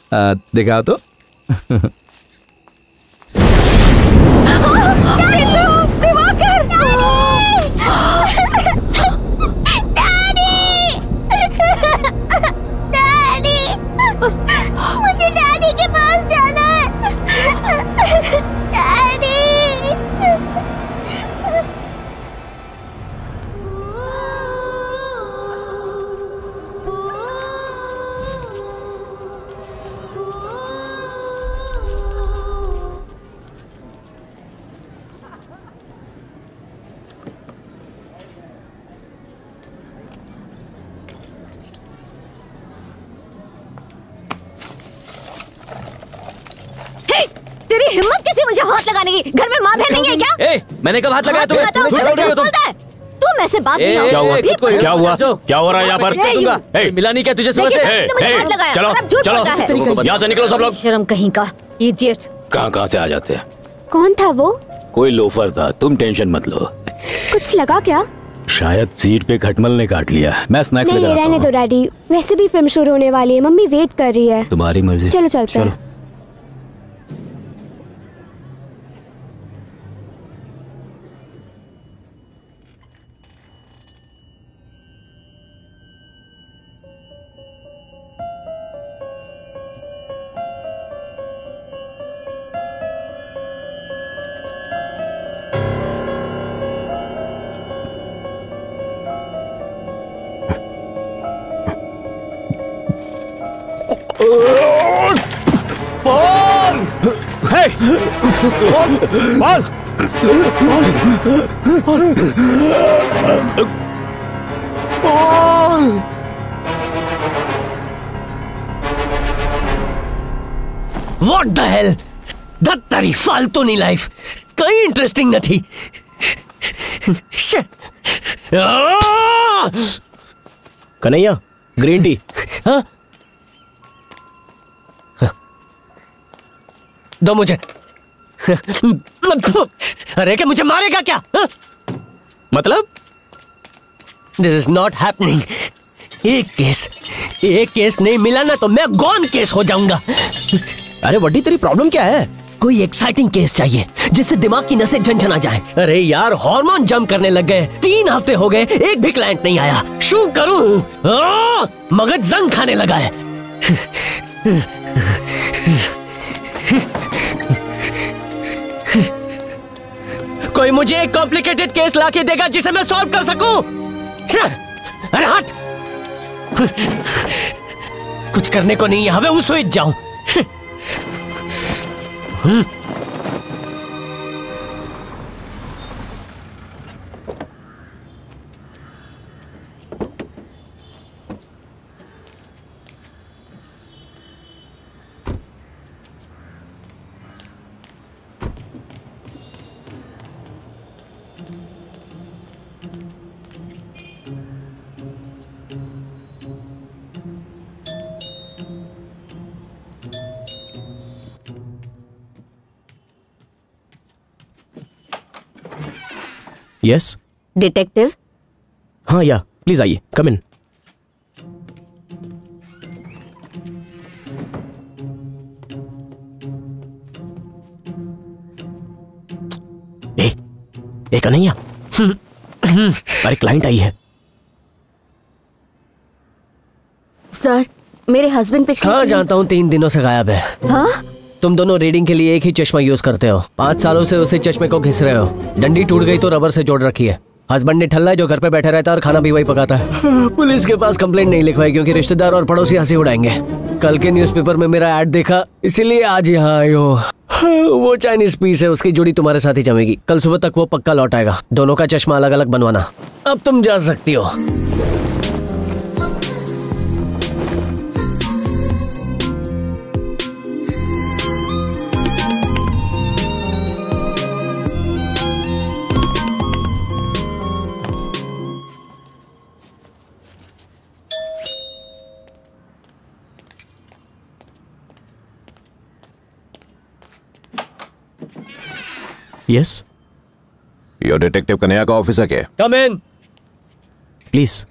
दिखाओ तो। मुझे डैडी के पास जाना है। डैडी। तेरी हिम्मत कैसी मुझे हाथ लगाने की? घर में माँ बहन नहीं है क्या? मैंने कब हाथ लगाया तुम्हें? तुम ऐसे बात नहीं। क्या हुआ? क्या हो रहा है यहाँ पर? मिला नहीं क्या तुझे सुबह से? चलो चलो यहाँ से निकलो सब लोग। शर्म कहीं का इडियट। कहाँ से आ जाते हैं? कौन था वो? कोई लोफर था, तुम टेंशन मत लो। कुछ लगा क्या? शायद सीट पे खटमल ने काट लिया। मैं स्नैक्स लेकर आता हूँ। रहने दो डैडी, वैसे भी फिल्म शुरू होने वाली है, मम्मी वेट कर रही है। तुम्हारी मर्जी। चलो चलते हैं। What the hell? दत्तरी फालतू नहीं लाइफ, कहीं इंटरेस्टिंग न थी। Kanhaiya, green tea. हाँ? दो मुझे। अरे क्या मुझे मारेगा क्या? हा? मतलब? This is not happening. एक केस नहीं मिला ना तो मैं गॉन केस हो जाऊंगा। अरे वड्डी, तेरी प्रॉब्लम क्या है? कोई एक्साइटिंग केस चाहिए जिससे दिमाग की नसें झंझना जाए। अरे यार, हार्मोन जंप करने लग गए, 3 हफ्ते हो गए, एक भी क्लाइंट नहीं आया। शू करूं? मगज जंग खाने लगा है। कोई मुझे एक कॉम्प्लिकेटेड केस लाके देगा जिसे मैं सॉल्व कर सकूं? अरे हट! कुछ करने को नहीं है, हमें उस सुई जाऊं। Yes detective. हाँ या प्लीज आइए, कम इन। ए कन्हैया, अरे क्लाइंट आई है। सर, मेरे हस्बैंड पिछले। हाँ जानता हूँ, 3 दिनों से गायब है। हाँ? तुम दोनों रीडिंग के लिए एक ही चश्मा यूज करते हो, 5 सालों से उसी चश्मे को घिस रहे हो। डंडी टूट गई तो रबर से जोड़ रखी है। हस्बैंड ने ठल्ला है जो घर पे बैठा रहता है और खाना भी वही पकाता है। पुलिस के पास कंप्लेंट नहीं लिखवाई क्योंकि रिश्तेदार और पड़ोसी हंसी उड़ाएंगे। कल के न्यूज़पेपर में मेरा ऐड देखा, इसीलिए आज यहाँ आई हो। वो चाइनीज पीस है, उसकी जुड़ी तुम्हारे साथ ही जमेगी। कल सुबह तक वो पक्का लौट आएगा। दोनों का चश्मा अलग अलग बनवाना। अब तुम जा सकती हो। यस, योर डिटेक्टिव कन्हैया का ऑफिस है क्या? Come in please.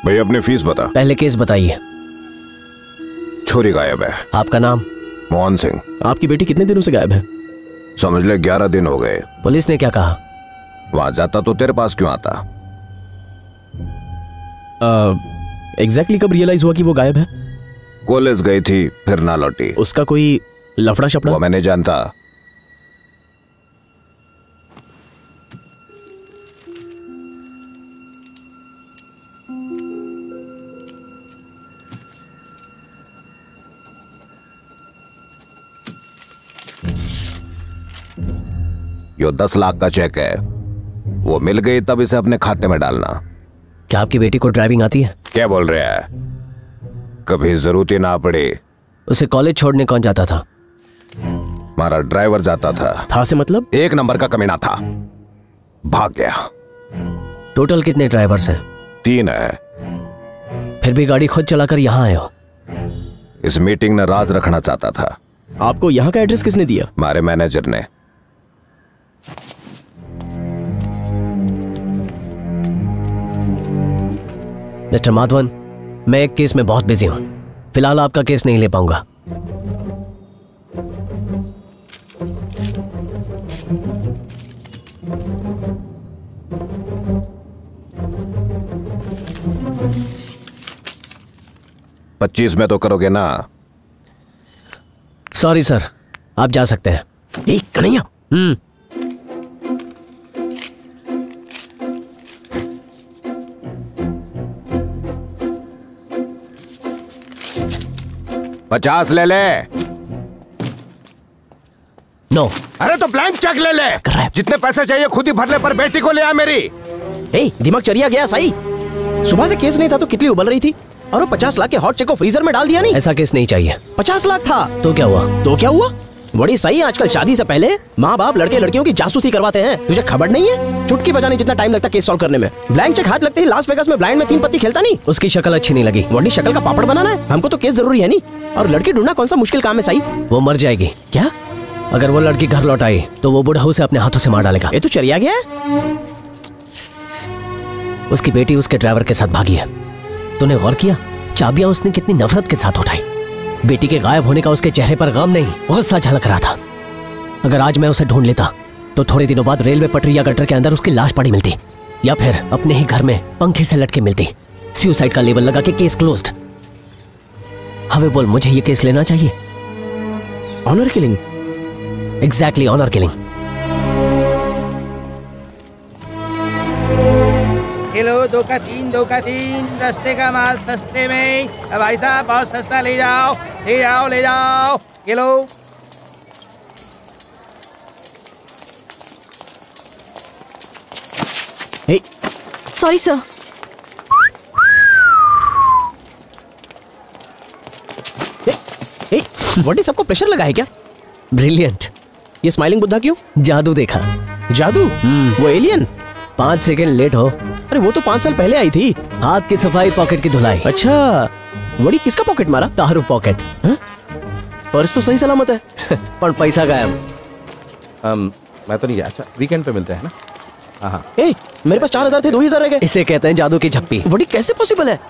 भाई अपनी फीस बता। पहले केस बताइए। छोरी गायब है। आपका नाम? मोहन सिंह। आपकी बेटी कितने दिनों से गायब है? समझ ले 11 दिन हो गए। पुलिस ने क्या कहा? वहां जाता तो तेरे पास क्यों आता? एग्जैक्टली कब रियलाइज हुआ कि वो गायब है? कॉलेज गई थी फिर ना लौटी। उसका कोई लफड़ा शफड़ा? वो मैं नहीं जानता। यो 10 लाख का चेक है, वो मिल गई तब इसे अपने खाते में डालना। क्या आपकी बेटी को ड्राइविंग आती है? क्या बोल रहे हैं? कभी जरूरत ही ना पड़ी। उसे कॉलेज छोड़ने कौन जाता था? हमारा ड्राइवर जाता था से मतलब? 1 नंबर का कमीना था, भाग गया। टोटल कितने ड्राइवर्स हैं? 3 है। फिर भी गाड़ी खुद चलाकर यहाँ आए हो। इस मीटिंग ने राज रखना चाहता था। आपको यहाँ का एड्रेस किसने दिया? हमारे मैनेजर ने। मिस्टर माधवन, मैं एक केस में बहुत बिजी हूं, फिलहाल आपका केस नहीं ले पाऊंगा। $25 में तो करोगे ना? सॉरी सर, आप जा सकते हैं। कन्हैया। 50 ले ले। नो। अरे तो ब्लैंक चेक ले ले। जितने पैसे चाहिए खुद ही भर ले, पर बेटी को ले आ मेरी। दिमाग चरिया गया सही। सुबह से केस नहीं था तो कितनी उबल रही थी, और वो 50 लाख के हॉट चेक को फ्रीजर में डाल दिया। नहीं, ऐसा केस नहीं चाहिए। 50 लाख था तो क्या हुआ? बड़ी सही है। आजकल शादी से पहले माँ बाप लड़के लड़कियों की जासूसी करवाते हैं। तुझे खबर नहीं है? चुटकी बजाने जितना टाइम लगता केस सॉल्व करने में। ब्लैंक चेक हाथ लगते ही लास वेगास में ब्लाइंड में 3 पत्ती खेलता नहीं। उसकी शक्ल अच्छी नहीं लगी। बॉडी शक्ल का पापड़ बनाना है? हमको तो केस जरूरी है नहीं। और लड़की ढूंढना कौन सा मुश्किल काम है सही? वो मर जाएगी। क्या? अगर वो लड़की घर लौट आई तो वो बुढ़ऊ से अपने हाथों से मार डालेगा। ये तो चरिया गया है। उसकी बेटी उसके ड्राइवर के साथ भागी है। तूने गौर किया चाबियां उसने कितनी नफरत के साथ उठाई? बेटी के गायब होने का उसके चेहरे पर गम नहीं, गुस्सा झलक रहा था। अगर आज मैं उसे ढूंढ लेता तो थोड़े दिनों बाद रेलवे पटरी या गटर के अंदर उसकी लाश पड़ी मिलती, या फिर अपने ही घर में पंखे से लटके मिलती। सुसाइड का लेबल लगा के केस क्लोज्ड। हवे बोल, मुझे ये केस लेना चाहिए। Honour killing? Exactly, honour killing. Kilo 2 का 3 रास्ते का माल सस्ते में। भाई साहब बहुत सस्ता, ले जाओ। Kilo. Sorry sir. What is, सबको प्रेशर लगा है क्या? ब्रिलियंट। ये स्माइलिंग बुद्धा क्यों? जादू देखा। जादू? वो एलियन? 5 सेकंड लेट हो। अरे वो तो 5 साल पहले आई थी। हाथ की सफाई, पॉकेट की धुलाई। अच्छा, बड़ी किसका पॉकेट मारा? तारू पॉकेट। पर्स तो सही सलामत है पर पैसा गायब। मैं तो नहीं गया। अच्छा, वीकेंड पे मिलते हैं ना? हाँ। मेरे पास 4000 थे, 2000 रह गए। इसे कहते हैं जादू की झप्पी। बड़ी कैसे पॉसिबल है?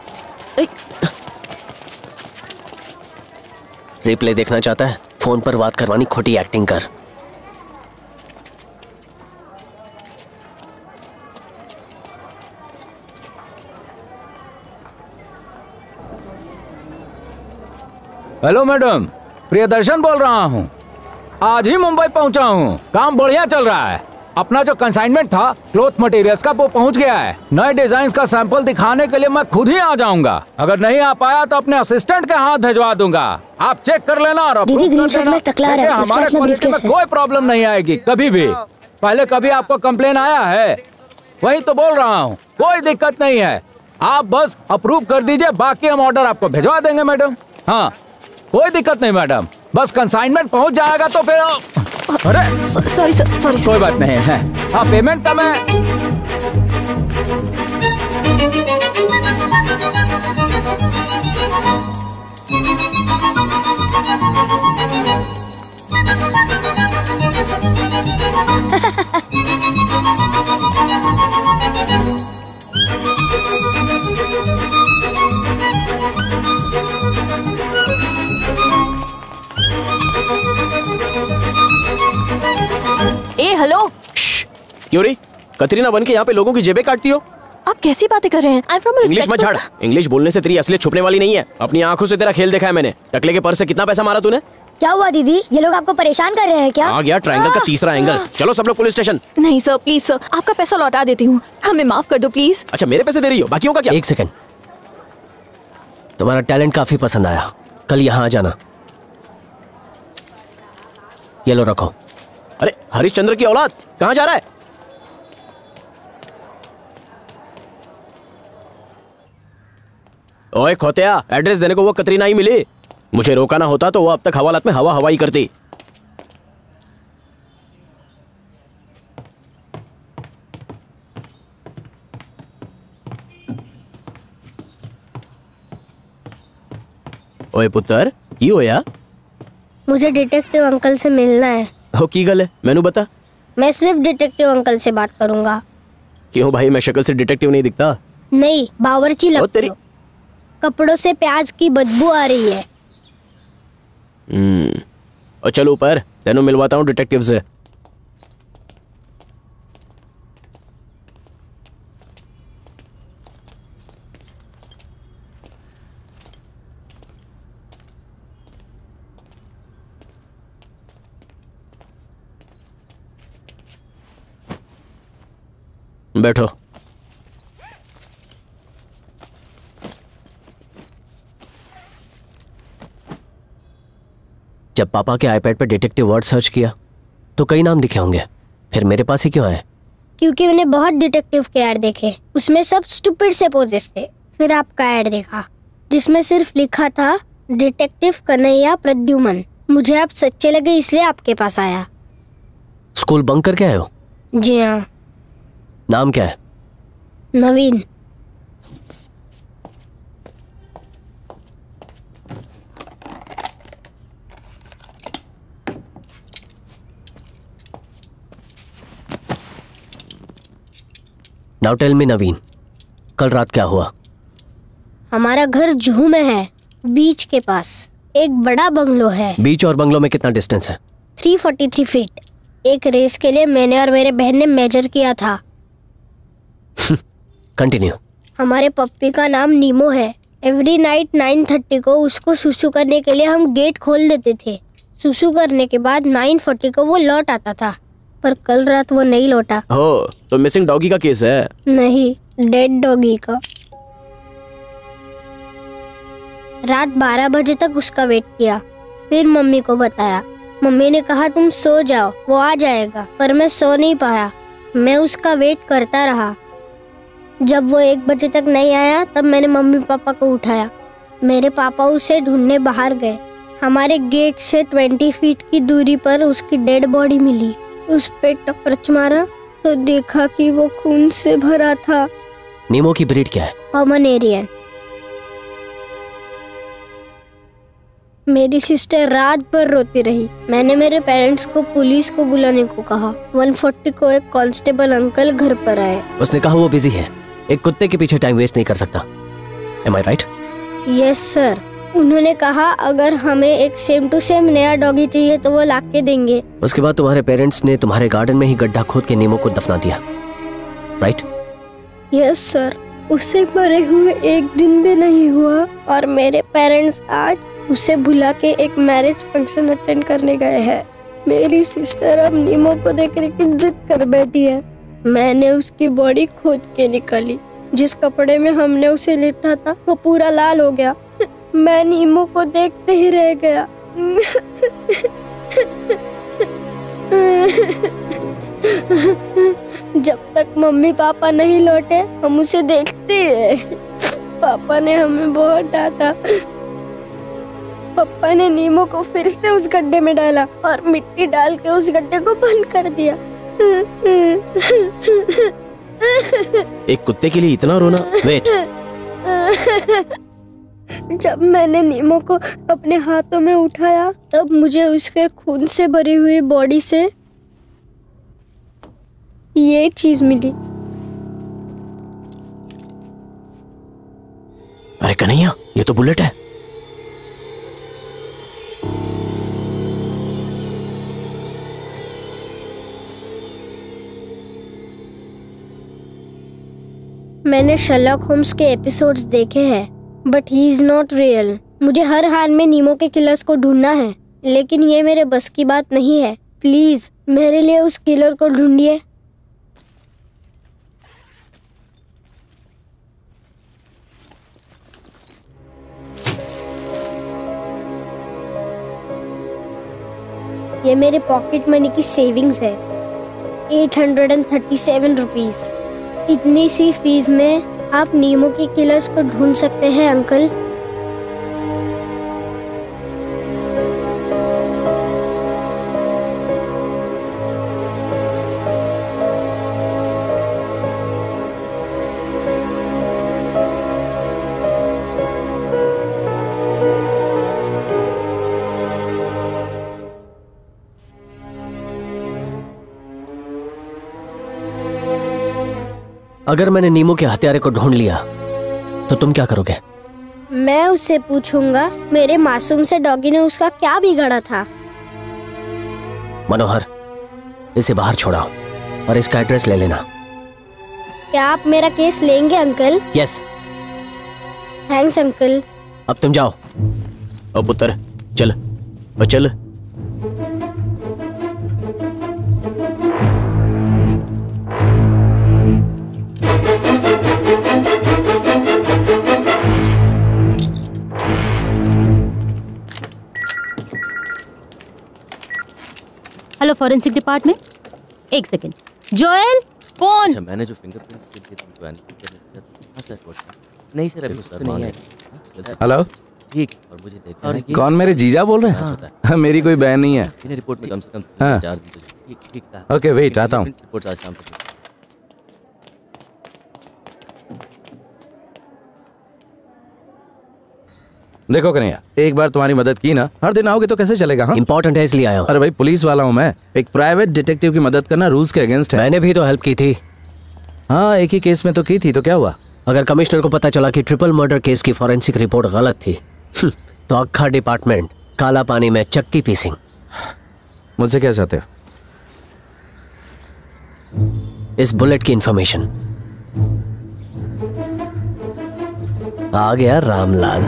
रिप्ले देखना चाहता है? फोन पर बात करवानी खोटी एक्टिंग कर। हेलो मैडम, प्रियदर्शन बोल रहा हूँ। आज ही मुंबई पहुँचा हूँ। काम बढ़िया चल रहा है। अपना जो कंसाइनमेंट था क्लॉथ मटेरियल्स का, वो पहुँच गया है। नए डिजाइन का सैंपल दिखाने के लिए मैं खुद ही आ जाऊंगा। अगर नहीं आ पाया तो अपने असिस्टेंट के हाथ भिजवा दूंगा। आप चेक कर लेना और दीदी ग्रीन शर्ट में टकला रहा है, उसके हाथ में ब्रीफकेस है। कोई प्रॉब्लम नहीं आएगी कभी भी। पहले कभी आपको कंप्लेन आया है? वही तो बोल रहा हूँ, कोई दिक्कत नहीं है। आप बस अप्रूव कर दीजिए, बाकी हम ऑर्डर आपको भिजवा देंगे मैडम। हाँ, कोई दिक्कत नहीं मैडम, बस कंसाइनमेंट पहुंच जाएगा तो फिर। अरे सॉरी सॉरी। कोई बात नहीं है। हाँ, पेमेंट का मैं हेलो। क्यों री कतरीना बन के यहाँ पे लोगों की जेबें काटती हो? आप कैसी बातें कर रहे हैं? आई एम फ्रॉम इंग्लिश मत झाड़। इंग्लिश बोलने से तेरी असलियत छुपने वाली नहीं है। अपनी आंखों से तेरा खेल देखा है मैंने। टकले के पर्स से कितना पैसा मारा तूने? क्या हुआ दीदी, ये लोग आपको परेशान कर रहे हैं क्या? आ गया ट्रायंगल का तीसरा एंगल। चलो सब लोग पुलिस स्टेशन। नहीं सर, प्लीज सर, आपका पैसा लौटा देती हूँ, हमें माफ कर दो प्लीज। अच्छा मेरे पैसे दे रही हो, बाकियों का क्या? एक सेकंड, तुम्हारा टैलेंट काफी पसंद आया, कल यहाँ आ जाना। ये लो रखो। अरे हरिश्चंद्र की औलाद कहाँ जा रहा है? ओए खोतिया, एड्रेस देने को वो कतरीना ही मिली। मुझे रोका ना होता तो वो अब तक हवालात में हवा हवाई करती। ओए पुत्र की होया? मुझे डिटेक्टिव अंकल से मिलना है। हो की गल है, मैनू बता। मैं सिर्फ डिटेक्टिव अंकल से बात करूंगा। क्यों भाई, मैं शक्ल से डिटेक्टिव नहीं दिखता? नहीं, बावर्ची लगते हो। कपड़ों से प्याज की बदबू आ रही है। और चलो ऊपर, तेनू मिलवाता हूँ डिटेक्टिव से। बैठो। जब पापा के आईपैड पर डिटेक्टिव वर्ड सर्च किया तो कई नाम दिखे होंगे, फिर मेरे पास ही क्यों आए? क्योंकि मैंने बहुत डिटेक्टिव के ऐड देखे, उसमें सब स्टूपिड से पोजेस थे। फिर आपका ऐड देखा जिसमें सिर्फ लिखा था डिटेक्टिव कन्हैया प्रद्युमन। मुझे आप सच्चे लगे इसलिए आपके पास आया। स्कूल बंक करके आए हो? जी हाँ। नाम क्या है? नवीन। नाउ टेल मी नवीन, कल रात क्या हुआ? हमारा घर जुहू में है, बीच के पास। एक बड़ा बंगलो है। बीच और बंगलो में कितना डिस्टेंस है? 343 फीट। एक रेस के लिए मैंने और मेरे बहन ने मेजर किया था। कंटिन्यू। हमारे पप्पी का नाम नीमो है। एवरी नाइट 9:30 को उसको सुसु करने के लिए हम गेट खोल देते थे। सुसु करने के बाद 9:40 को वो लौट आता था, पर कल रात वो नहीं लौटा। हो, तो मिसिंग डॉगी का केस है? नहीं, डेड डॉगी का। रात 12 बजे तक उसका वेट किया, फिर मम्मी को बताया। मम्मी ने कहा तुम सो जाओ, वो आ जाएगा, पर मैं सो नहीं पाया। मैं उसका वेट करता रहा। जब वो 1 बजे तक नहीं आया तब मैंने मम्मी पापा को उठाया। मेरे पापा उसे ढूंढने बाहर गए। हमारे गेट से 20 फीट की दूरी पर उसकी डेड बॉडी मिली। उस पे टॉर्च मारा तो देखा कि वो खून से भरा था। नीमो की ब्रीड क्या है? पोमेरेनियन। मेरी सिस्टर रात भर रोती रही। मैंने मेरे पेरेंट्स को पुलिस को बुलाने को कहा। 1:40 को एक कांस्टेबल अंकल घर पर आए। उसने कहा वो बिजी है, एक कुत्ते के पीछे टाइम वेस्ट नहीं कर सकता। Am I right? Yes sir. उन्होंने कहा अगर हमें एक सेम टू सेम नया डॉगी चाहिए तो वो ला के देंगे। उसके बाद तुम्हारे पेरेंट्स ने तुम्हारे गार्डन में ही गड्ढा खोद के नीमो को दफना दिया, राइट? Yes sir. उसे मरे हुए 1 दिन भी नहीं हुआ और मेरे पेरेंट्स आज उसे बुला के एक मैरिज फंक्शन अटेंड करने गए हैं। मेरी सिस्टर अब नीमो को देखने की जिद कर बैठी है। मैंने उसकी बॉडी खोद के निकाली। जिस कपड़े में हमने उसे लिटा था वो पूरा लाल हो गया। मैं नीमो को देखते ही रह गया। जब तक मम्मी पापा नहीं लौटे हम उसे देखते रहे। पापा ने हमें बहुत डांटा। पापा ने नीमो को फिर से उस गड्ढे में डाला और मिट्टी डाल के उस गड्ढे को बंद कर दिया। एक कुत्ते के लिए इतना रोना? वेट। जब मैंने नीमो को अपने हाथों में उठाया तब मुझे उसके खून से भरी हुई बॉडी से ये चीज मिली। अरे कन्हैया, ये तो बुलेट है। मैंने शर्लॉक होम्स के एपिसोड्स देखे हैं, but he is not real. मुझे हर हाल में नीमो के किलर्स को ढूंढना है, लेकिन ये मेरे बस की बात नहीं है। प्लीज मेरे लिए उस किलर को ढूंढिए। ये मेरे पॉकेट मनी की सेविंग्स है, 837 रुपीज। इतनी सी फीस में आप नीमो के किलर्स को ढूंढ सकते हैं अंकल। अगर मैंने नीमो के हत्यारे को ढूंढ लिया तो तुम क्या करोगे? मैं उससे पूछूंगा मेरे मासूम से डॉगी ने उसका क्या बिगाड़ा था। मनोहर, इसे बाहर छोड़ाओ और इसका एड्रेस ले लेना। क्या आप मेरा केस लेंगे अंकल? यस। Thanks uncle. अब तुम जाओ। अब पुत्र चल चल। हेलो फॉरेंसिक डिपार्टमेंट, एक सेकंड। Joel phone. अच्छा, मैंने जो फिंगरप्रिंट नहीं सर, अभी सर नहीं है। हेलो, ठीक। और मुझे देखना है कि कौन मेरे जीजा बोल रहे हैं? हाँ, मेरी कोई बहन नहीं है। इन्हें रिपोर्ट में कम से कम हाँ। 4 दिन तो ठीक ठीक था। ओके वेट, आता हूँ। रिपोर्ट आज शाम तक। देखो कन्हैया, एक बार तुम्हारी मदद की ना, हर दिन आओगे तो कैसे चलेगा? हाँ, इंपॉर्टेंट है इसलिए आया हूँ। अरे भाई, पुलिस वाला हूँ मैं। एक प्राइवेट डिटेक्टिव की मदद करना रूल्स के अगेंस्ट है। मैंने भी तो हेल्प की थी। हाँ, एक ही केस में तो की थी, तो क्या हुआ? अगर कमिश्नर को पता चला कि ट्रिपल मर्डर केस की फॉरेंसिक रिपोर्ट गलत थी तो अक्खा डिपार्टमेंट काला पानी में चक्की पीसिंग। मुझसे क्या चाहते हो? इस बुलेट की इंफॉर्मेशन। आ गया Ramlal.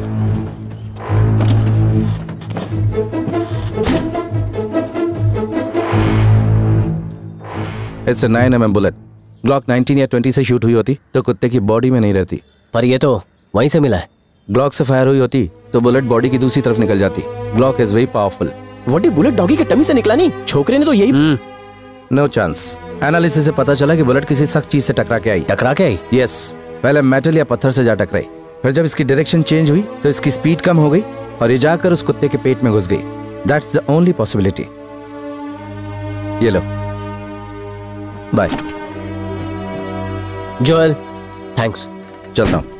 It's a 9mm bullet. Glock 19 या 20 से शूट हुई होती तो कुत्ते की बॉडी में नहीं रहती, पर ये तो वहीं से मिला है। ग्लॉक से फायर हुई होती तो बुलेट बॉडी की दूसरी तरफ निकल जाती। Glock is very powerful. What, bullet doggy के टमी से निकला नहीं? छोकरे ने तो यही नो चांस। एनालिसिस से पता चला कि बुलेट किसी सख्त चीज से टकरा के आई। टकरा के आई? यस, पहले मेटल या पत्थर से जा टकराई, फिर जब इसकी डायरेक्शन चेंज हुई तो इसकी स्पीड कम हो गई और ये जाकर उस कुत्ते के पेट में घुस गई। That's the only possibility. ये लो, बाय। Joel, thanks. चलता हूँ।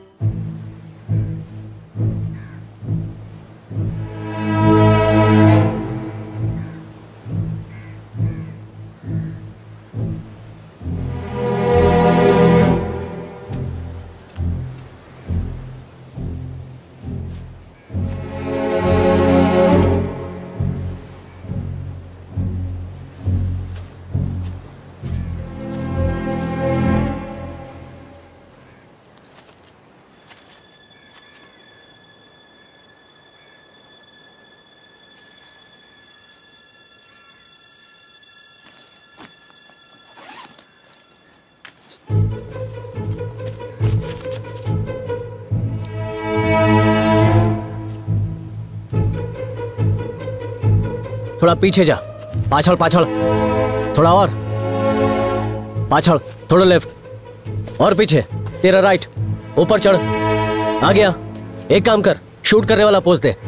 थोड़ा पीछे जा, पाछड़ पाछड़, थोड़ा और पाछड़, थोड़ा लेफ्ट और पीछे, तेरा राइट, ऊपर चढ़, आ गया। एक काम कर, शूट करने वाला पोज दे।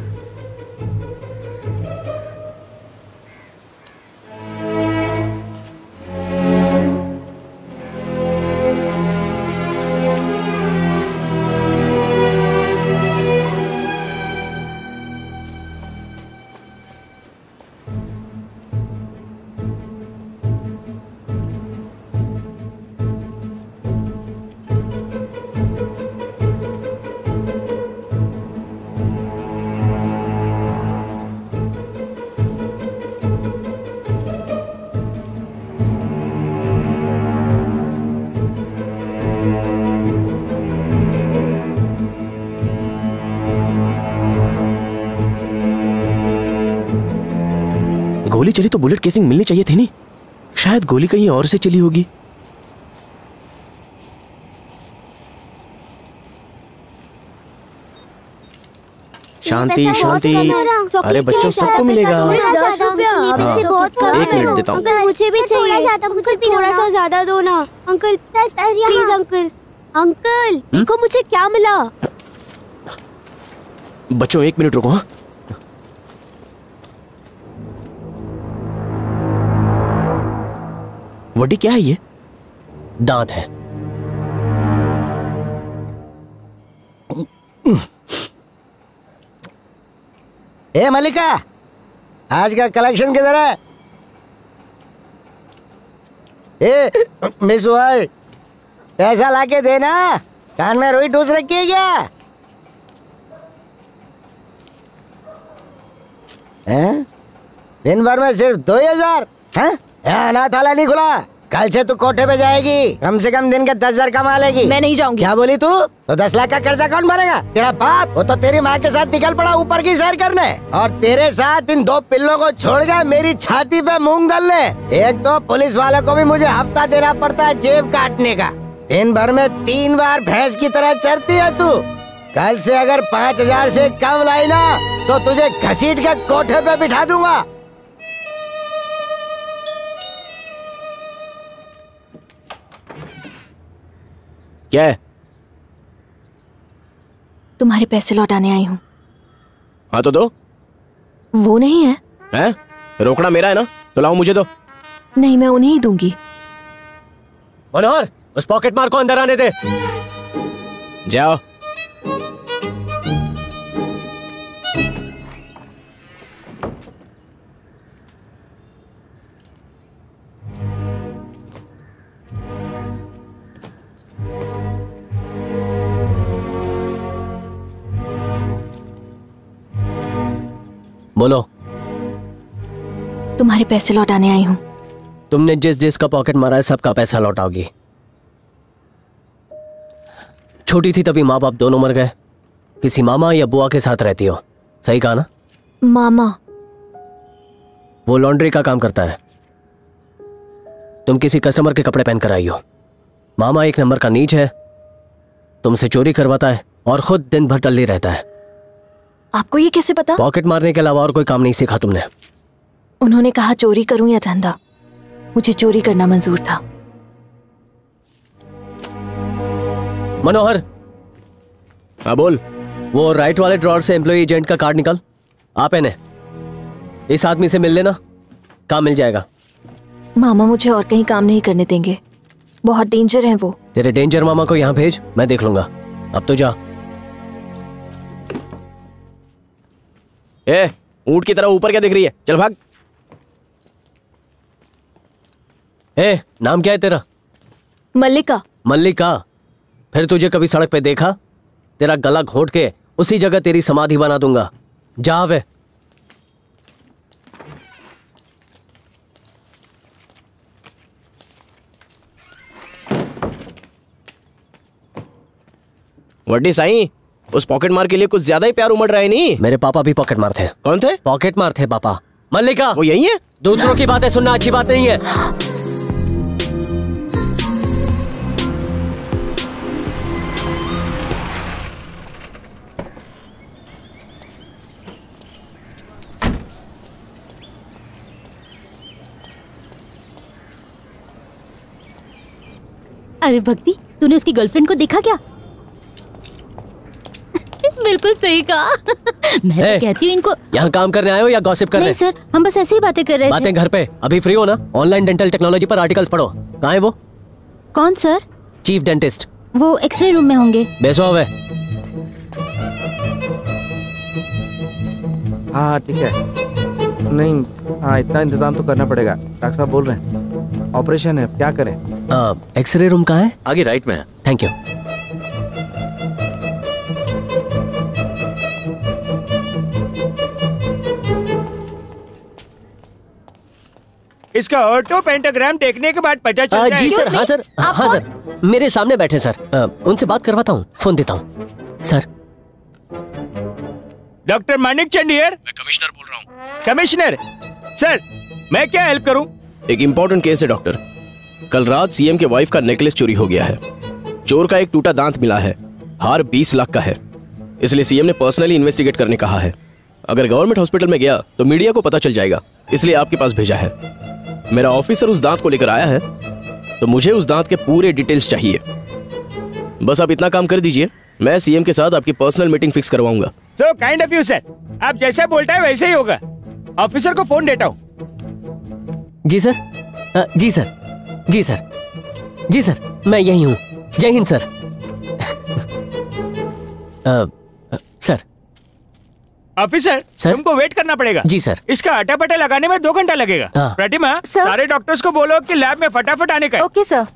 गोली चली तो बुलेट केसिंग मिलनी चाहिए थी नहीं। शायद गोली कहीं और से चली होगी। शांति शांति। अरे बच्चों सबको मिलेगा। हाँ, 1 मिनट देता हूँ। मुझे भी चाहिए। मुझे थोड़ा सा ज्यादा दो ना अंकल, प्लीज अंकल। अंकल देखो मुझे क्या मिला। बच्चों 1 मिनट रुको। हाँ, वड्डी क्या है ये? दांत है। ए मल्लिका, आज का कलेक्शन किधर है? ए मिस वर्ल्ड, पैसा लाके देना। कान में रुई ठूस रखी है क्या? हैं? दिन भर में सिर्फ 2000? हैं? अनाथालय नहीं खुला। कल से तू कोठे पे जाएगी, कम से कम दिन के 10,000 कमा लेगी। मैं नहीं जाऊंगी। क्या बोली तू? तो 10 लाख का कर्जा कौन भरेगा? तेरा बाप। वो तो तेरी माँ के साथ निकल पड़ा ऊपर की सैर करने, और तेरे साथ इन 2 पिल्लों को छोड़ गया मेरी छाती पे मूंग दलने। एक तो पुलिस वालों को भी मुझे हफ्ता देना पड़ता है जेब काटने का। दिन भर में 3 बार भैंस की तरह चरती है तू। कल से अगर 5000 से कम लाई ना तो तुझे घसीट के कोठे पे बिठा दूंगा। क्या है? तुम्हारे पैसे लौटाने आई हूँ। हाँ तो दो। वो नहीं है। हैं? रोकड़ा मेरा है ना, तो लाओ मुझे दो। नहीं, मैं उन्हें ही दूंगी। मनोहर, उस पॉकेट मार को अंदर आने दे। जाओ। बोलो। तुम्हारे पैसे लौटाने आई हूँ। तुमने जिस जिस का पॉकेट मारा है सबका पैसा लौटाओगी। छोटी थी तभी माँ बाप दोनों मर गए। किसी मामा या बुआ के साथ रहती हो, सही कहा ना? मामा। वो लॉन्ड्री का काम करता है, तुम किसी कस्टमर के कपड़े पहन कर आई हो। मामा 1 नंबर का नीच है, तुमसे चोरी करवाता है और खुद दिन भर टल्ली रहता है। आपको ये कैसे पता? पॉकेट मारने के अलावा और कोई काम नहीं सीखा तुमने। उन्होंने कहा चोरी करूं या धंधा, मुझे चोरी करना मंजूर था। मनोहर। हाँ बोल। वो राइट वाले ड्रॉर से एम्प्लॉय एजेंट का कार्ड निकाल। आप इन्हें इस आदमी से मिल लेना, काम मिल जाएगा। मामा मुझे और कहीं काम नहीं करने देंगे, बहुत डेंजर है वो। तेरे डेंजर मामा को यहाँ भेज, मैं देख लूंगा। अब तो जा। ए, ऊंट की तरह ऊपर क्या दिख रही है? चल भाग। ए, नाम क्या है तेरा? मल्लिका। मल्लिका? फिर तुझे कभी सड़क पे देखा? तेरा गला घोंट के उसी जगह तेरी समाधि बना दूंगा। जा वे। वड्डी साईं, उस पॉकेट मार के लिए कुछ ज्यादा ही प्यार उमड़ रहा है नहीं? मेरे पापा भी पॉकेट मार थे। कौन थे? पॉकेट मार थे पापा। मल्लिका वो यही है? दूसरों की बातें सुनना अच्छी बात नहीं है। अरे भक्ति, तूने उसकी गर्लफ्रेंड को देखा क्या? बिल्कुल सही कहा। मैं तो कहती हूँ इनको। यहाँ काम करने आए हो या गॉसिप करने? नहीं सर, हम बस ऐसे ही बातें कर रहे थे। बातें घर पे। अभी फ्री हो ना? ऑनलाइन डेंटल टेक्नोलॉजी पर आर्टिकल्स पढ़ो। कहाँ है वो? कौन सर? Chief dentist. वो एक्सरे रूम में होंगे। बेसो हवे। हाँ ठीक है। नहीं, हाँ इतना इंतजाम तो करना पड़ेगा। डॉक्टर साहब बोल रहे हैं ऑपरेशन है, क्या करें? एक्सरे रूम कहाँ है? आगे राइट में है। Thank you. इसका ऑटो पेंटाग्राम देखने के बाद पता चलता है। जी सर। हाँ सर। हाँ सर, मेरे सामने बैठे सर। उनसे बात करवाता हूँ, फोन देता हूँ sir. Doctor Manik Chand here. मैं कमिश्नर बोल रहा हूँ। कमिश्नर सर, मैं क्या हेल्प करूं? एक इम्पोर्टेंट केस है डॉक्टर। कल रात सीएम के वाइफ का नेकलेस चोरी हो गया है। चोर का एक टूटा दांत मिला है। हार 20 लाख का है। इसलिए सीएम ने पर्सनली इन्वेस्टिगेट करने कहा है। अगर गवर्नमेंट हॉस्पिटल में गया तो मीडिया को पता चल जाएगा, इसलिए आपके पास भेजा है। मेरा ऑफिसर उस दांत को लेकर आया है, तो मुझे उस दांत के पूरे डिटेल्स चाहिए। बस आप इतना काम कर दीजिए, मैं सीएम के साथ आपकी पर्सनल मीटिंग फिक्स करवाऊंगा। So kind of you sir। आप जैसा बोलता है वैसे ही होगा। ऑफिसर को फोन देता हूँ। जी सर। जी सर। जी सर। जी सर, मैं यही हूँ। जय हिंद सर। सर। ऑफिसर, तुमको वेट करना पड़ेगा। जी सर। इसका अटापटा लगाने में 2 घंटा लगेगा। प्रतिमा, सारे डॉक्टर्स को बोलो कि लैब में फटाफट आने का। Okay sir.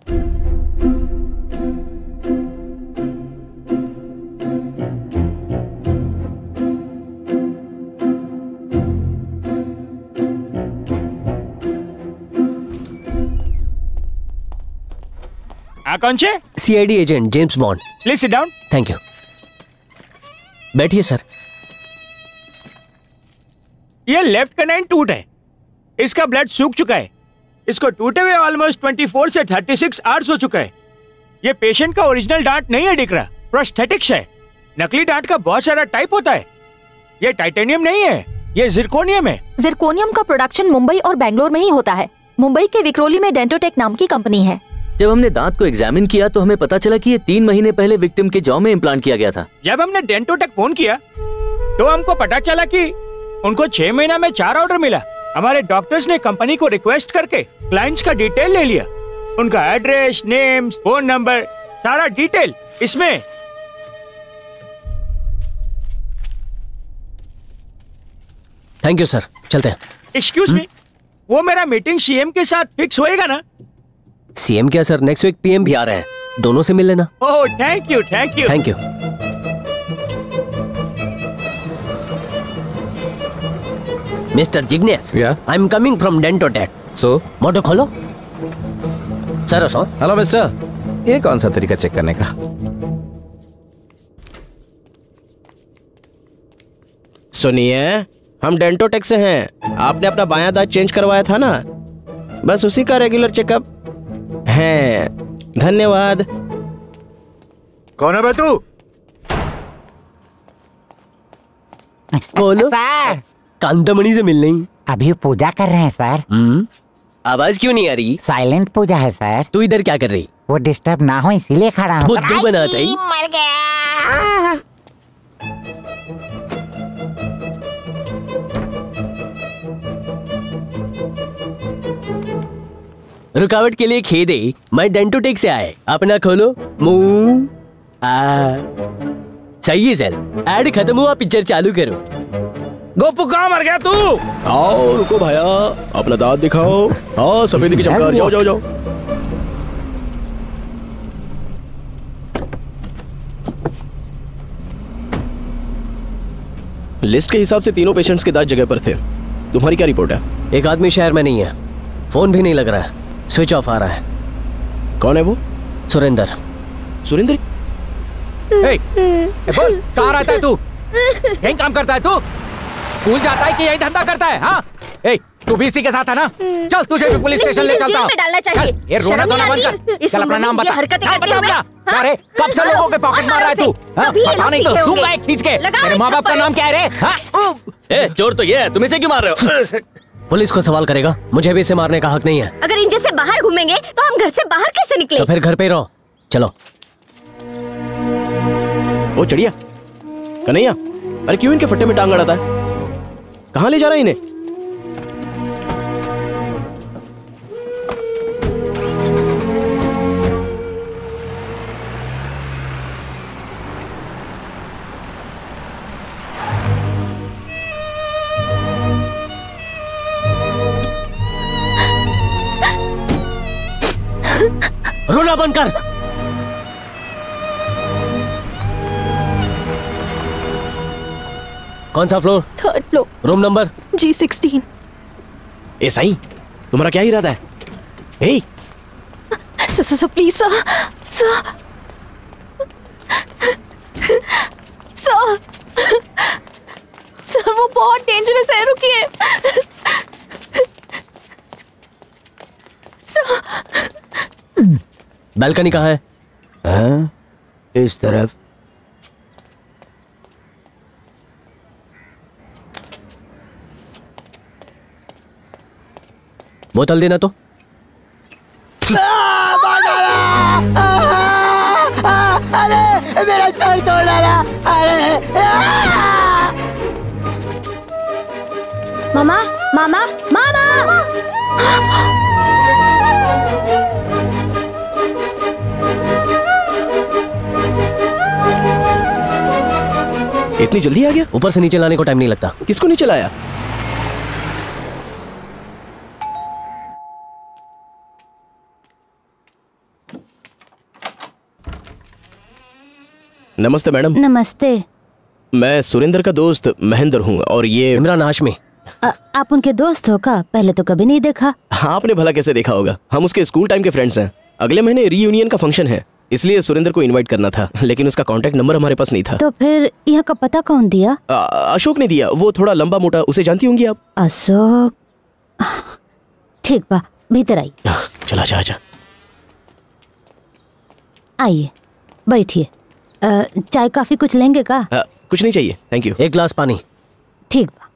कौन से? CID agent James Bond. Please sit down. Thank you. बैठिए सर। ये लेफ्ट कैनाइन टूट है। इसका ब्लड सूख चुका है। इसको टूटे हुए ऑलमोस्ट 24 से 36 आवर्स हो चुका है। ये पेशेंट का ओरिजिनल दांत नहीं है दिख रहा, प्रोस्थेटिक्स है। नकली दांत का बहुत सारा टाइप होता है। ये टाइटेनियम नहीं है, ये जिरकोनियम है। जिरकोनियम का प्रोडक्शन मुंबई और बेंगलोर में ही होता है। मुंबई के विक्रोली में डेंटोटेक नाम की कंपनी है। जब हमने दांत को एग्जामिन किया तो हमें पता चला कि ये 3 महीने पहले विक्टिम के जॉ में इम्प्लांट किया गया था। जब हमने डेंटोटेक फोन किया तो हमको पता चला कि उनको 6 महीना में 4 ऑर्डर मिला। हमारे डॉक्टर्स ने कंपनी को रिक्वेस्ट करके क्लाइंट्स का डिटेल ले लिया। उनका एड्रेस, नेम, फोन नंबर, सारा डिटेल इसमें। थैंक यू सर, चलते हैं। एक्सक्यूज मी, वो मेरा मीटिंग सीएम के साथ फिक्स होएगा ना? सीएम क्या सर, नेक्स्ट वीक पीएम भी आ रहे हैं, दोनों से मिल लेना। Oh thank you, thank you. Thank you. Mister Jignesh, I am coming from Dentotech. So मोटो खोलो। सर हेलो मिस्टर, ये कौन सा तरीका चेक करने का? सुनिए, हम डेंटोटेक से हैं। आपने अपना बायां दांत चेंज करवाया था ना, बस उसी का रेगुलर चेकअप है। धन्यवाद। कौन है बे तू? बोलो। सर, कांतामणि से मिलने। अभी पूजा कर रहे हैं सर। आवाज क्यों नहीं आ रही? साइलेंट पूजा है सर। तू इधर क्या कर रही? वो डिस्टर्ब ना हो इसीलिए खड़ा हूँ। बुद्धू बनाता है। मर गया। रुकावट के लिए खेद है, मैं डेंटोटेक से आए। अपना खोलो मुंह। सही है सर, एड खत्म हुआ, पिक्चर चालू करो। गोपू कहाँ मर गया तू? आओ रुको भैया, अपना दांत दिखाओ। हाँ सफेदी की चमकार, जाओ जाओ जाओ। लिस्ट के हिसाब से तीनों पेशेंट्स के दांत जगह पर थे। तुम्हारी क्या रिपोर्ट है? एक आदमी शहर में नहीं है, फोन भी नहीं लग रहा है, स्विच ऑफ आ रहा है। कौन है वो? सुरेंद्र। सुरेंद्र? बोल, कहाँ रहता है तू? यहीं काम करता है तू? स्कूल जाता है कि यही धंधा करता है? हाँ, तू भी इसी के साथ है ना? चल तुझे भी पुलिस स्टेशन ले चलता हूँ। ये रोना धोना बंद कर। चल अपना नाम बता। अरे कब से लोगों के पॉकेट मार रहा है तू? पता नहीं तो तू बैग खींच के। तेरे माँ बाप का नाम क्या है रे? चोर तो ये है, तुम इसे क्यों मार रहे हो? पुलिस को सवाल करेगा, मुझे भी इसे मारने का हक नहीं है। अगर इन जैसे बाहर घूमेंगे तो हम घर से बाहर कैसे निकले? तो फिर घर पे ही रहो। चलो। ओ चढ़िया, कन्हैया, अरे क्यों इनके फट्टे में टांग अड़ाता है? कहाँ ले जा रहा है इन्हें? रोना बंद कर। कौन सा floor? 3rd floor. Room number? G16। ए साईं, तुम्हारा क्या इरादा है? ए सर प्लीज सर। सर वो बहुत डेंजरस है, रुकिए। बालकनी कहाँ है? हाँ, इस तरफ। बोतल देना तो। अरे मेरा सर तोड़ डाला। अरे मामा मामा मामा। इतनी जल्दी आ गया? ऊपर से नीचे लाने को टाइम नहीं लगता। किसको नीचे लाया? नमस्ते मैडम। नमस्ते। मैं सुरेंद्र का दोस्त महेंद्र हूँ और ये इमरान हाशमी। आप उनके दोस्त हो का? पहले तो कभी नहीं देखा। हाँ, आपने भला कैसे देखा होगा, हम उसके स्कूल टाइम के फ्रेंड्स हैं। अगले महीने रीयूनियन का फंक्शन है, इसलिए सुरेंद्र को इनवाइट करना था, लेकिन उसका कांटेक्ट नंबर हमारे पास नहीं था। तो फिर यहाँ का पता कौन दिया? अशोक ने दिया। वो थोड़ा लंबा मोटा, उसे जानती होंगी आप। अशोक। ठीक बा, भीतर आई। चला जा जा। आइए बैठिए। चाय काफी कुछ लेंगे का? कुछ नहीं चाहिए, थैंक यू। एक ग्लास पानी। ठीक बा।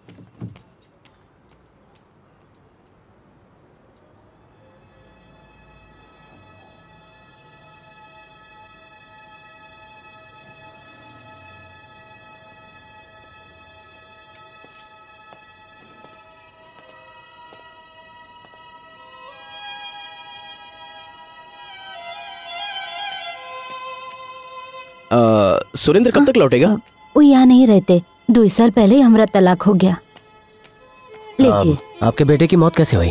सुरेंद्र कब तक लौटेगा? वो यहाँ नहीं रहते। 2 साल पहले ही हमारा तलाक हो गया। लीजिए। आपके बेटे की मौत कैसे हुई?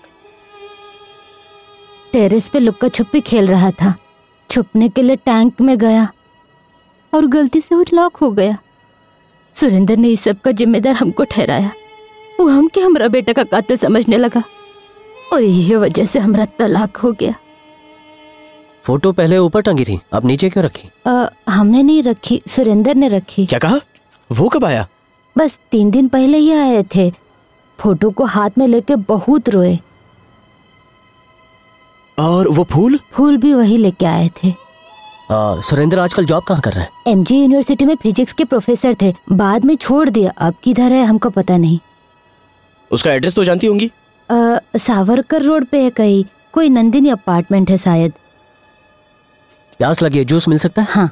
टेरेस पे लुक्का छुपी खेल रहा था, छुपने के लिए टैंक में गया और गलती से वो लॉक हो गया। सुरेंद्र ने इस सब का जिम्मेदार हमको ठहराया। वो हमके हमारा बेटा का कातिल समझने लगा और यही वजह से हमारा तलाक हो गया। फोटो पहले ऊपर टंगी थी, अब नीचे क्यों रखी? हमने नहीं रखी, सुरेंद्र ने रखी। क्या कहा? वो कब आया? बस 3 दिन पहले ही आए थे। फोटो को हाथ में लेके बहुत रोए। और वो फूल? फूल भी वही लेके आए थे। सुरेंद्र आजकल जॉब कहाँ कर रहा है? MG यूनिवर्सिटी में फिजिक्स के प्रोफेसर थे, बाद में छोड़ दिया। अब किधर है हमको पता नहीं। उसका एड्रेस तो जानती होंगी? सावरकर रोड पे है कहीं, कोई नंदिनी अपार्टमेंट है शायद। प्यास लगी है, जूस मिल सकता है? हाँ।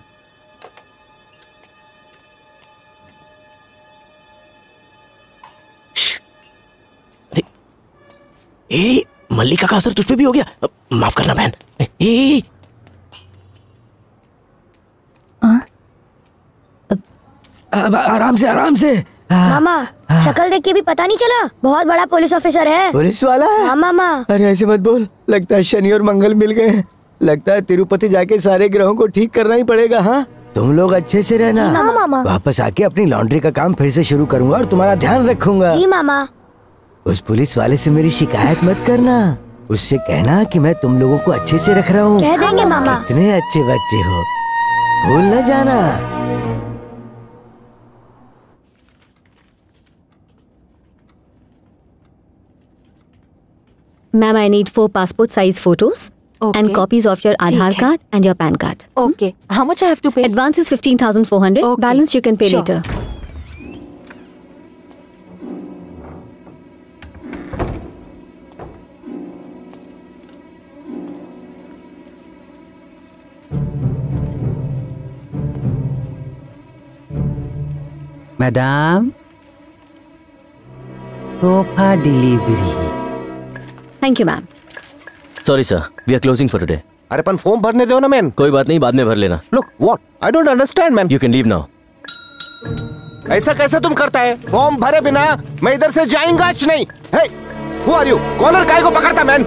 अरे ए, मल्लिका का असर तुझ पे भी हो गया। माफ करना बहन। ए, अब आराम से आराम से। मामा शक्ल देख के भी पता नहीं चला, बहुत बड़ा पुलिस ऑफिसर है। पुलिस वाला है? हाँ मामा। अरे ऐसे मत बोल, लगता है शनि और मंगल मिल गए हैं। लगता है तिरुपति जाके सारे ग्रहों को ठीक करना ही पड़ेगा। हाँ, तुम लोग अच्छे से रहना। हाँ मामा। वापस आके अपनी लॉन्ड्री का काम फिर से शुरू करूंगा और तुम्हारा ध्यान रखूंगा। जी मामा। उस पुलिस वाले से मेरी शिकायत मत करना, उससे कहना कि मैं तुम लोगों को अच्छे से रख रहा हूँ। कह देंगे मामा। कितने अच्छे बच्चे हो, भूल न जाना। Ma'am, I need 4 passport size photos and copies of your Aadhaar card and your PAN card. Okay. How much I have to pay? Advance is 15,400. Okay. Balance you can pay Sure. later. Madam, sofa delivery. Thank you, ma'am. Sorry sir, we are closing for today. अरे अपन form भरने दो ना man. कोई बात नहीं, बाद में भर लेना। Look what, I don't understand man. You can leave now. ऐसा कैसे तुम करता है? फॉर्म भरे बिना मैं इधर से जाऊंगा नहीं। Hey, who are you? Collar काय को पकड़ता मैन?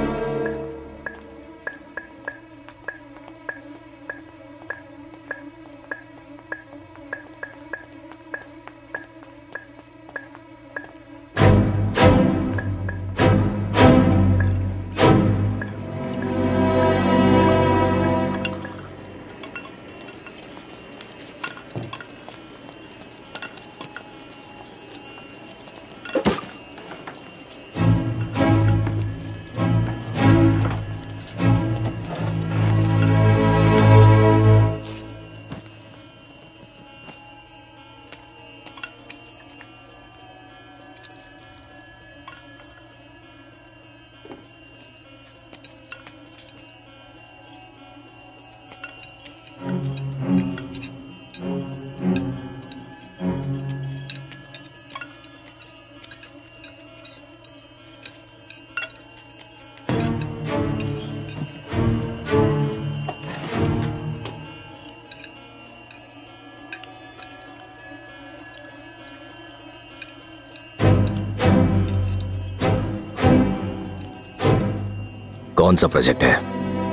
कौन सा प्रोजेक्ट है?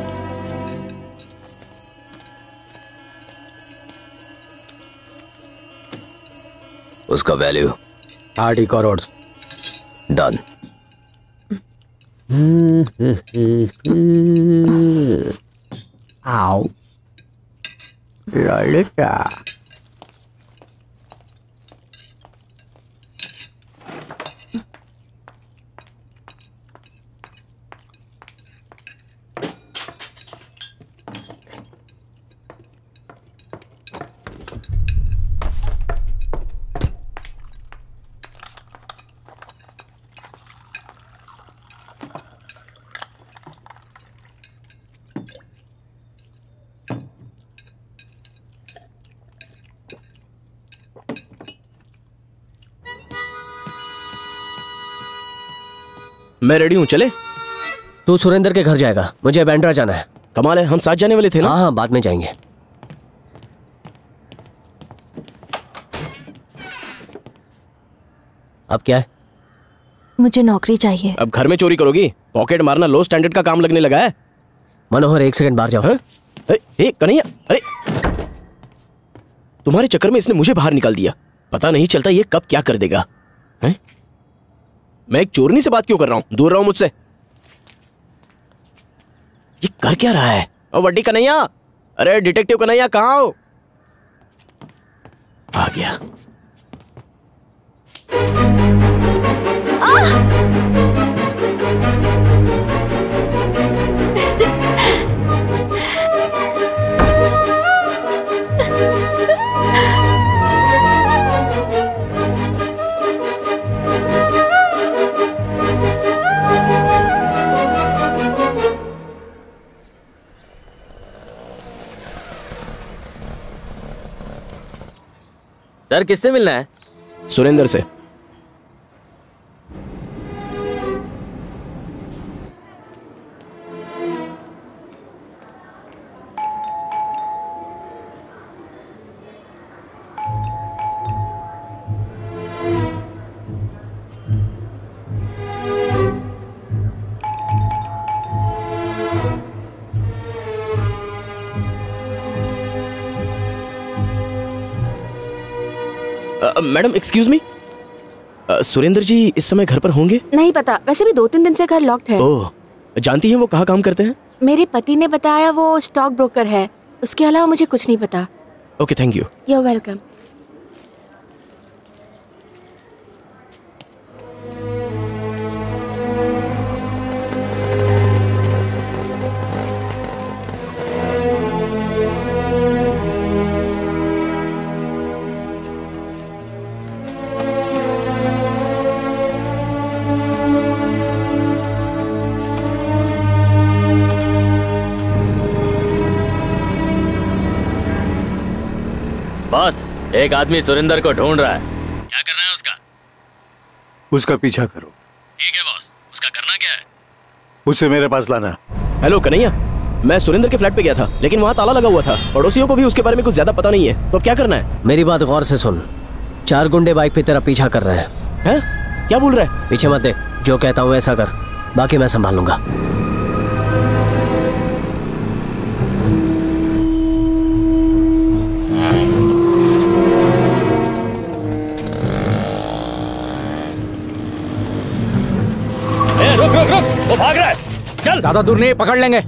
उसका वैल्यू 30 करोड़। डन। आओ ललिता। मैं रेडी हूँ, चले? तू सुरेंद्र के घर जाएगा, मुझे बांद्रा जाना है। कमाल है, हम साथ जाने वाले थे ना? हाँ, बाद में जाएंगे। अब क्या है? मुझे नौकरी चाहिए। अब घर में चोरी करोगी? पॉकेट मारना लो स्टैंडर्ड का काम लगने लगा है। मनोहर, 1 सेकंड बाहर जाओ। अरे कन्हैया, अरे तुम्हारे चक्कर में इसने मुझे बाहर निकाल दिया। पता नहीं चलता ये कब क्या कर देगा। है? मैं एक चोरनी से बात क्यों कर रहा हूं? दूर रहो मुझसे। ये कर क्या रहा है? ओ वड्डी कन्हैया, अरे डिटेक्टिव कन्हैया कहाँ हो? आ गया। सर, किससे मिलना है? सुरेंद्र से। Madam excuse me, Surendra ji इस समय घर पर होंगे? नहीं पता, वैसे भी 2-3 दिन से घर लॉक्ड है। ओह, जानती हैं वो कहाँ काम करते हैं? मेरे पति ने बताया वो स्टॉक ब्रोकर है, उसके अलावा मुझे कुछ नहीं पता। Okay, thank you. You are welcome. Boss, एक आदमी सुरेंद्र को ढूंढ रहा है। क्या करना है उसका? उसका पीछा करो। ठीक है बॉस, उसका करना क्या है? उसे मेरे पास लाना। हेलो कन्हैया, मैं सुरेंद्र के फ्लैट पे गया था, लेकिन वहाँ ताला लगा हुआ था। पड़ोसियों को भी उसके बारे में कुछ ज्यादा पता नहीं है, तो अब क्या करना है? मेरी बात गौर से सुन। 4 गुंडे बाइक पे तेरा पीछा कर रहे हैं। हैं? क्या बोल रहा है? पीछे मत देख, जो कहता हूँ ऐसा कर, बाकी मैं संभाल लूंगा। रुक रुक रुक, वो भाग रहा है। चल, ज्यादा दूर नहीं, पकड़ लेंगे।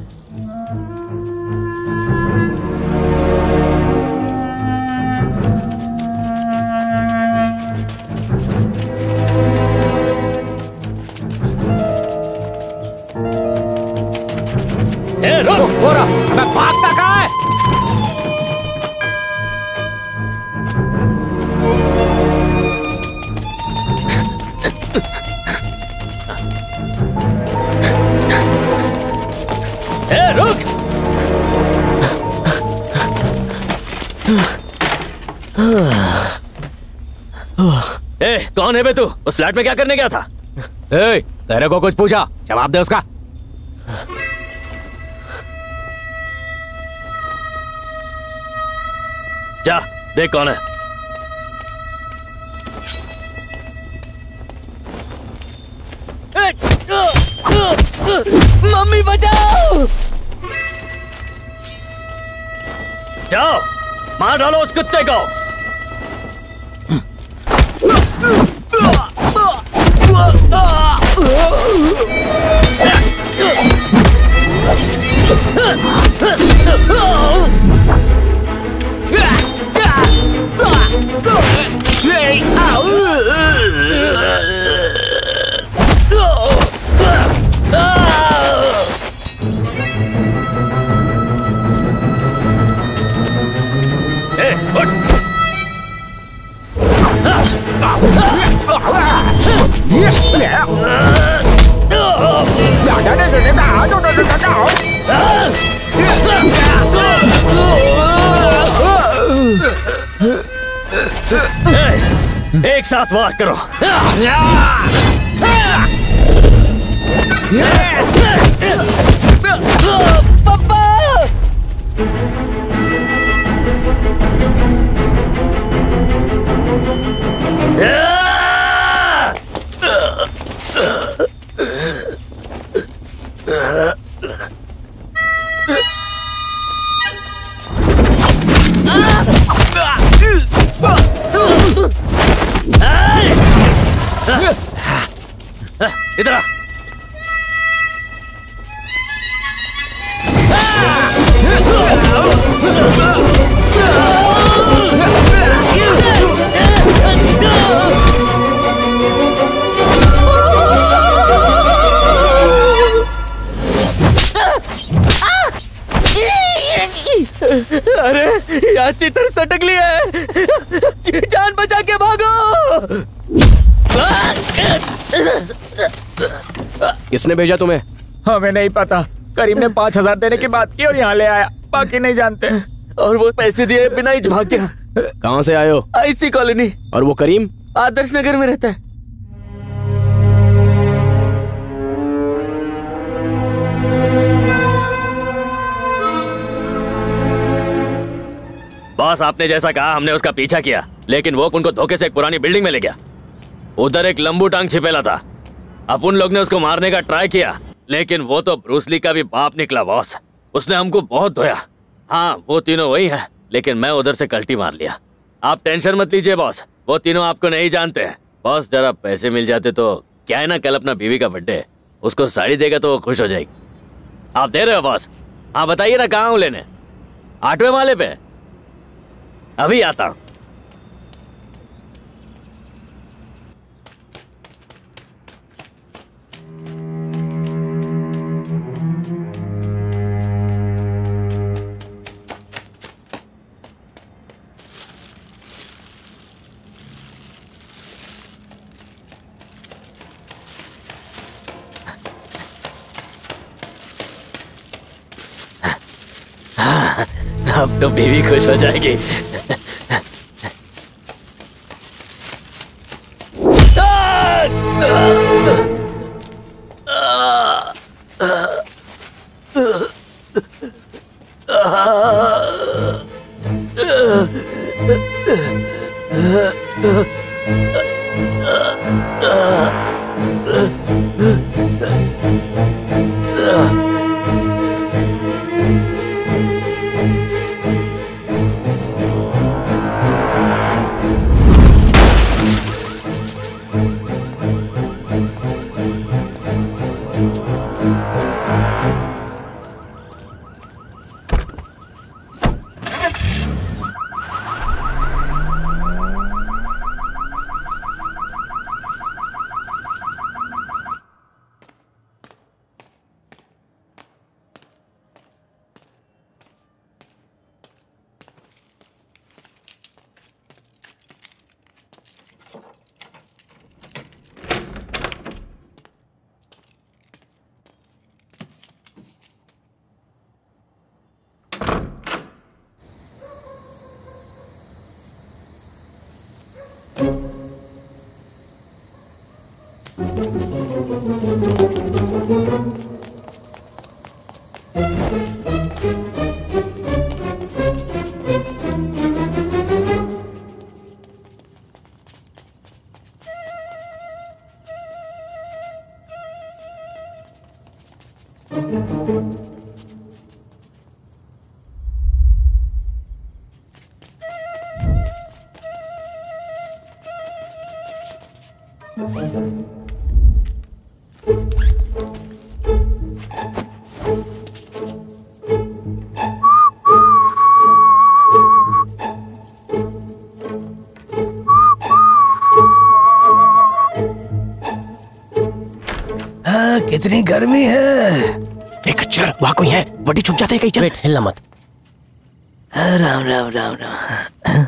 रुक, हो रहा, मैं भागता कहाँ है? रुक! कौन है बे तू? उस फ्लैट में क्या करने गया था? तेरे को कुछ पूछा? जवाब दे उसका। जा देख कौन है। मम्मी बचा। जाओ मार डालो उस कुत्ते को। एक साथ वार करो। पापा इधर आ। अरे यार चित्र सटक लिया है, जान बचा के भागो। किसने भेजा तुम्हें? हमें नहीं पता। करीम ने 5000 देने की बात की और यहाँ ले आया, बाकी नहीं जानते। और वो पैसे दिए बिना ही भाग गया। कहाँ से आए हो? IC colony. और वो करीम? आदर्श नगर में रहता है। बॉस आपने जैसा कहा हमने उसका पीछा किया, लेकिन वो उनको धोखे से एक पुरानी बिल्डिंग में ले गया। उधर एक लंबू टांग छिपेला था। अब उन लोग ने उसको मारने का ट्राई किया, लेकिन वो तो ब्रूसली का भी बाप निकला बॉस। उसने हमको बहुत धोया। हाँ वो तीनों वही हैं, लेकिन मैं उधर से कल्टी मार लिया। आप टेंशन मत लीजिए बॉस, वो तीनों आपको नहीं जानते। बॉस जरा पैसे मिल जाते तो क्या है ना, कल अपना बीवी का बर्थडे, उसको साड़ी देगा तो वो खुश हो जाएगी। आप दे रहे हो बॉस? हाँ बताइए ना कहाँ हूँ लेने? 8वें माले पे। अभी आता हूँ। अब तो बीवी खुश हो जाएगी। कितनी गर्मी है। एक अच्छा वहाँ कोई है, बड़ी छुप जाते हैं कहीं। चल वेट, हिलना मत। राम राम राम राम।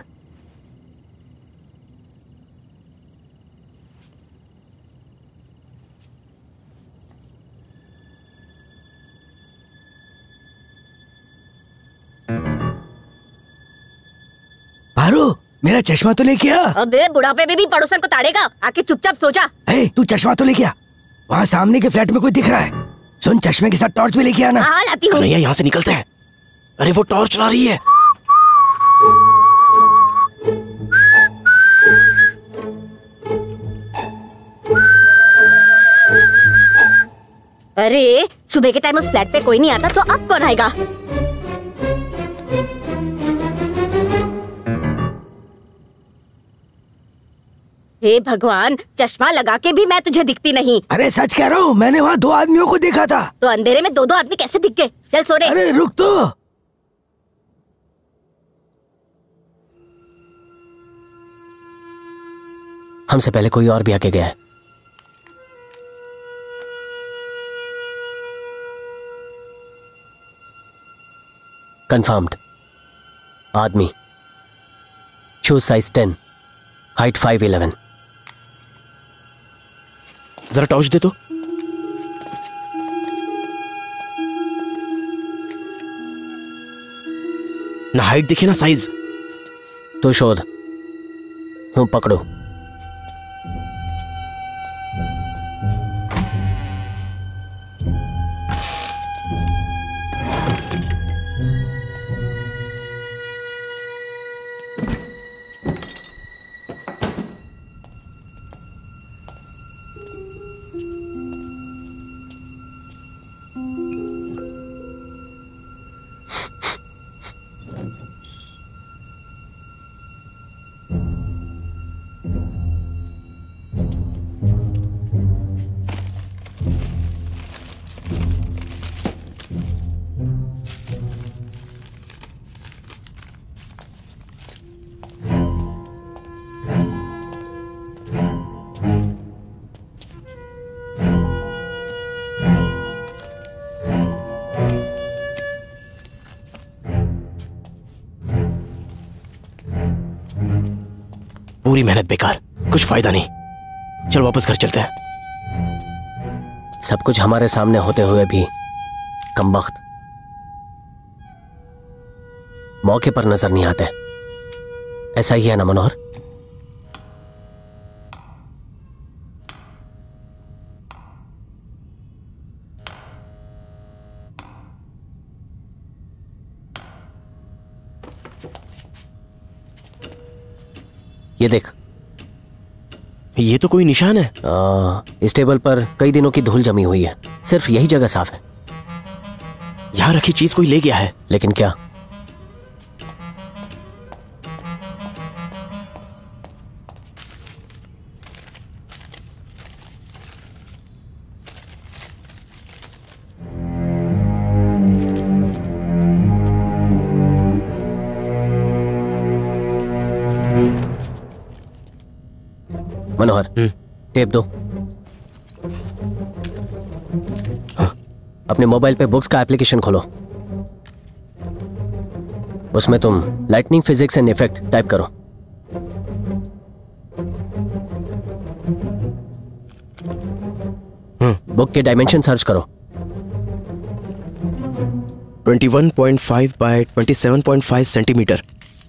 पारू, मेरा चश्मा तो लेके आ। अबे बुढ़ापे में भी पड़ोसन को ताड़ेगा, आके चुपचाप सो जा। तू चश्मा तो लेके आ। वहाँ सामने के फ्लैट में कोई दिख रहा है। सुन, चश्मे के साथ टॉर्च भी लेके आना। हाँ, लाती हूँ। कन्हैया यहाँ से निकलते हैं। अरे वो टॉर्च चला रही है। अरे सुबह के टाइम उस फ्लैट पे कोई नहीं आता तो अब कौन आएगा? हे भगवान, चश्मा लगा के भी मैं तुझे दिखती नहीं। अरे सच कह रहा हूँ, मैंने वहाँ 2 आदमियों को देखा था। तो अंधेरे में 2 आदमी कैसे दिख गए? चल सो रे। अरे रुक तो। हमसे पहले कोई और भी आके गया है। कंफर्म्ड। आदमी, शूज साइज 10, हाइट 5'11". जरा टॉर्च दे तो। ना हाइट दिखे ना साइज। तो शोध, हूं पकड़ो। पूरी मेहनत बेकार, कुछ फायदा नहीं। चल वापस घर चलते हैं। सब कुछ हमारे सामने होते हुए भी कमबख्त मौके पर नजर नहीं आते। ऐसा ही है ना मनोहर? ये देख, ये तो कोई निशान है। इस टेबल पर कई दिनों की धूल जमी हुई है। सिर्फ यही जगह साफ है। यहां रखी चीज कोई ले गया है। लेकिन क्या? मनोहर, टेप दो। अपने मोबाइल पे बुक्स का एप्लीकेशन खोलो। उसमें तुम lightning physics and effect type करो। बुक के डायमेंशन सर्च करो। 21.5 बाय 27.5 सेंटीमीटर।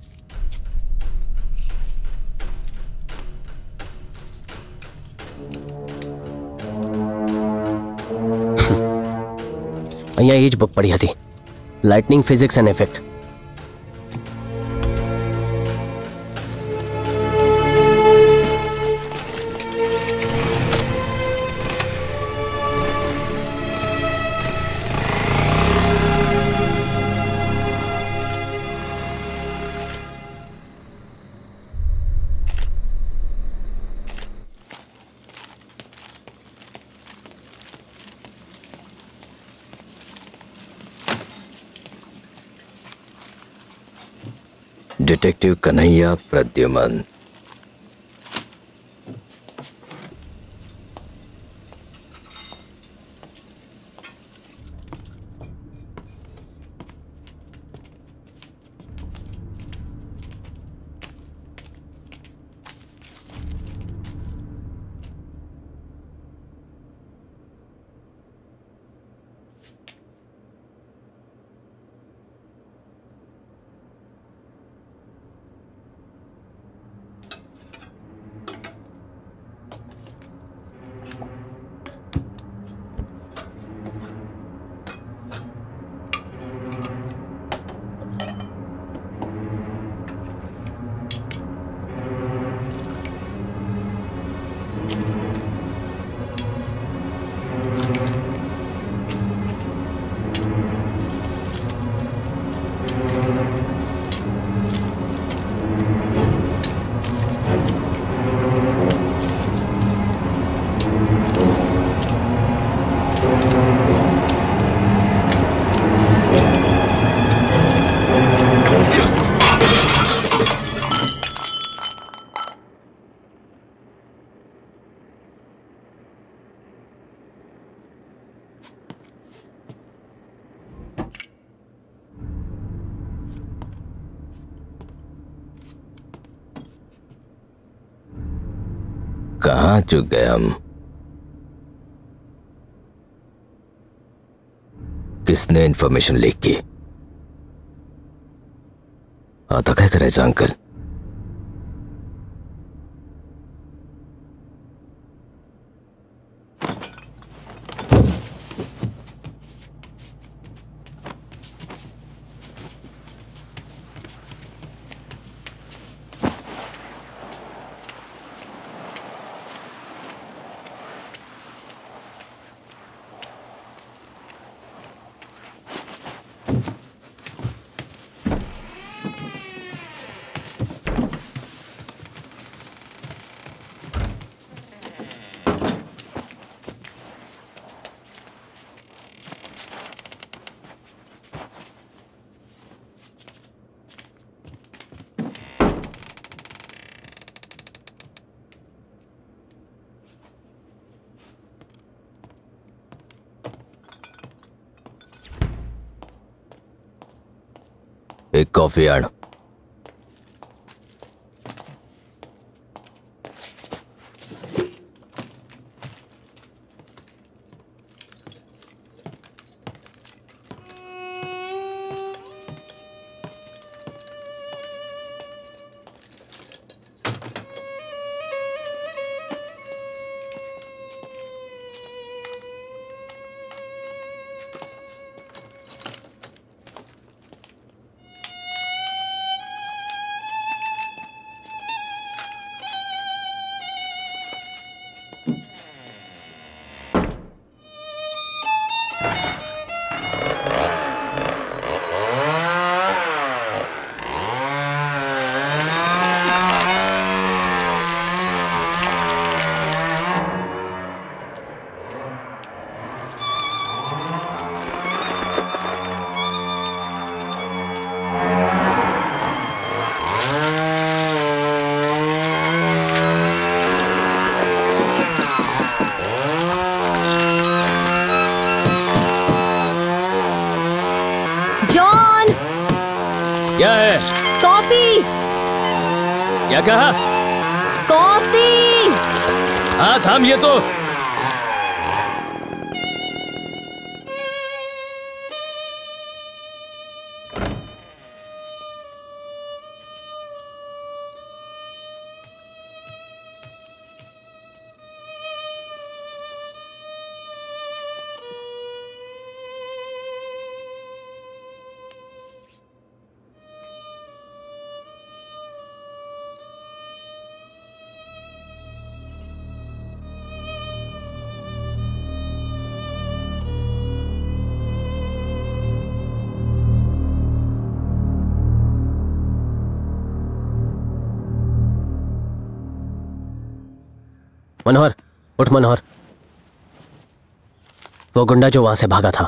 અહીંયા એ જ બુક પડી હતી, lightning physics and effect. Detective Kanhaiya Pradyuman. कहाँ चुक गए हम? किसने इन्फॉर्मेशन लीक की? आता क्या करे अंकल? एक कॉफी आड़। क्या है? कॉफी। क्या कहा? कॉफी। हाँ थाम ये तो। मनोहर, उठ मनोहर। वो गुंडा जो वहां से भागा था,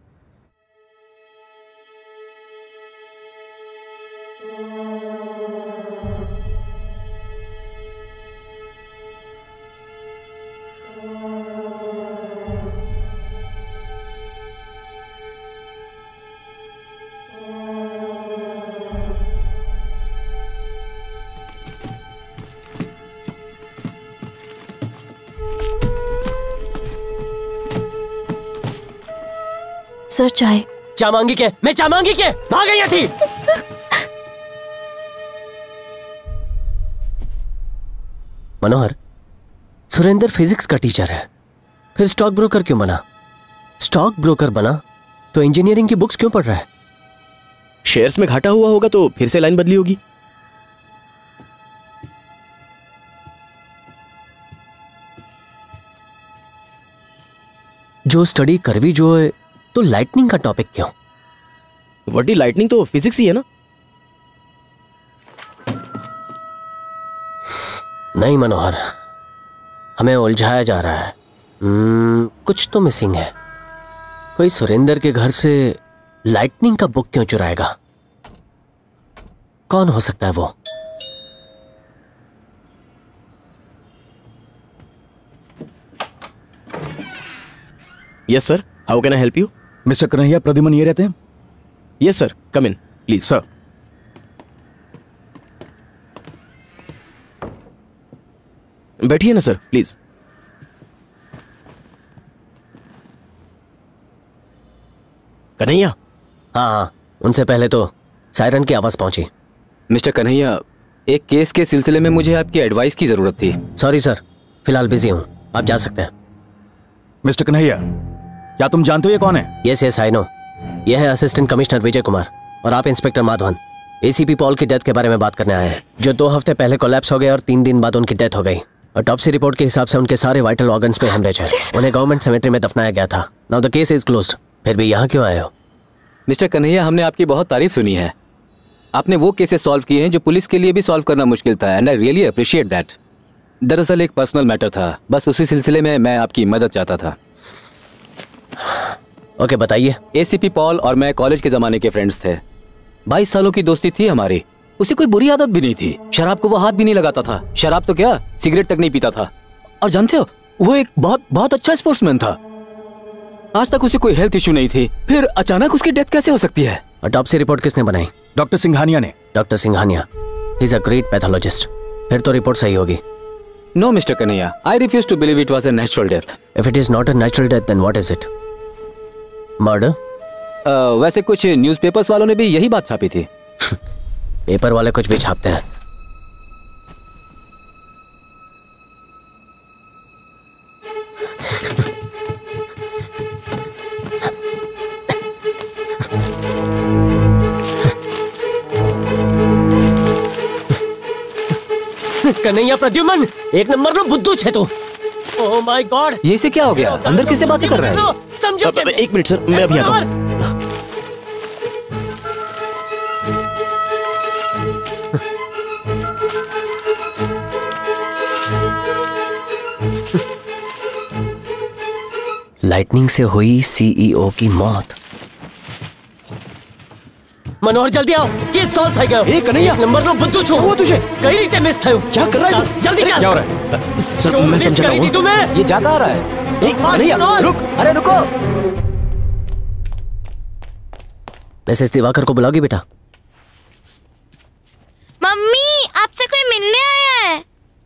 सर चाय। चा मांगी के? मैं चा मांगी के भाग गई थी। मनोहर, सुरेंद्र फिजिक्स का टीचर है, फिर स्टॉक ब्रोकर क्यों बना? स्टॉक ब्रोकर बना तो इंजीनियरिंग की बुक्स क्यों पढ़ रहा है? शेयर्स में घाटा हुआ होगा तो फिर से लाइन बदली होगी। जो स्टडी करवी जो है तो लाइटनिंग का टॉपिक क्यों? वड्डी लाइटनिंग तो फिजिक्स ही है ना? नहीं मनोहर, हमें उलझाया जा रहा है। कुछ तो मिसिंग है। कोई सुरेंद्र के घर से लाइटनिंग का बुक क्यों चुराएगा? कौन हो सकता है वो? Yes sir, how can I help you? Mister Kanhaiya Pradyuman ये रहते हैं? Yes sir, come in please. Sir बैठिए ना सर प्लीज। कन्हैया। हाँ, उनसे पहले तो सायरन की आवाज पहुंची। मिस्टर कन्हैया, एक केस के सिलसिले में मुझे आपकी एडवाइस की जरूरत थी। सॉरी सर, फिलहाल बिजी हूँ, आप जा सकते हैं। मिस्टर कन्हैया, क्या तुम जानते हो ये कौन है? यस यस आई नो, यह है असिस्टेंट कमिश्नर विजय कुमार और आप इंस्पेक्टर माधवन। एसीपी पॉल की डेथ के बारे में बात करने आए हैं, जो 2 हफ्ते पहले कोलैप्स हो गए और 3 दिन बाद उनकी डेथ हो गई। ऑटोप्सी रिपोर्ट के हिसाब से उनके सारे वाइटल ऑर्गन्स में हेमरेज है। उन्हें गवर्नमेंट सेमेट्री में दफनाया गया था। Now the case is closed. फिर भी यहाँ क्यों आए हो? मिस्टर कन्हैया, हमने आपकी बहुत तारीफ सुनी है। आपने वो केसेस सॉल्व किए हैं जो पुलिस के लिए भी सॉल्व करना मुश्किल था, and I really appreciate that. दरअसल एक पर्सनल मैटर था, बस उसी सिलसिले में मैं आपकी मदद चाहता था। ओके बताइए। एसीपी पॉल और मैं कॉलेज के जमाने के फ्रेंड्स थे। 22 सालों की दोस्ती थी हमारी। उसे कोई बुरी आदत भी नहीं थी, शराब को वो हाथ भी नहीं लगाता था। शराब तो क्या, सिगरेट तक नहीं पीता था। और जानते हो, वो एक बहुत अच्छा स्पोर्ट्समैन था। आज तक उसे कोई हेल्थ इश्यू नहीं थी, फिर अचानक उसकी डेथ कैसे हो सकती है? ऑटोप्सी रिपोर्ट किसने बनाई? डॉक्टर सिंघानिया ने। Doctor Singhania, he is a great pathologist. फिर तो रिपोर्ट सही होगी। No mister Kanhaiya, I refuse to believe it was a natural death. If it is not a natural death then what is it? Murder? वैसे कुछ newspapers वालों ने भी यही बात छापी थी। पेपर वाले कुछ भी छापते हैं। कन्हैया प्रद्युमन, एक नंबर नो बुद्धू छे तू। ओह माय गॉड, ये से क्या हो गया? अंदर किससे बातें कर रहा है? समझो। एक मिनट सर, मैं अभी आता हूँ। लाइटनिंग से हुई सीईओ की मौत। मनोहर जल्दी आओ, केस सॉल्व થઈ ગયો। એ કનૈયા નંબર નો બધું છું वो तुझे कई रीते मिस થયું। क्या कर रहा है तू? जल्दी चल। क्या हो रहा है सर? मैं समझा रहा हूँ। तुम्हें ये जा कहाँ रहा है? कन्हैया रुक, अरे रुको। मिसेस दिवाकर को बुलाओगी बेटा? मम्मी, आपसे कोई मिलने आया है।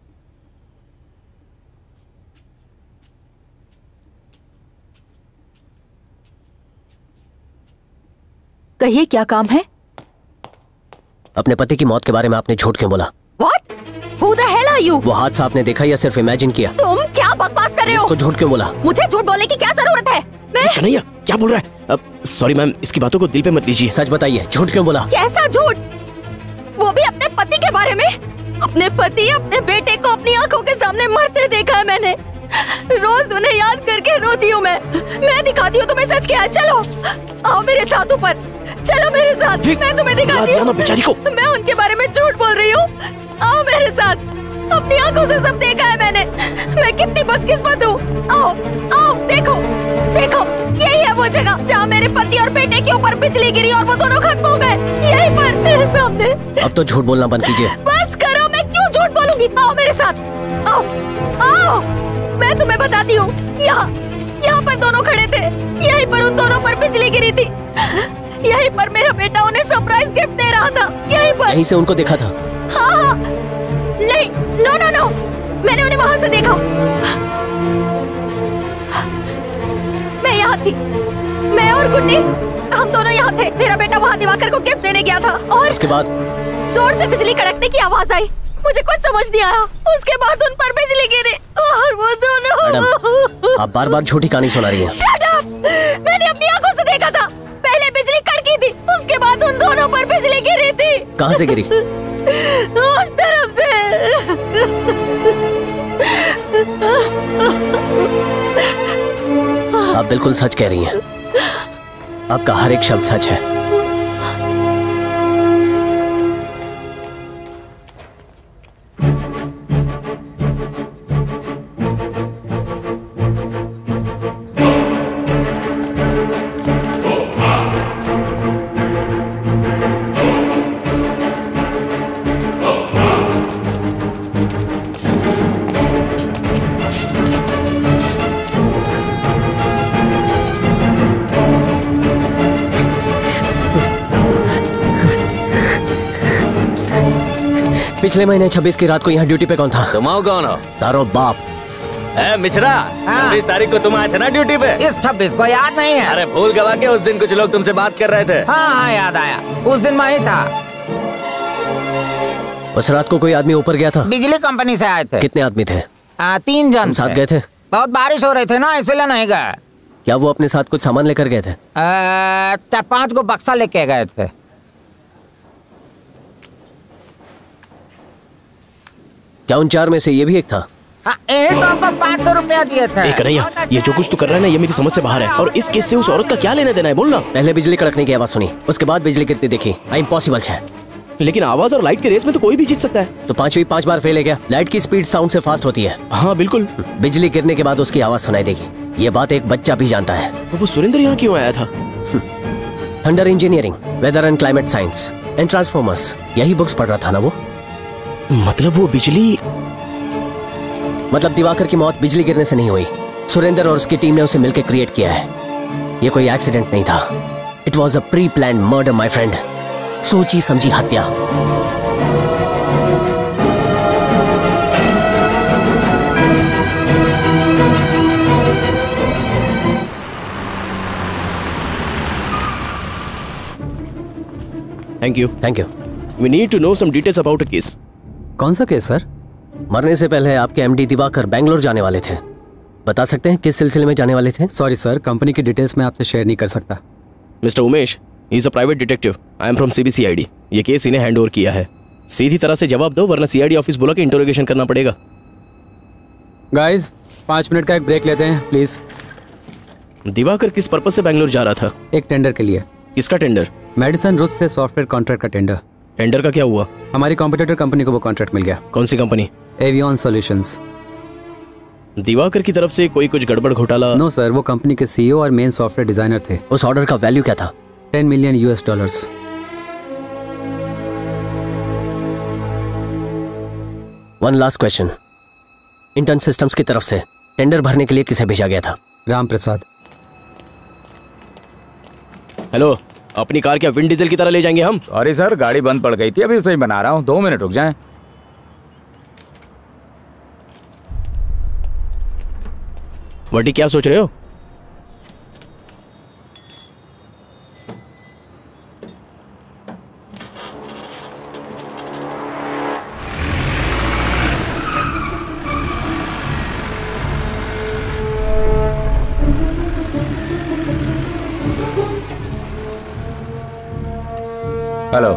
कहिए, क्या काम है? अपने पति की मौत के बारे में आपने झूठ क्यों बोला? What? Who the hell are you? वो हादसा आपने देखा या सिर्फ इमेजिन किया? तुम क्या बकवास कर रहे हो? उसको झूठ क्यों बोला? मुझे झूठ बोलने की क्या जरूरत है? मैं कन्हैया क्या बोल रहा है? सॉरी मैम, इसकी बातों को दिल पे मत लीजिए। सच बताइए, झूठ क्यों बोला? कैसा झूठ? वो भी अपने पति के बारे में? अपने पति, अपने बेटे को अपनी आंखों के सामने मरते देखा है मैंने। रोज उन्हें याद करके रोती हूँ मैं दिखाती हूँ तुम्हें सच क्या है। चलो आओ मेरे साथ ऊपर, चलो मेरे साथ, मैं तुम्हें दिखाती हूँ। मैं उनके बारे में झूठ बोल रही हूँ। आओ मेरे साथ, अपनी आंखों से सब देखा है मैंने। मैं कितनी बदकिस्मत हूँ। आओ आओ, देखो देखो, यही है वो जगह जहाँ मेरे पति और बेटे के ऊपर बिजली गिरी और वो दोनों खत्म हो गए, यहीं पर मेरे सामने। अब तो झूठ बोलना बंद कीजिए। बस करो, मैं क्यों झूठ बोलूंगी? आओ मेरे साथ, आओ आओ, मैं तुम्हें बताती हूँ। यहाँ पर दोनों खड़े थे, यहीं पर उन दोनों पर बिजली गिरी थी। यहीं पर मेरा बेटा उन्हें सरप्राइज गिफ्ट दे रहा था, यहीं पर। यहीं से उनको देखा था? हाँ, नहीं, नो नो नो, मैंने उन्हें वहां से देखा। मैं यहाँ थी, मैं और गुड्डी, हम दोनों यहाँ थे। मेरा बेटा वहाँ दिवाकर को गिफ्ट देने गया था और उसके बाद जोर से बिजली कड़कने की आवाज आई। मुझे कुछ समझ नहीं आया। उसके बाद उन पर बिजली गिरी और वो दोनों। मैडम, आप बार-बार झूठी कहानी सुना रही हैं। Shut up! मैंने अपनी आंखों से देखा था। पहले बिजली कड़की थी, उसके बाद उन दोनों पर बिजली गिरी थी। कहाँ से गिरी? उस तरफ से। आप बिल्कुल सच कह रही हैं। आपका हर एक शब्द सच है। पिछले महीने 26 की रात को यहाँ ड्यूटी पे कौन था? तुम आओ कौन हो? तारो बाप। मिश्रा, 26 तारीख को तुम आए थे ना ड्यूटी पे? इस 26 को याद नहीं है। अरे भूल गवा के उस दिन कुछ लोग तुमसे बात कर रहे थे। हाँ याद आया, उस दिन मैं ही था। उस रात को कोई आदमी ऊपर गया था? बिजली कंपनी से आए थे। कितने आदमी थे? 3 जन साथ गए थे? बहुत बारिश हो रही थी ना, इसलिए नहीं गए। क्या वो अपने साथ कुछ सामान लेकर गए थे? 4-5 को बक्सा लेके गए थे। क्या उन 4 में से ये भी एक था? तो हमको 500 रुपया दिए थे। कन्हैया, ये जो कुछ तू कर रहा है ना, ये मेरी समझ से बाहर है। और इस केस से उस औरत का क्या लेना देना है, बोलना। पहले बिजली कड़कने की आवाज सुनी, उसके बाद बिजली गिरती देखी। इम्पॉसिबल है। लेकिन आवाज और लाइट के रेस में तो कोई भी जीत सकता है। तो 5 बार फेल है क्या? लाइट की स्पीड साउंड से फास्ट होती है। हाँ बिल्कुल। बिजली गिरने के बाद उसकी आवाज सुनाई देगी। ये बात एक बच्चा भी जानता है। तो वो सुरेंद्र यहाँ क्यों आया था? Thunder engineering, weather and climate science and transformers, यही बुक्स पढ़ रहा था ना वो। मतलब वो बिजली, मतलब दिवाकर की मौत बिजली गिरने से नहीं हुई। सुरेंद्र और उसकी टीम ने उसे मिलकर क्रिएट किया है। ये कोई एक्सीडेंट नहीं था। It was a pre plan murder my friend. सोची समझी हत्या। Thank you. Thank you. We need to know some details about a case. कौन सा केस सर? मरने से पहले आपके एमडी दिवाकर बैंगलोर जाने वाले थे। बता सकते हैं किस सिलसिले में जाने वाले थे? सॉरी सर, कंपनी की डिटेल्स मैं आपसे शेयर नहीं कर सकता। Mister Umesh, he is a private detective. I am from CBCID. ये केस इन्हें हैंड ओवर किया है। सीधी तरह से जवाब दो, वरना सीआईडी ऑफिस बुला के इंटरोगेशन करना पड़ेगा। गाइस, 5 मिनट का एक ब्रेक लेते हैं प्लीज। दिवाकर किस पर्पस से बैंगलोर जा रहा था? एक टेंडर के लिए। किसका टेंडर? मेडिसन रूथ से सॉफ्टवेयर कॉन्ट्रैक्ट का टेंडर। टेंडर का क्या हुआ? हमारी कॉम्पिटिटर कंपनी को वो कॉन्ट्रैक्ट मिल गया। कौन सी कंपनी? Avion solutions. दिवाकर की तरफ से कोई कुछ गड़बड़ घोटाला? नो सर, वो कंपनी के सीईओ और मेन सॉफ्टवेयर डिजाइनर थे। उस ऑर्डर का वैल्यू क्या था? $10 million US। One last question. Intern systems की तरफ से टेंडर भरने के लिए किसे भेजा गया था? राम प्रसाद। हेलो, अपनी कार क्या विंड डीजल की तरह ले जाएंगे हम? सॉरी सर, गाड़ी बंद पड़ गई थी, अभी उसे ही बना रहा हूँ। 2 मिनट रुक जाएं। वटी, क्या सोच रहे हो? हेलो।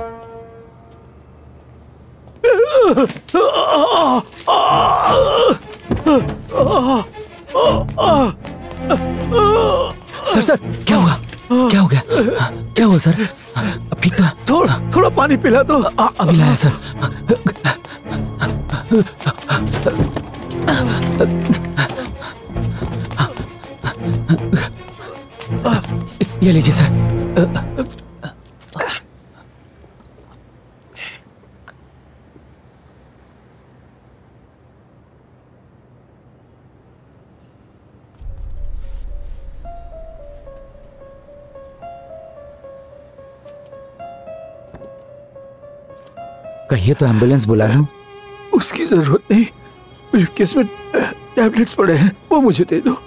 सर सर, क्या हुआ? क्या हो गया? क्या हुआ सर? अब ठीक तो? थोड़ा पानी पिला दो। अभी लाया सर। ये लीजिए सर। कहिए तो एम्बुलेंस बुला लूं? उसकी जरूरत नहीं, ब्रीफकेस में टैबलेट्स पड़े हैं, वो मुझे दे दो।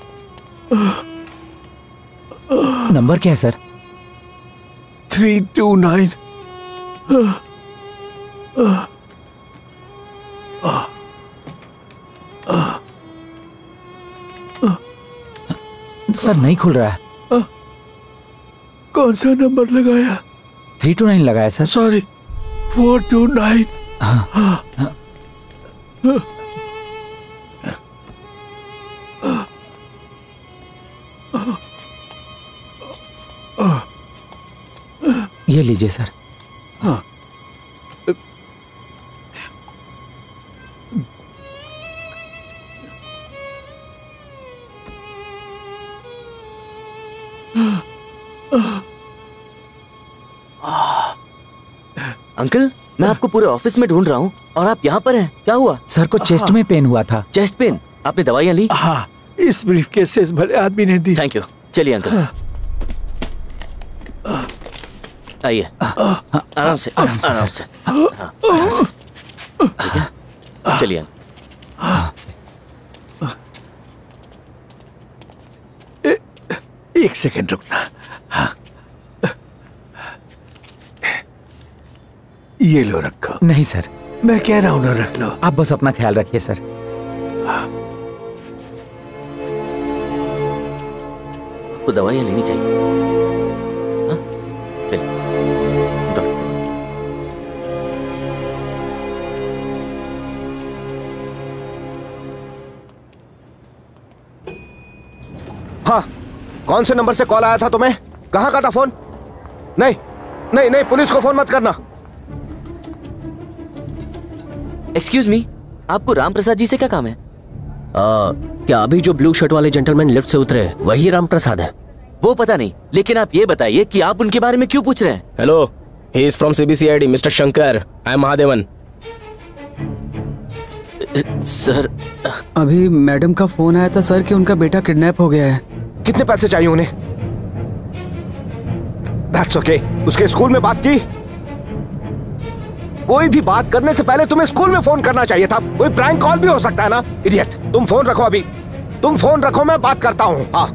नंबर क्या है सर? 329। सर नहीं खुल रहा है। कौन सा नंबर लगाया? 329 लगाया सर। सॉरी, 429। हाँ। ये लीजिए सर। हाँ। अंकल, मैं आपको पूरे ऑफिस में ढूंढ रहा हूँ और आप यहाँ पर हैं। क्या हुआ? सर को चेस्ट में पेन हुआ था। Chest pain? आपने दवाइयाँ ली? हाँ, इस ब्रीफकेस से इस भले आदमी ने दी। Thank you. चलिए अंकल, आइए। आराम से, आराम से। ठीक है, चलिए। एक सेकंड रुकना। हाँ। ये लो रखो। नहीं सर, मैं कह रहा हूं ना रख लो। आप बस अपना ख्याल रखिए सर। आपको दवाइयाँ लेनी चाहिए। हाँ? चलिए डॉक्टर के पास। हाँ, कौन से नंबर से कॉल आया था तुम्हें? कहाँ का था फोन? नहीं नहीं नहीं, पुलिस को फोन मत करना। एक्सक्यूज मी, आपको राम प्रसाद जी से क्या काम है? क्या अभी जो ब्लू शर्ट वाले जेंटलमैन लिफ्ट से उतरे वही राम प्रसाद है? वो पता नहीं, लेकिन आप ये बताइए कि आप उनके बारे में क्यों पूछ रहे हैं? Hello, he is from CBCID, mister Shankar. I am Mahadevan. Sir, अभी मैडम का फोन आया था सर कि उनका बेटा किडनैप हो गया है। कितने पैसे चाहिए उन्हें? That's okay. उसके स्कूल में बात की? कोई भी बात करने से पहले तुम्हें स्कूल में फोन करना चाहिए था। कोई प्रैंक कॉल भी हो सकता है ना, इडियट। तुम फोन रखो अभी, तुम फोन रखो, मैं बात करता हूँ। हाँ।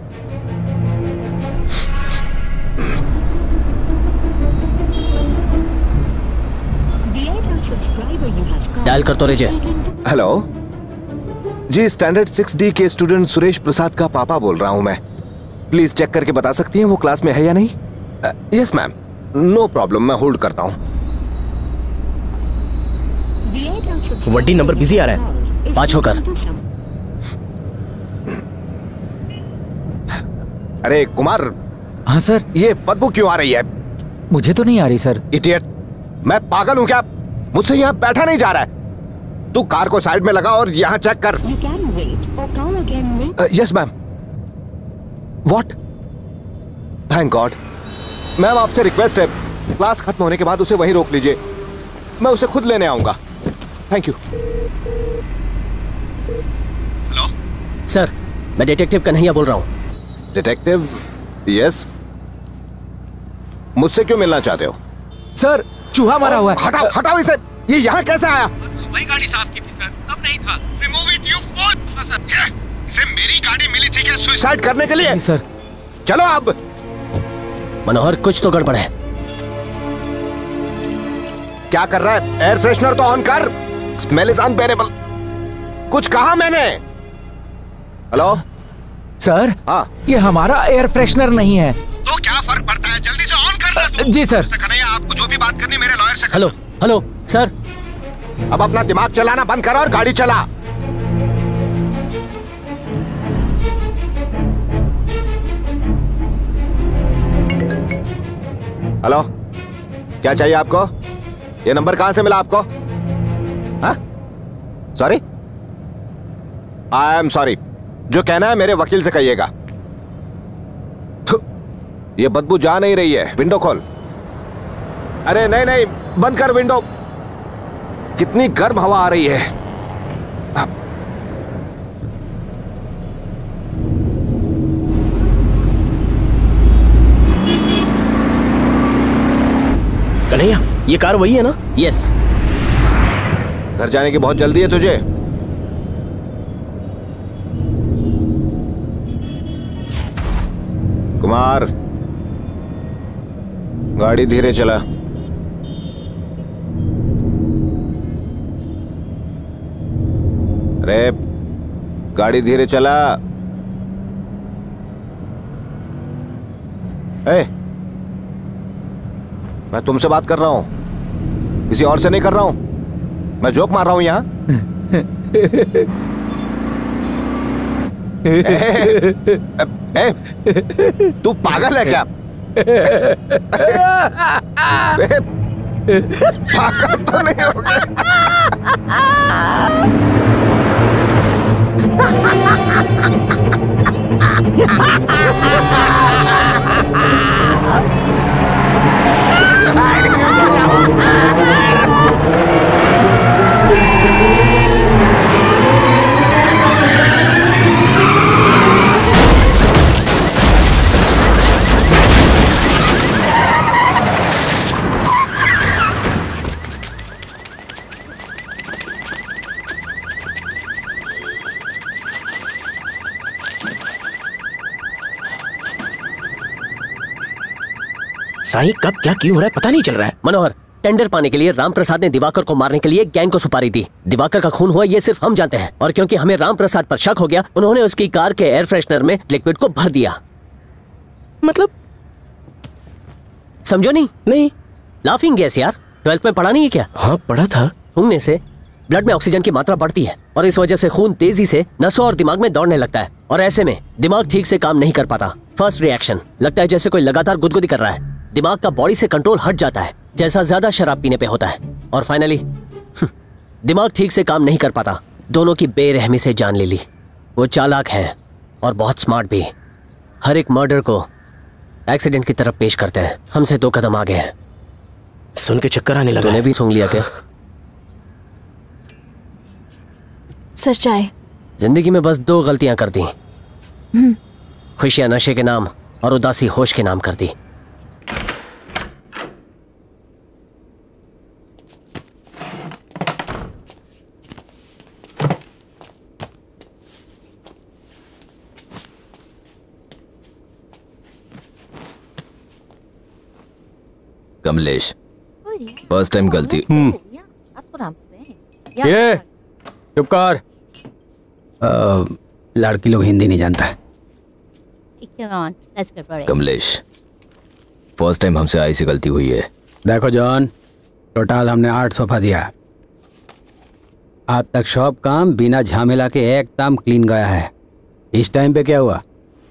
डायल कर तो रेजे। हेलो जी, स्टैंडर्ड 6D के स्टूडेंट सुरेश प्रसाद का पापा बोल रहा हूँ मैं। प्लीज चेक करके बता सकती हैं वो क्लास में है या नहीं? यस मैम, नो प्रॉब्लम, मैं होल्ड करता हूँ। वड्डी नंबर बिजी आ रहा है, 5 होकर। अरे कुमार। हाँ सर। ये बदबू क्यों आ रही है? मुझे तो नहीं आ रही सर। इडियट, मैं पागल हूँ क्या? मुझसे यहाँ बैठा नहीं जा रहा है। तू कार को साइड में लगा और यहाँ चेक कर। Yes ma'am. What? Thank God. Ma'am आपसे रिक्वेस्ट है, क्लास खत्म होने के बाद उसे वहीं रोक लीजिए, मैं उसे खुद लेने आऊंगा। Thank you. हेलो सर, मैं डिटेक्टिव कन्हैया बोल रहा हूँ। डिटेक्टिव? यस। मुझसे क्यों मिलना चाहते हो? सर, चूहा मारा हुआ है। हटाओ हटाओ इसे। ये यहाँ कैसे आया? सुबह गाड़ी साफ की थी सर, तब नहीं था। Remove it you fool. हाँ सर। इसे मेरी गाड़ी मिली थी क्या सुसाइड करने के लिए? सर। चलो अब। मनोहर, कुछ तो गड़बड़ है। क्या कर रहा है? एयर फ्रेशनर तो ऑन कर। Smell is unbearable. कुछ कहा मैंने? Hello sir. हाँ, ये हमारा एयर फ्रेशनर नहीं है। तो क्या फर्क पड़ता है? जल्दी से ऑन कर ना तू। जी सर। कन्हैया, आपको जो भी बात करनी मेरे लॉयर से। Hello hello sir. अब अपना दिमाग चलाना बंद कर और गाड़ी चला। हेलो, क्या चाहिए आपको? ये नंबर कहां से मिला आपको? हाँ? सॉरी? I am sorry. जो कहना है मेरे वकील से कहिएगा। ये बदबू जा नहीं रही है, विंडो खोल। अरे नहीं नहीं, बंद कर विंडो। कितनी गर्म हवा आ रही है। कन्हैया, ये कार वही है ना? यस। घर जाने की बहुत जल्दी है तुझे? कुमार, गाड़ी धीरे चला। अरे गाड़ी धीरे चला। ए, मैं तुमसे बात कर रहा हूं, किसी और से नहीं कर रहा हूं। मैं जोक मार रहा हूं यहाँ। तू पागल है क्या? पागल तो नहीं हो गया? साईं कब क्या क्यों हो रहा है पता नहीं चल रहा है। मनोहर, टेंडर पाने के लिए राम प्रसाद ने दिवाकर को मारने के लिए गैंग को सुपारी दी। दिवाकर का खून हुआ ये सिर्फ हम जानते हैं, और क्योंकि हमें राम प्रसाद पर शक हो गया, उन्होंने उसकी कार के एयर फ्रेशनर में लिक्विड को भर दिया। मतलब समझो नहीं लाफिंग गैस यार, 12th में पढ़ा नहीं है क्या? हाँ पढ़ा था। सूंघने से ब्लड में ऑक्सीजन की मात्रा बढ़ती है और इस वजह से खून तेजी से नसों और दिमाग में दौड़ने लगता है, और ऐसे में दिमाग ठीक से काम नहीं कर पाता। फर्स्ट रिएक्शन लगता है जैसे कोई लगातार गुदगुदी कर रहा है, दिमाग का बॉडी से कंट्रोल हट जाता है जैसा ज्यादा शराब पीने पे होता है, और फाइनली दिमाग ठीक से काम नहीं कर पाता। दोनों की बेरहमी से जान ले ली। वो चालाक है और बहुत स्मार्ट भी। हर एक मर्डर को एक्सीडेंट की तरफ पेश करते हैं। हमसे 2 कदम आगे हैं। सुन के चक्कर आने लगा। तूने भी सूंघ लिया क्या? सर चाय। जिंदगी में बस 2 गलतियां कर दी, खुशियां नशे के नाम और उदासी होश के नाम कर दी। कमलेश, फर्स्ट टाइम गलती। ये चुप कर। लड़की लोग हिंदी नहीं जानता है। कमलेश, फर्स्ट टाइम हमसे ऐसी गलती हुई है। देखो जॉन, टोटल हमने 8 सोफा दिया। आज तक सब काम बिना झमेला के एकदम क्लीन गया है। इस टाइम पे क्या हुआ?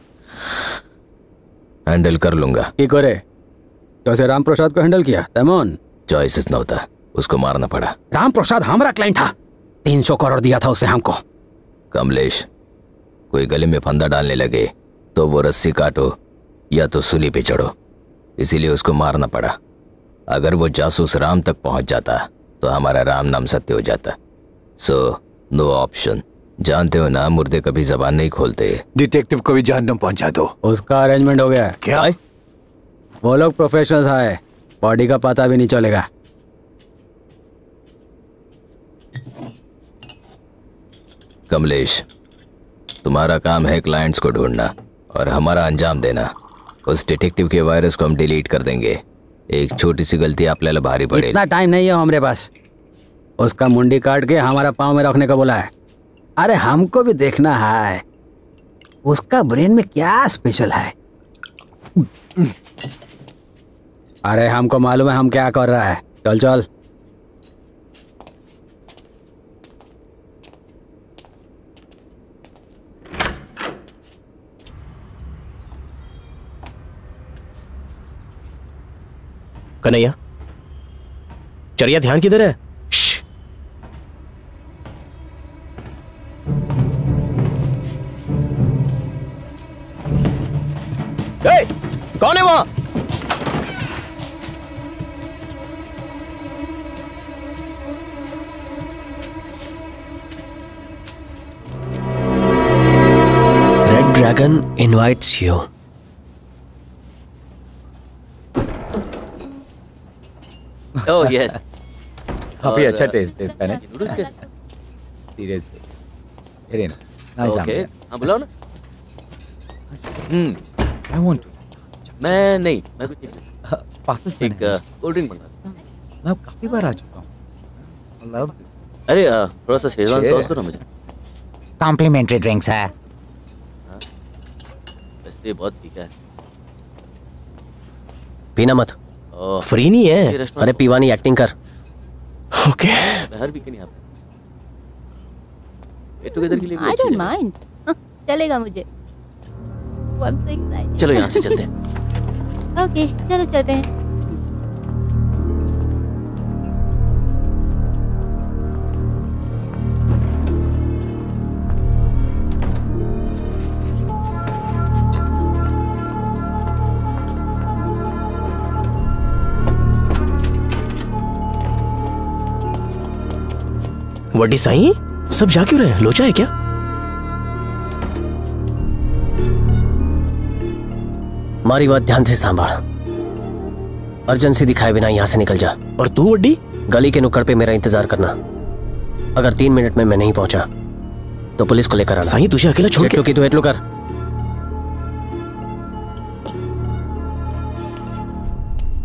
हैंडल कर लूंगा। की करे तो ऐसे राम प्रसाद को हैंडल किया तेमन चॉइसेस न होता, उसको मारना पड़ा। राम प्रसाद हमारा क्लाइंट था, 300 करोड़ दिया था उसने हमको। कमलेश, कोई गले में फंदा डालने लगे तो वो रस्सी काटो या तो सूली पे चढ़ो, इसीलिए उसको मारना पड़ा। अगर वो जासूस राम तक पहुंच जाता तो हमारा राम नाम सत्य हो जाता। So no option. जानते हो ना, मुर्दे कभी जबान नहीं खोलते। डिटेक्टिव को भी जहन्नुम पहुंचा दो। उसका अरेंजमेंट हो गया। क्या? वो लोग प्रोफेशनल्स है, बॉडी का पता भी नहीं चलेगा। कमलेश, तुम्हारा काम है क्लाइंट्स को ढूंढना और हमारा अंजाम देना। उस डिटेक्टिव के वायरस को हम डिलीट कर देंगे। एक छोटी सी गलती आपल्याला भारी पड़ेगी। इतना टाइम नहीं है हमारे पास। उसका मुंडी काट के हमारा पाँव में रखने का बोला है। अरे हमको भी देखना है उसका ब्रेन में क्या स्पेशल है। अरे हमको मालूम है हम क्या कर रहा है। चल चल। कन्हैया, चरिया ध्यान किधर है? कौन है वहां? Red dragon invites you. Oh yes, काफी अच्छा टेस्ट है इसका ना। नूडल्स के सीरियसली वेरी नाइस। ओके, हां बुलाओ ना। I want to. मैं नहीं, मैं कुछ पास्ता एक कोल्ड ड्रिंक बना। मैं काफी बार आ चुका हूं। लव। अरे थोड़ा सा शेजवान सॉस दो ना मुझे। कॉम्प्लीमेंट्री ड्रिंक्स है। वैसे बहुत ठीक है। पीना मत। फ्री नहीं है। अरे पीवानी एक्टिंग कर। ओके। हर वीकेंड यहाँ पे गेट टुगेदर के लिए भी आई अच्छी डोंट जगह है। माइंड। चलेगा मुझे। चलो यहाँ से चलते हैं। ओके चलो चलते हैं। वड्डी साईं, सब जा क्यों रहे हैं? लोचा है क्या? हमारी बात ध्यान से सांभा। अर्जेंसी दिखाए बिना यहाँ से निकल जा। और तू वड्डी? गली के नुक्कड़ पे मेरा इंतजार करना। अगर 3 मिनट में मैं नहीं पहुंचा तो पुलिस को लेकर आना। साईं तुझे अकेला छोड़ के? तू एटलू कर।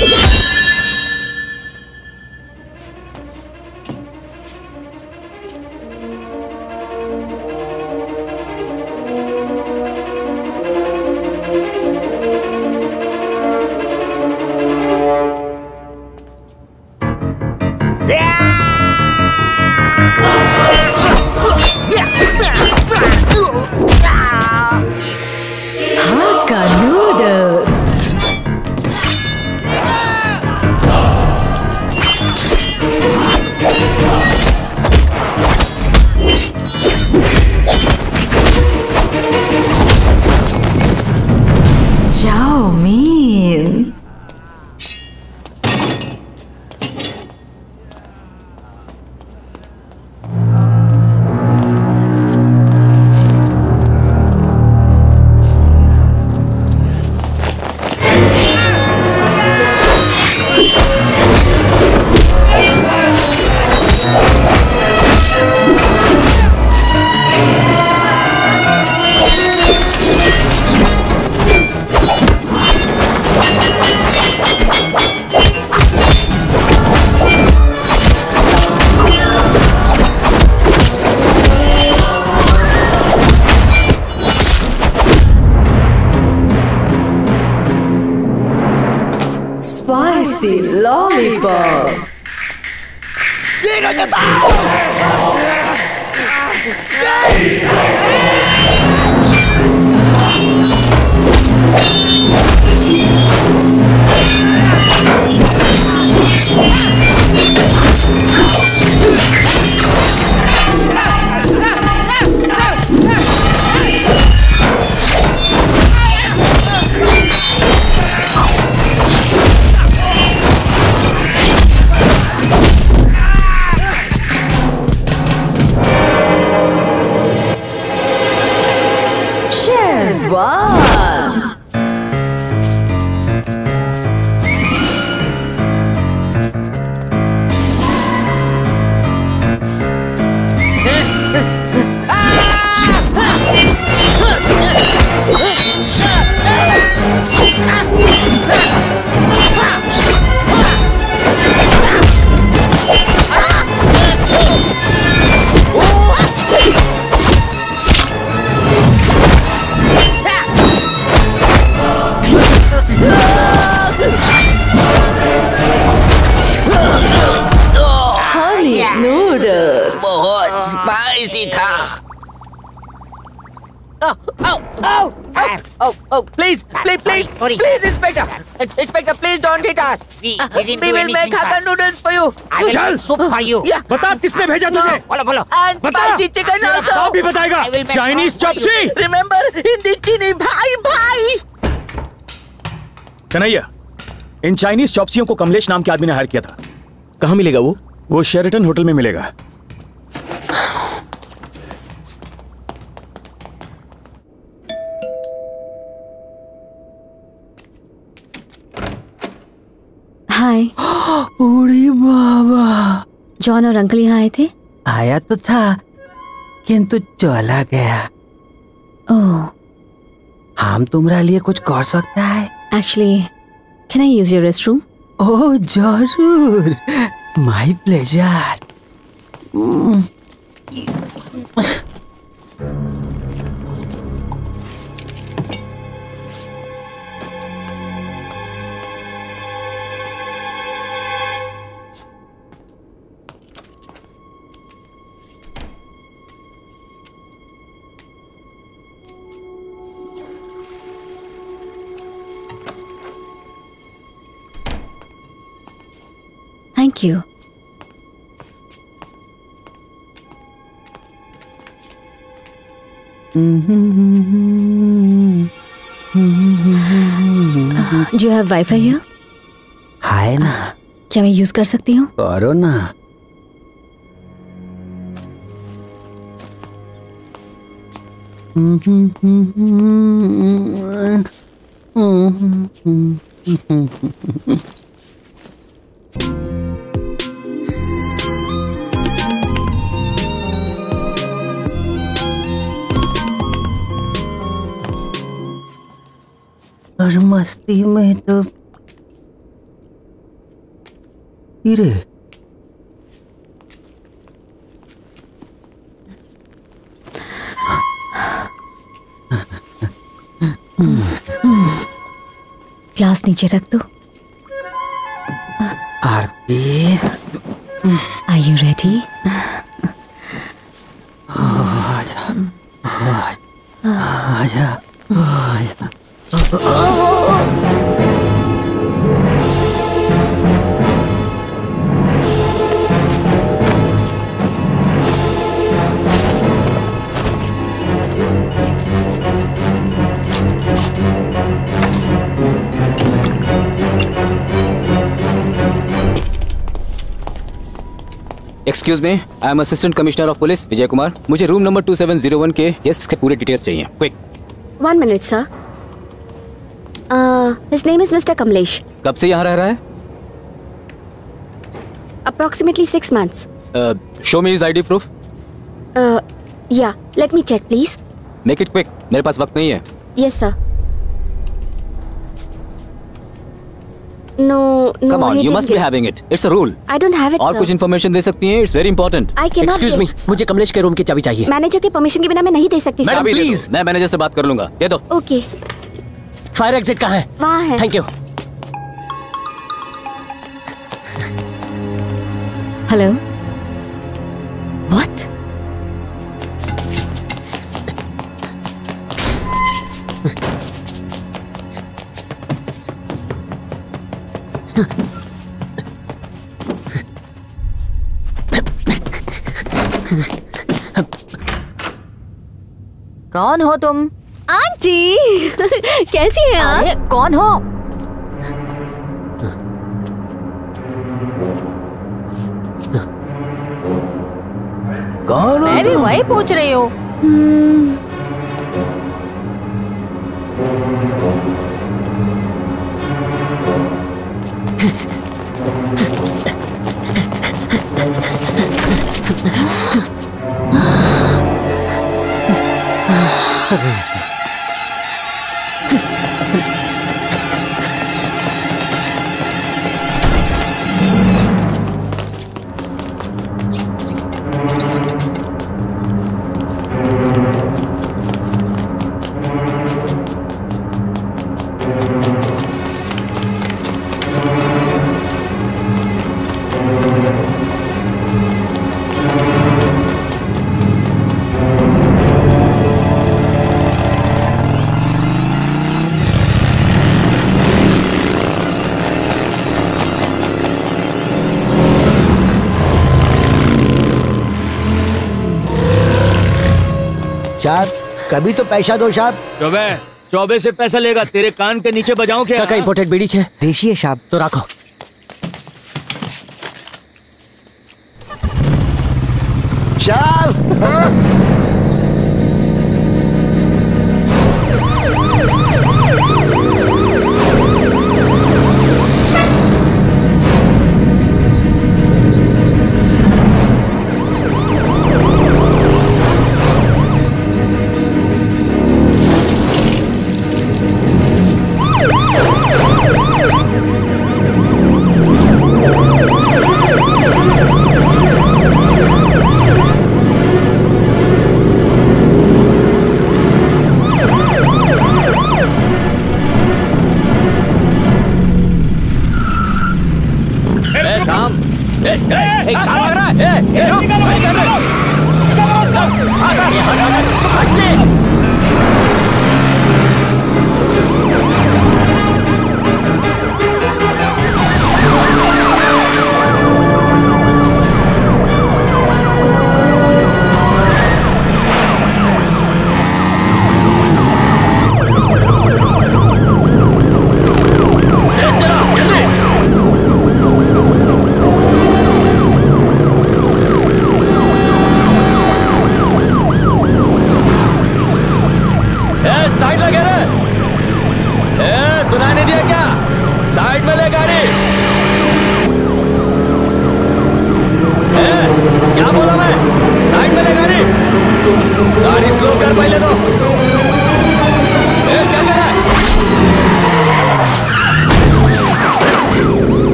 Spicy lollipop. One. बहुत स्पाइसी था। Please, Inspector, please don't hit us. We will make Hakka noodles for you. चल, soup for you. बता किसने भेजा तुझे? बोलो. And spicy chicken also. आप भी बताएगा। Chinese chopsy. Remember, हिंदी चीनी भाई. कन्हैया, इन चाइनीज चॉप्सियों को कमलेश नाम के आदमी ने हायर किया था। कहाँ मिलेगा वो? वो शेरेटन होटल में मिलेगा। हाय। उड़ी बाबा। जॉन और अंकल यहाँ आए थे? आया तो था, किंतु चला गया। ओह। हम तुम्हारे लिए कुछ कर सकता है? Actually, can I use your restroom? ओह जरूर। My pleasure. Thank you. Do you have Wi-Fi here? है ना। क्या मैं यूज कर सकती हूँ? करो ना। और मस्ती में तो हीरे ग्लास नीचे रख दो। RP, Are you ready? आजा, आजा, आजा। Excuse me, I am assistant commissioner of police Vijay Kumar. मुझे रूम नंबर 2701 के गेस्ट के पूरे डिटेल्स चाहिए, quick. 1 minute, sir. His name is Mr. Kamlesh. कब से यहाँ रह रहा है? Approximately 6 months. Show me his ID proof. Yeah, let me check, please. Make it quick, मेरे पास वक्त नहीं है। Yes, sir. No, Come on, he you didn't must be give- having it. It's a rule. I don't have it, और sir. कुछ information दे सकती हैं? It's very important. I cannot Excuse me, give- मुझे कमलेश के रूम की चाबी चाहिए। मैनेजर के परमिशन के बिना मैं नहीं दे सकती, मैडम sir. प्लीज, मैं मैनेजर से बात कर लूंगा, दे दो। Okay, फायर एग्जिट कहाँ है? वहाँ है। Thank you. Hello? What? कौन हो तुम? आंटी कैसी हैं आप? अरे कौन हो? कौन मैं भी वही पूछ रही हूँ। साहब कभी तो पैसा दो साहब। चौबे से पैसा लेगा, तेरे कान के नीचे बजाऊं क्या? काका इंपोर्टेड बीड़ी है। देशी है साहब। तो रखो। साहब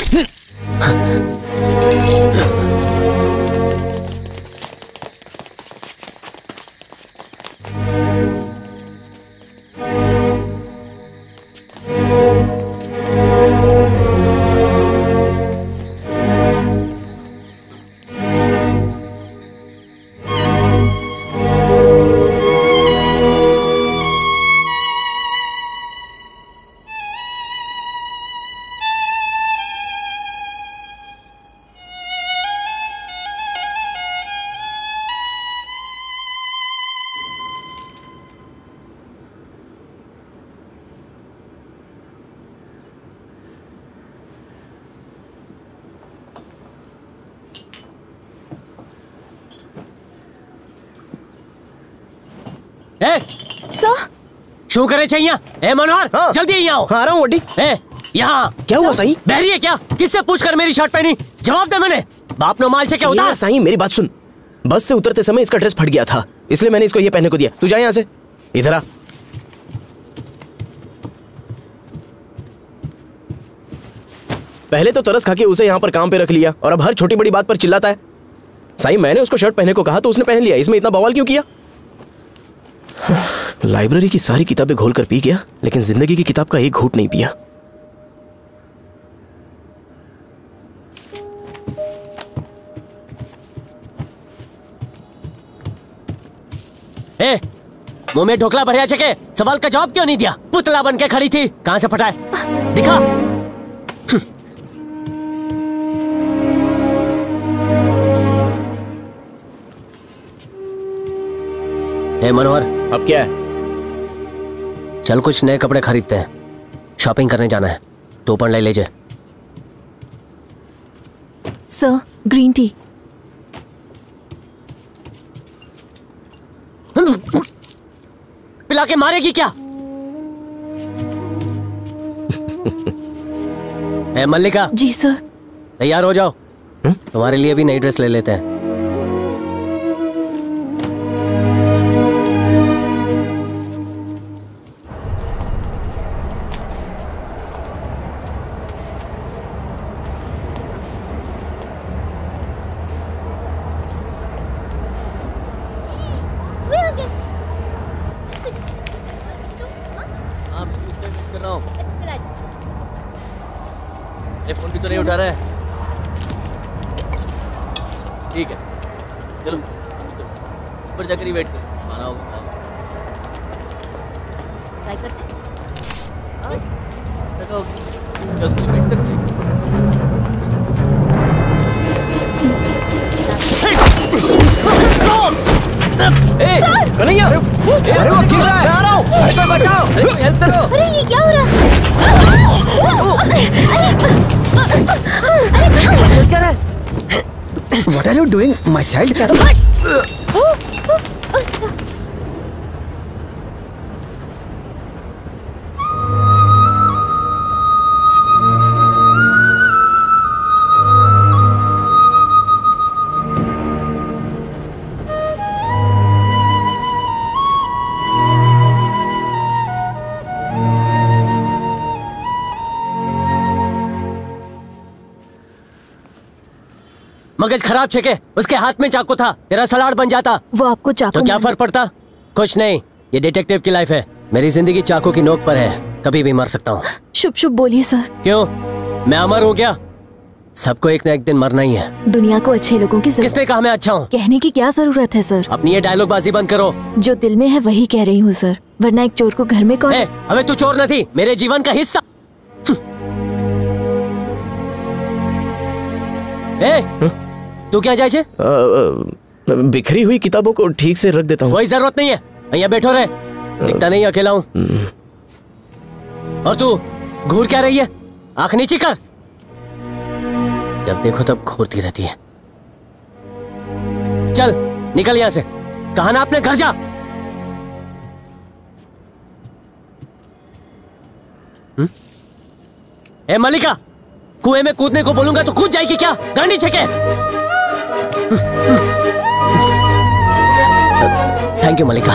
शू करे चाहिए? ए मनोहर, हाँ। जल्दी यहाँ आओ। आ रहा हूँ वड्डी। यहाँ क्या हुआ साईं? बहरी है क्या? किससे पूछकर मेरी शर्ट पहनी? जवाब दे। मैंने बाप नो माल से क्या होता? साईं मेरी बात सुन, बस से उतरते समय इसका ड्रेस फट गया था, इसलिए मैंने इसको ये पहनने को दिया। तू जा यहाँ से, इधर आ। पहले तो तरस खा के उसे यहाँ पर काम पे रख लिया और अब हर छोटी बड़ी बात पर चिल्लाता है। साईं मैंने उसको शर्ट पहनने को कहा तो उसने पहन लिया, इसमें इतना बवाल क्यों किया? लाइब्रेरी की सारी किताबें घोल कर पी गया, लेकिन जिंदगी की किताब का एक घूंट नहीं पिया। मुंह में ढोकला भरिया चके, सवाल का जवाब क्यों नहीं दिया? पुतला बन के खड़ी थी, कहां से फटा है? दिखा। मनोहर, अब क्या है? चल कुछ नए कपड़े खरीदते हैं, शॉपिंग करने जाना है। टोपन ले लीजिए। Sir, green tea. पिला के मारेगी क्या? मल्लिका। जी सर। तैयार हो जाओ, तुम्हारे लिए भी नई ड्रेस ले लेते हैं। फोन भी तो नहीं उठा रहा है। ठीक है, चलो ऊपर जाकर ही वेट कर, आना होगा। कन्हैया, अरे वो गिर रहा है, आ रहा हूँ, बचाओ, हेल्प करो। अरे ये क्या हो रहा है? What are you doing, my child? मगज खराब छके, उसके हाथ में चाकू था, तेरा सलाड बन जाता। वो आपको चाकू तो क्या फर्क पड़ता? कुछ नहीं, ये डिटेक्टिव की लाइफ है। मेरी जिंदगी चाकू की नोक पर है, कभी भी मर सकता हूँ। शुभ शुभ बोलिए सर। क्यों, मैं अमर हूँ क्या? सबको एक न एक दिन मरना ही है। दुनिया को अच्छे लोगों की किसने कहा मैं अच्छा हूँ? कहने की क्या जरूरत है सर? अपनी ये डायलॉग बाजी बंद करो। जो दिल में है वही कह रही हूँ सर, वरना एक चोर को घर में कौन? अबे तू चोर न थी, मेरे जीवन का हिस्सा। तू क्या जाए? बिखरी हुई किताबों को ठीक से रख देता हूँ। कोई जरूरत नहीं है, यहाँ बैठो रहे, दिखता नहीं अकेला हूँ। और तू घूर क्या रही है? आंख नीचे कर, जब देखो तब घूरती रहती है। चल निकल यहाँ से, कहा ना अपने घर जा। ए मल्लिका, कुएं में कूदने को बोलूंगा तो कूद जाएगी क्या? गांडी छके। Thank you Mallika.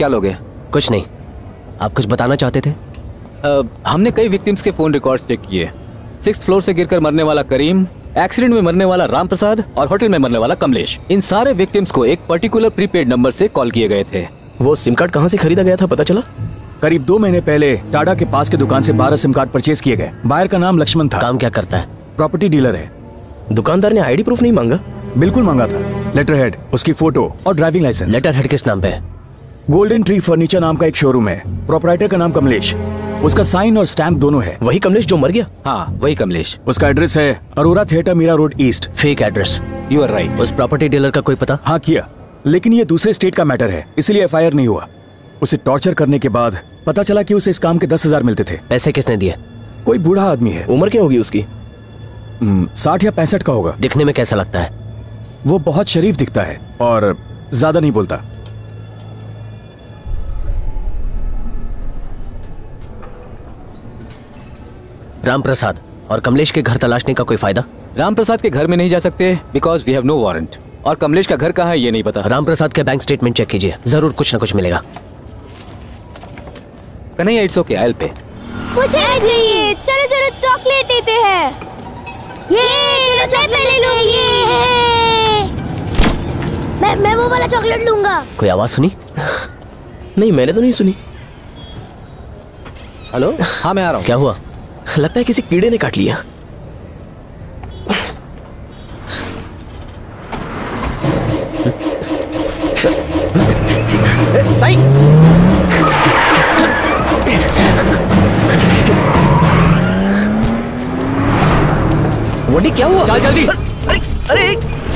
क्या लोगे? कुछ नहीं। आप कुछ बताना चाहते थे? हमने कई विक्टिम्स के फोन रिकॉर्ड्स चेक किए। 6th फ्लोर से गिरकर मरने वाला करीम, एक्सीडेंट में मरने वाला राम प्रसाद और होटल में मरने वाला कमलेश, इन सारे विक्टिम्स को एक पर्टिकुलर प्रीपेड नंबर से कॉल किए गए थे। वो सिम कार्ड कहाँ से खरीदा गया था पता चला? करीब 2 महीने पहले टाडा के पास के दुकान से 12 सिम कार्ड परचेज किए गए। बायर का नाम लक्ष्मण था। काम क्या करता है? प्रॉपर्टी डीलर है। दुकानदार ने आईडी प्रूफ नहीं मांगा? बिल्कुल मांगा था। लेटर हेड, उसकी फोटो और ड्राइविंग लाइसेंस। लेटर हेड किस नाम पे है? गोल्डन ट्री फर्नीचर नाम का एक शोरूम है। प्रोपराइटर का नाम कमलेश। उसका साइन और स्टैंप दोनों है। वही कमलेश जो मर गया? हाँ, वही कमलेश। उसका एड्रेस है Arora theatre, Meera road east. Fake address. You are right. उस प्रॉपर्टी डीलर का कोई पता? हाँ किया, लेकिन ये दूसरे स्टेट का मैटर है, इसलिए FIR नहीं हुआ। उसे टॉर्चर करने के बाद पता चला कि उसे इस काम के 10,000 मिलते थे। पैसे किसने दिए? कोई बूढ़ा आदमी है। उम्र क्या होगी उसकी? 60 या 65 का होगा। दिखने में कैसा लगता है? वो बहुत शरीफ दिखता है और ज्यादा नहीं बोलता। राम प्रसाद और कमलेश के घर तलाशने का कोई फायदा? राम प्रसाद के घर में नहीं जा सकते because we have no warrant. और कमलेश का घर कहाँ है ये नहीं पता। राम प्रसाद के बैंक स्टेटमेंट चेक कीजिए, जरूर कुछ न कुछ मिलेगा। Kanhaiya, it's okay, I will pay. मुझे चाहिए। चलो चलो चॉकलेट लेते हैं। ये चलो चॉकलेट ले लूंगी। मैं वो वाला चॉकलेट लूंगा। कोई आवाज सुनी? नहीं, मैंने तो नहीं सुनी। हेलो? हाँ, मैं आ रहा हूँ। क्या हुआ? लगता है किसी कीड़े ने काट लिया। साई! वोडी क्या हुआ? चल जल्दी। अरे अरे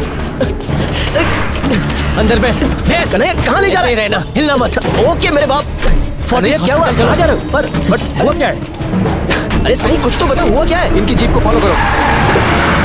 अंदर बैठ। कन्हैया कहाँ ले जा रहे? रहना, हिलना मत। ओके मेरे बाप। कन्हैया क्या हुआ? कहाँ जा रहे हो? बट हुआ क्या है? अरे सही कुछ तो बता, हुआ क्या है? इनकी जीप को फॉलो करो।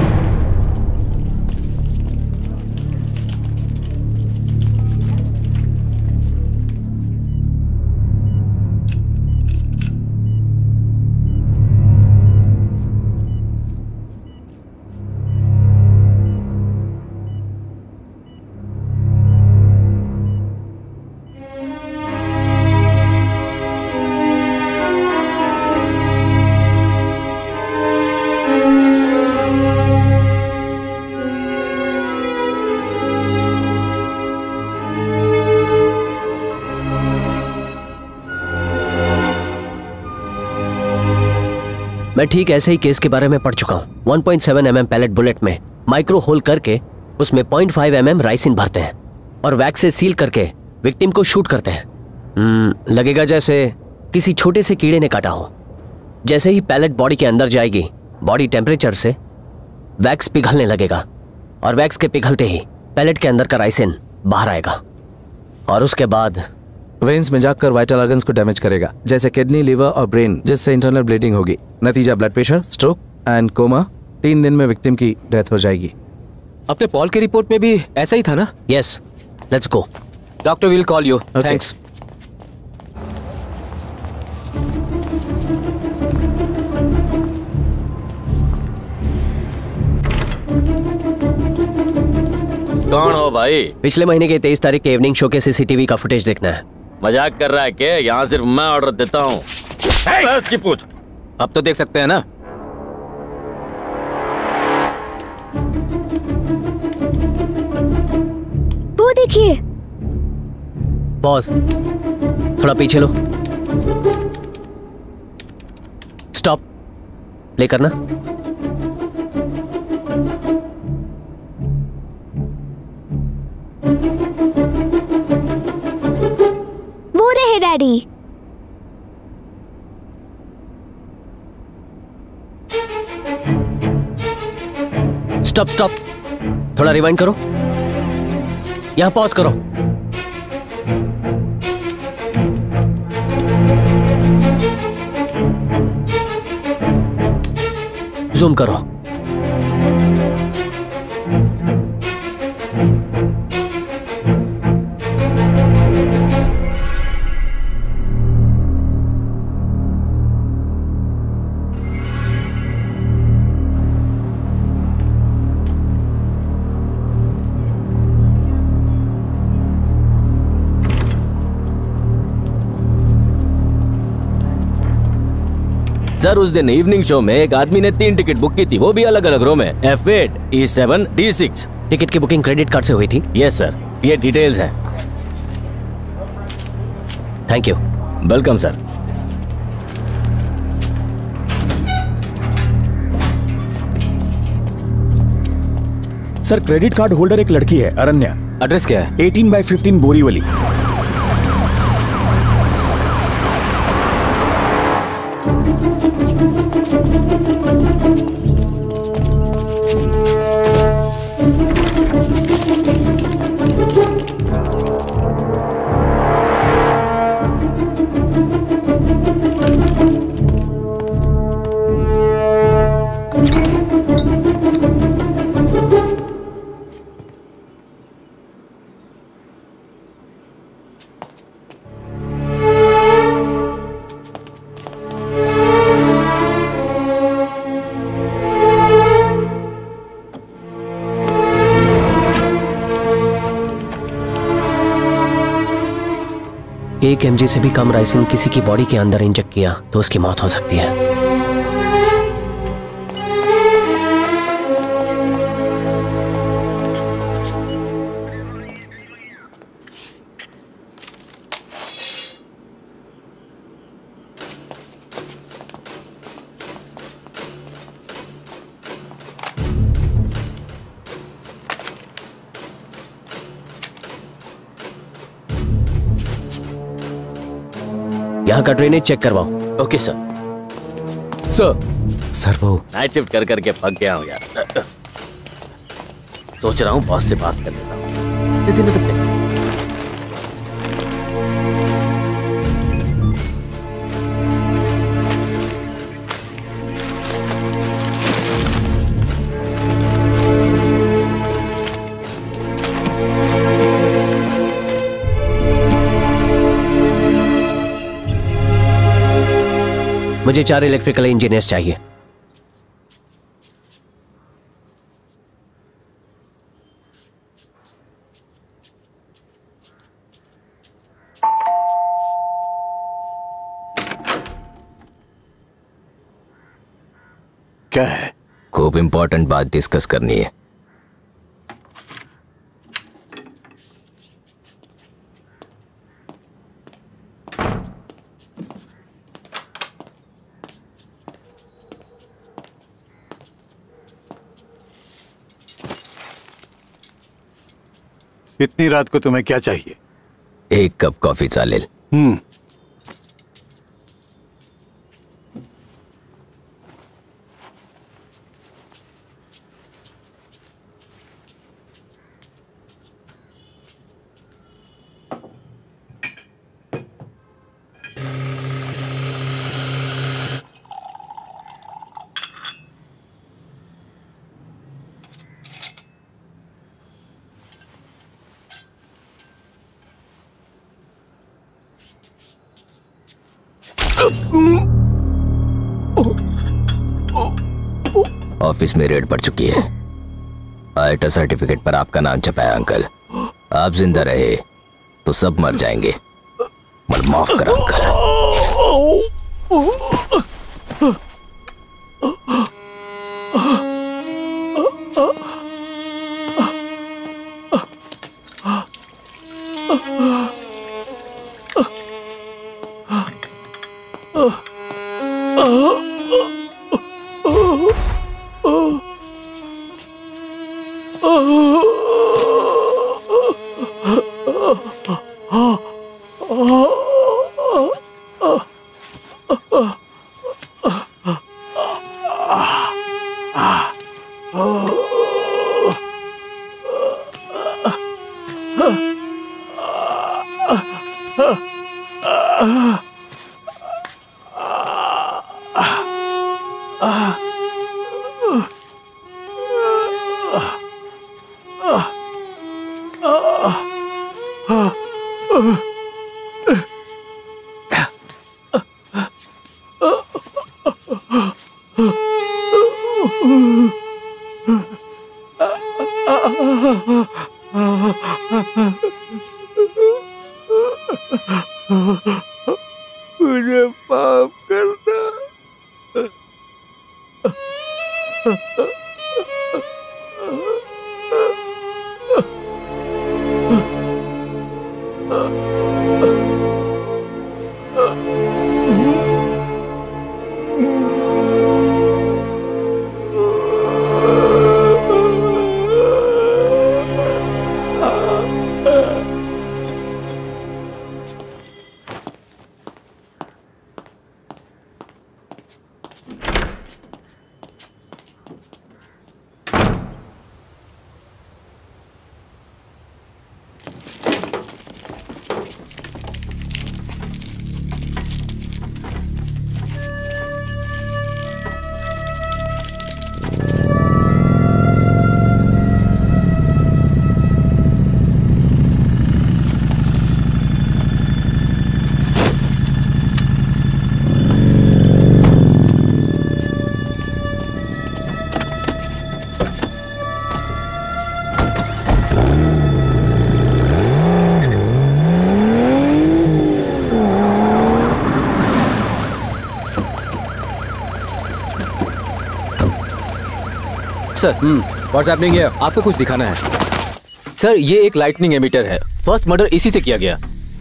मैं ठीक ऐसे ही केस के बारे में पढ़ चुका हूँ। 1.7 mm पैलेट बुलेट में माइक्रो होल करके उसमें 0.5 mm राइसिन भरते हैं और वैक्स से सील करके विक्टिम को शूट करते हैं। लगेगा जैसे किसी छोटे से कीड़े ने काटा हो। जैसे ही पैलेट बॉडी के अंदर जाएगी, बॉडी टेम्परेचर से वैक्स पिघलने लगेगा और वैक्स के पिघलते ही पैलेट के अंदर का राइसिन बाहर आएगा और उसके बाद वेन्स में जाकर वाइटल ऑर्गन्स को डैमेज करेगा, जैसे किडनी, लिवर और ब्रेन, जिससे इंटरनल ब्लीडिंग होगी। नतीजा blood pressure, stroke and coma. 3 दिन में विक्टिम की डेथ हो जाएगी। अपने पॉल के रिपोर्ट में भी ऐसा ही था ना? Yes, let's go. Doctor will call you. Thanks. कौन हो भाई? पिछले महीने के 23 तारीख के इवनिंग शो के CCTV का फुटेज देखना है। मजाक कर रहा है क्या? यहाँ सिर्फ मैं ऑर्डर देता हूँ। की पूछ। अब तो देख सकते हैं ना? वो देखिए। बॉस, थोड़ा पीछे लो। स्टॉप। प्ले करना। वो रहे डैडी। Stop stop. थोड़ा रिवाइंड करो। यहां पॉज करो। जूम करो। सर उस दिन इवनिंग शो में एक आदमी ने 3 टिकट बुक की थी, वो भी अलग अलग रो में, F8, E7, D6। टिकट की बुकिंग क्रेडिट कार्ड से हुई थी? यस सर, ये डिटेल्स हैं। Thank you. Welcome sir. Sir credit card holder एक लड़की है, अरण्या। एड्रेस क्या है? 18/15 बोरीवली। एक mg से भी कम राइसिन किसी की बॉडी के अंदर इंजेक्ट किया तो उसकी मौत हो सकती है। यहाँ का ड्रेनेज चेक करवाओ। Okay sir. सर वो नाइट शिफ्ट कर करके पक गया हूँ यार। सोच रहा हूँ बॉस से बात कर लेता हूँ। मुझे 4 इलेक्ट्रिकल इंजीनियर्स चाहिए। क्या है? खूब इंपॉर्टेंट बात डिस्कस करनी है। इतनी रात को तुम्हें क्या चाहिए? एक कप कॉफी सालिल। ऑफिस में रेड पड़ चुकी है। आईटा सर्टिफिकेट पर आपका नाम छपा है अंकल। आप जिंदा रहे तो सब मर जाएंगे, मगर माफ करो अंकल। मुझे माफ करना। Sir what's happening here? आपको कुछ दिखाना है सर। ये एक लाइटनिंग एमिटर है। फर्स्ट मर्डर इसी से किया गया।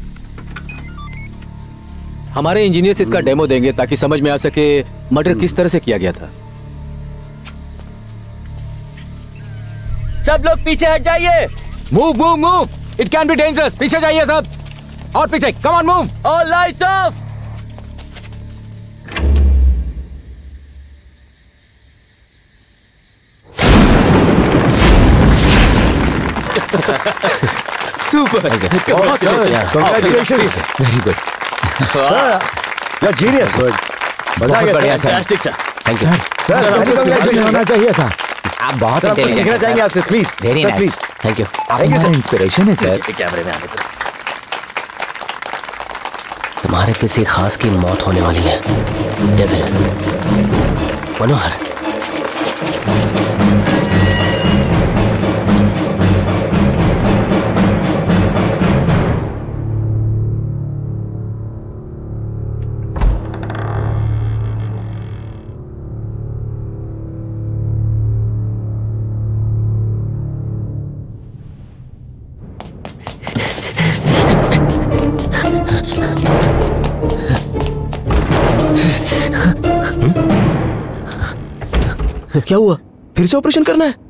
हमारे इंजीनियर्स इसका डेमो देंगे ताकि समझ में आ सके मर्डर किस तरह से किया गया था। सब लोग पीछे हट जाइए। Move move move, it can be dangerous. पीछे जाइए सब, और पीछे। Come on move. All lights off. Super, congratulations, very good sir, you are genius. बहुत बढ़िया sir, fantastic sir, thank you sir. Congratulations होना चाहिए था। आप बहुत इंटेलिजेंट सीखना चाहेंगे आपसे, please. Very sir, nice, please. Thank you. Thank you sir. Inspiration है सर। कैमरे में आने दो। तुम्हारे किसी खास की मौत होने वाली है डेविल। मनोहर, क्या हुआ? फिर से ऑपरेशन करना है?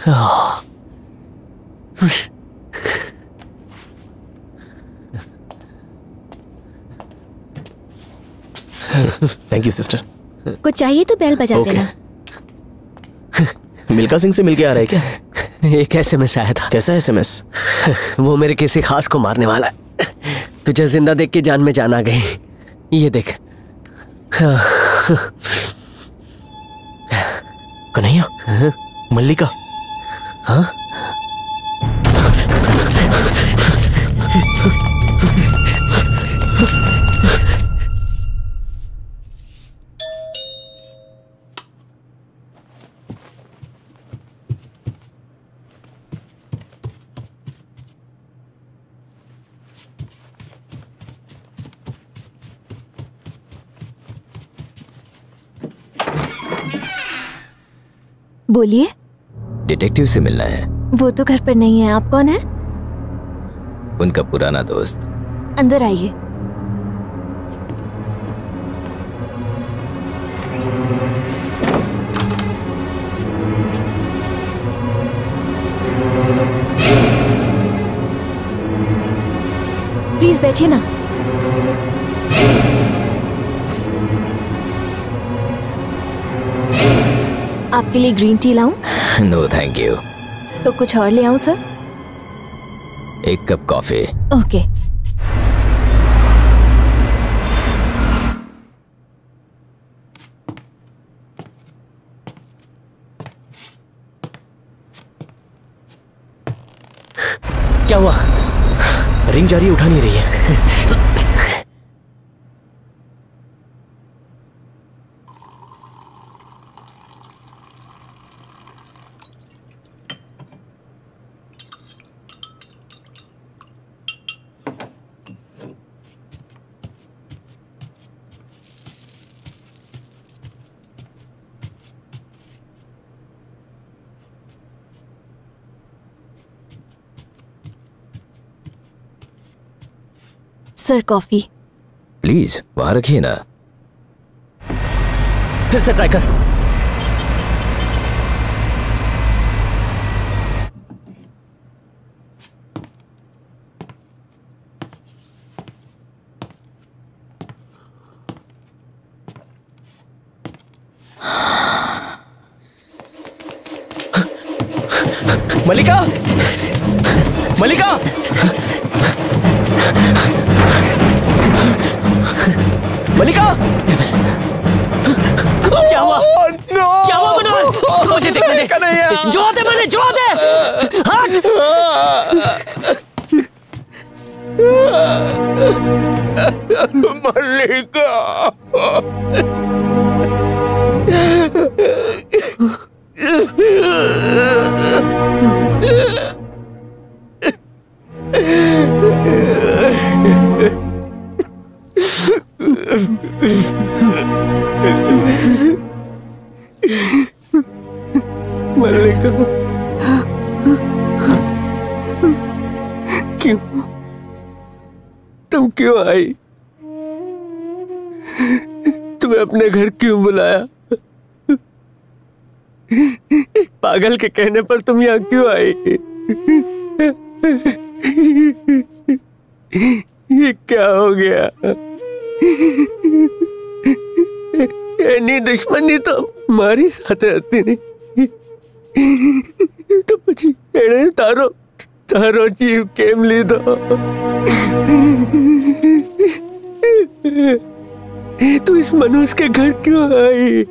Thank you sister. कुछ चाहिए तो बेल बजा देना। मिल्खा सिंह से मिलके आ रहा है क्या? एक एसएमएस आया था। कैसा एसएमएस? वो मेरे किसी खास को मारने वाला है। तुझे जिंदा देख के जान में जान आ गई। ये देख। कन्हैया, मल्लिका। हाँ? बोलिए। डिटेक्टिव से मिलना है। वो तो घर पर नहीं है। आप कौन है? उनका पुराना दोस्त। अंदर आइए। प्लीज बैठिए ना। आपके लिए ग्रीन टी लाऊं? No thank you. तो कुछ और ले आऊं सर? एक कप कॉफी। ओके। क्या हुआ? रिंग जा रही है, उठा नहीं रही है। Sir coffee. प्लीज वहां रखिए ना। फिर से ट्राई कर। मलिका, मलिका, मलिका, क्या हुआ? क्या हुआ मनोहर? मुझे देखने दे। जो आते मैंने, जो आते हट। मलिका, मल्लिका, क्यों? तुम क्यों आई? तुम्हें अपने घर क्यों बुलाया? एक पागल के कहने पर तुम यहाँ क्यों आई? ये क्या हो गया? एनी दुश्मनी तो हमारी साथ रहती नहीं। तो પછી એણે તારો જીવ કેમ લીધો? तू इस मनुष्य के घर क्यों आई?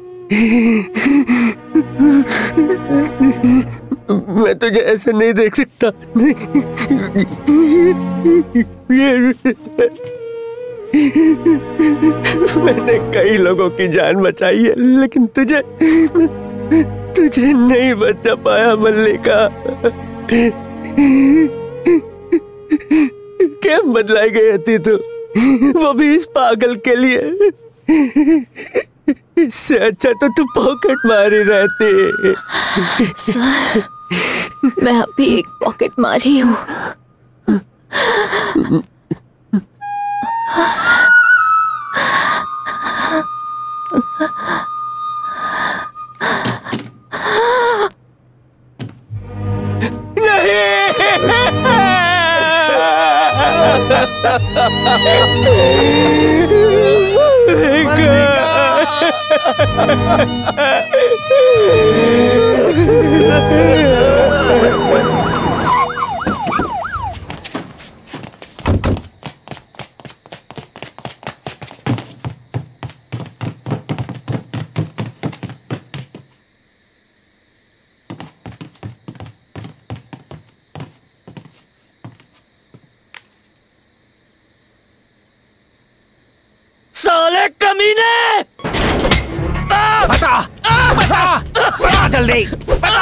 मैं तुझे ऐसे नहीं देख सकता। मैंने कई लोगों की जान बचाई है, लेकिन तुझे नहीं बचा पाया मल्लिका। क्या बदलाई गई थी तू, वो भी इस पागल के लिए। इससे अच्छा तो तू पॉकेट मारी रहती। सर, मैं अभी एक पॉकेट मारी हूँ। साले कमीने! बता, बता, बता जल्दी, बता।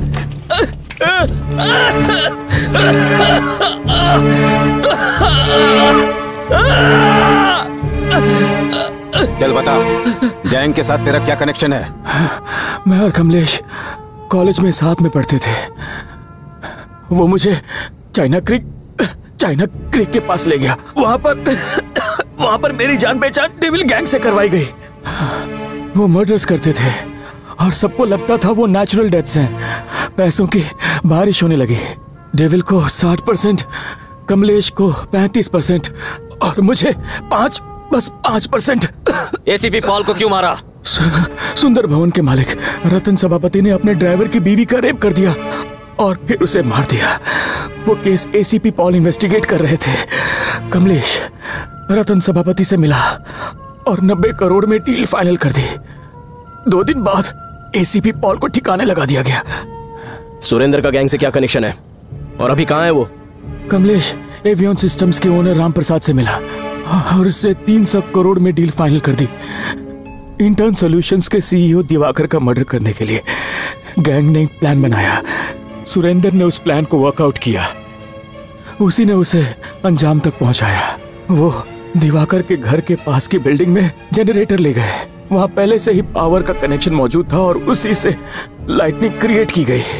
चल बता, गैंग के साथ तेरा क्या कनेक्शन है? मैं और कमलेश कॉलेज में साथ में पढ़ते थे। वो मुझे चाइना क्रीक के पास ले गया। वहां पर मेरी जान पहचान डेविल गैंग से करवाई गई। वो मर्डर्स करते थे और सबको लगता था वो नेचुरल डेथ्स हैं। पैसों की बारिश होने लगी। डेविल को 60%, कमलेश को 35% और मुझे 5%। एसीपी पॉल को क्यों मारा? सुंदर भवन के मालिक रतन सभापति ने अपने ड्राइवर की बीवी का रेप कर दिया और फिर उसे मार दिया। वो केस एसीपी पॉल इन्वेस्टिगेट कर रहे थे। कमलेश रतन सभापति से मिला और 90 करोड़ में डील फाइनल कर दी। 2 दिन बाद एसीपी पॉल को ठिकाने लगा दिया गया। सुरेंद्र का गैंग से क्या कनेक्शन है और अभी कहाँ है वो? कमलेश एवियन सिस्टम्स के ओनर राम प्रसाद से मिला और उससे 300 करोड़ में डील फाइनल कर दी। इंटर्न सॉल्यूशंस के सीईओ दिवाकर का मर्डर करने के लिए गैंग ने एक प्लान बनाया। सुरेंद्र ने उस प्लान को वर्कआउट किया। उसी ने उसे अंजाम तक पहुंचाया। वो दिवाकर के घर के पास की बिल्डिंग में जनरेटर ले गए। वहां पहले से ही पावर का कनेक्शन मौजूद था और उसी से लाइटनिंग क्रिएट की गई।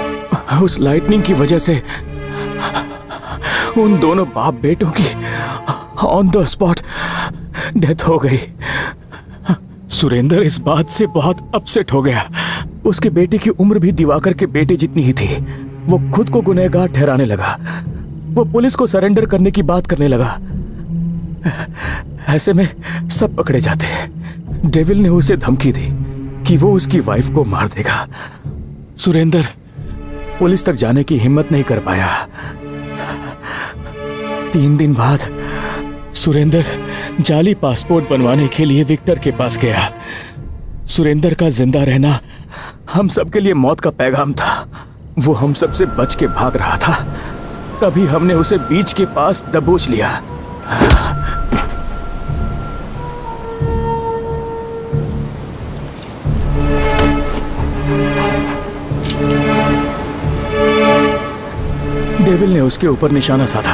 उस लाइटनिंग की वजह से उन दोनों बाप बेटों की ऑन द स्पॉट डेथ हो गई। सुरेंद्र इस बात से बहुत अपसेट हो गया। उसके बेटे की उम्र भी दिवाकर के बेटे जितनी ही थी। वो खुद को गुनहगार ठहराने लगा। वो पुलिस को सरेंडर करने की बात करने लगा। ऐसे में सब पकड़े जाते। डेविल ने उसे धमकी दी कि वो उसकी वाइफ को मार देगा। सुरेंद्र पुलिस तक जाने की हिम्मत नहीं कर पाया। 3 दिन बाद सुरेंद्र जाली पासपोर्ट बनवाने के लिए विक्टर के पास गया। सुरेंद्र का जिंदा रहना हम सबके लिए मौत का पैगाम था। वो हम सबसे बच के भाग रहा था। तभी हमने उसे बीच के पास दबोच लिया। डेविल ने उसके ऊपर निशाना साधा।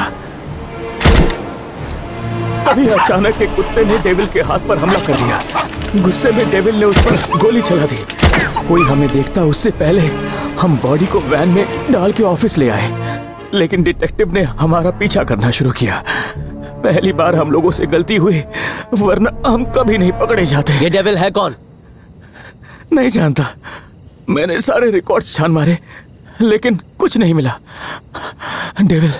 तभी अचानक एक कुत्ते ने डेविल के हाथ पर हमला कर दिया। गुस्से में डेविल ने उस पर गोली चला दी। कोई हमें देखता उससे पहले हम बॉडी को वैन में डाल के ऑफिस ले आए, लेकिन डिटेक्टिव ने हमारा पीछा करना शुरू किया। पहली बार हम लोगों से गलती हुई, वरना हम कभी नहीं पकड़े जाते। ये डेविल है कौन? नहीं जानता। मैंने सारे रिकॉर्ड्स छान मारे, लेकिन कुछ नहीं मिला। डेविल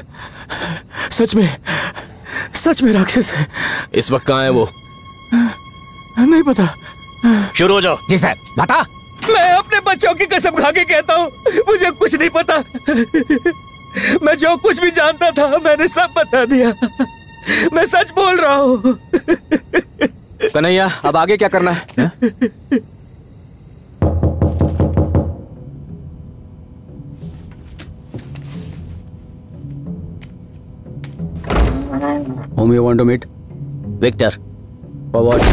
सच में राक्षस है। इस वक्त कहाँ है वो? नहीं पता। शुरू हो जाओ। जी सर, बता। मैं अपने बच्चों की कसम खा के कहता हूँ, मुझे कुछ नहीं पता। मैं जो कुछ भी जानता था मैंने सब बता दिया। मैं सच बोल रहा हूँ। कन्हैया, अब आगे क्या करना है? Whom you want to meet? Victor. Forward.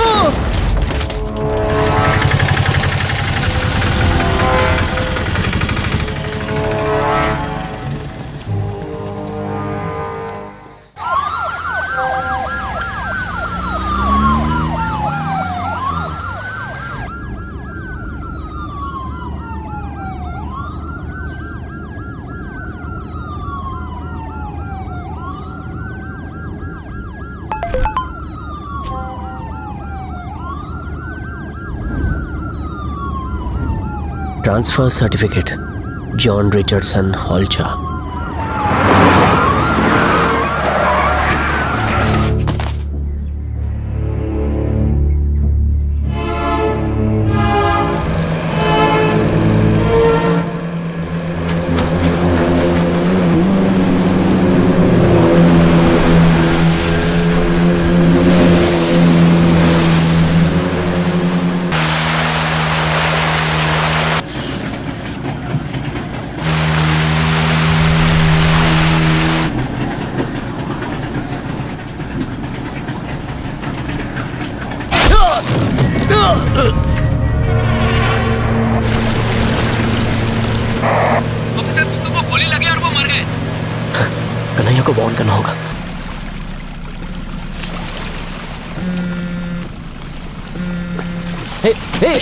Transfer certificate, John Richardson Holcha. कन्हैया को वार्न करना होगा। हे, हे।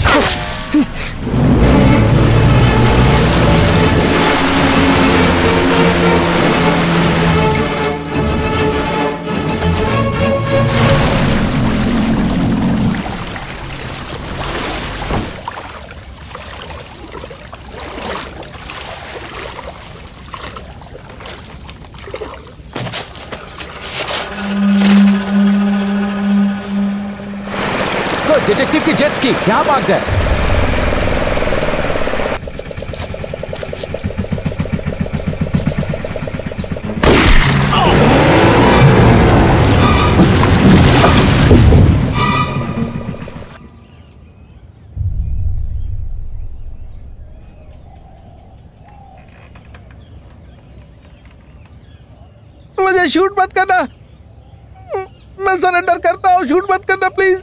डिटेक्टिव की जेट्स की यहाँ भाग जाए। मुझे शूट मत करना। मैं सरेंडर करता हूँ, शूट मत करना प्लीज।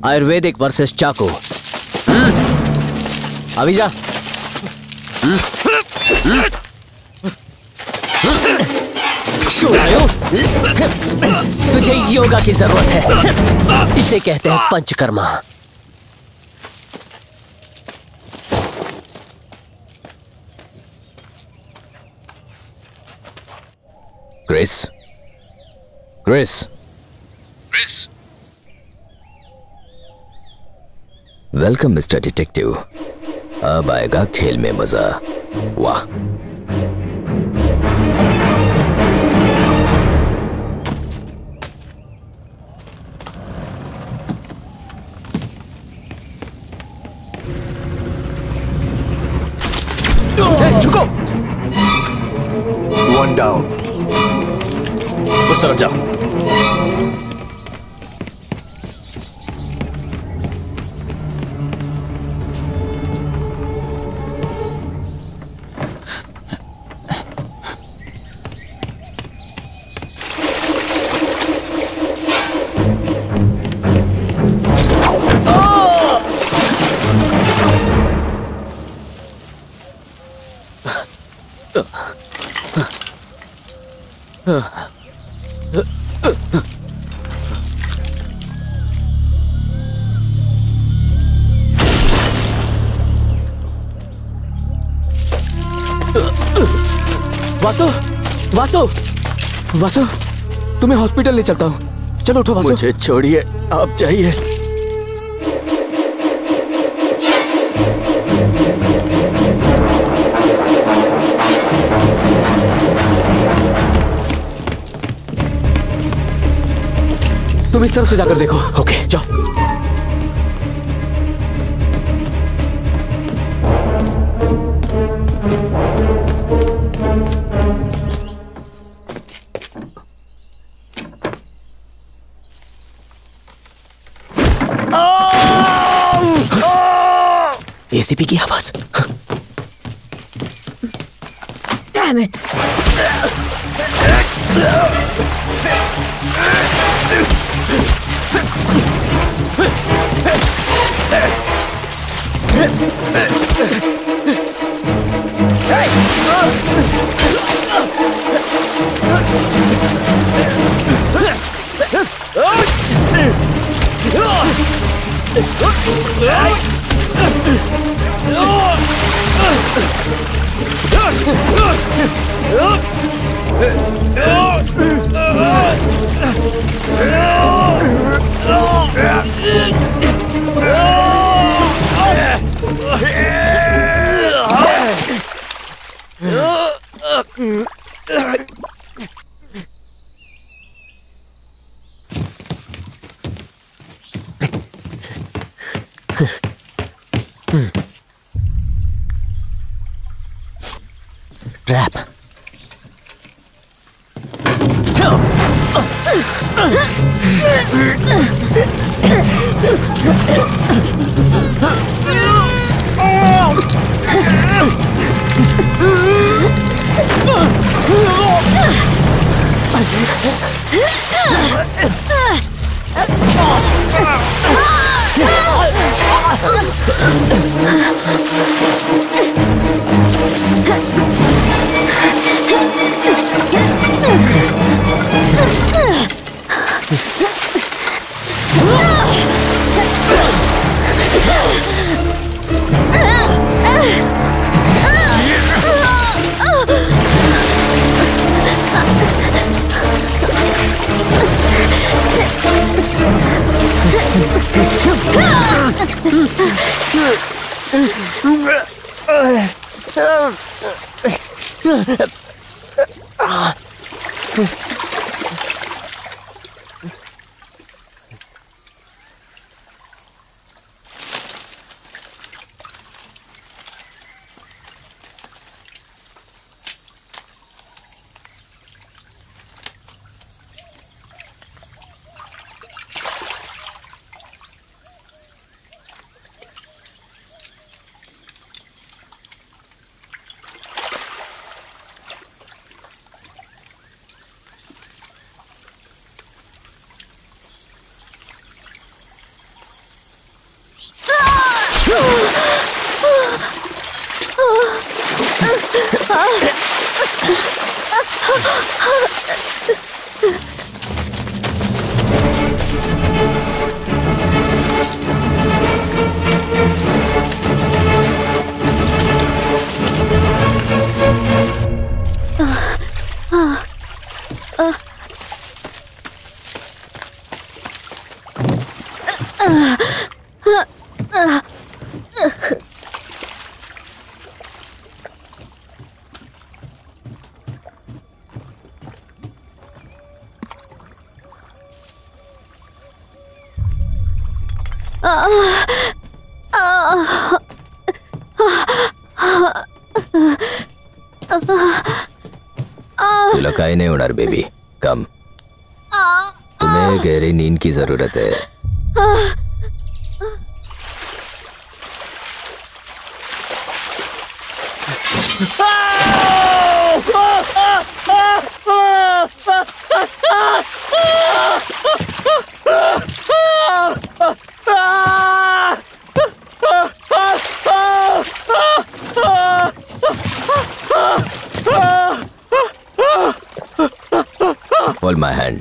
आयुर्वेदिक वर्सेस चाकू। अभी जा। तुझे योगा की जरूरत है, इसे कहते हैं panchakarma. Chris, Chris, Chris. Welcome mister detective. अब आएगा खेल में मजा। वाह। झुको। One down. उस तरफ जाओ। वासु, वासु, वासु, तुम्हें हॉस्पिटल ले चलता हूँ। चलो उठो वासु। मुझे छोड़िए, आप जाइए। तुम इस तरफ से जाकर देखो। ओके, जाओ। एसीपी की आवाज। Damn it! ट्रैप। तुला काय नहीं होणार बेबी, कम। तुम्हें गहरी नींद की जरूरत है। Hold my hand.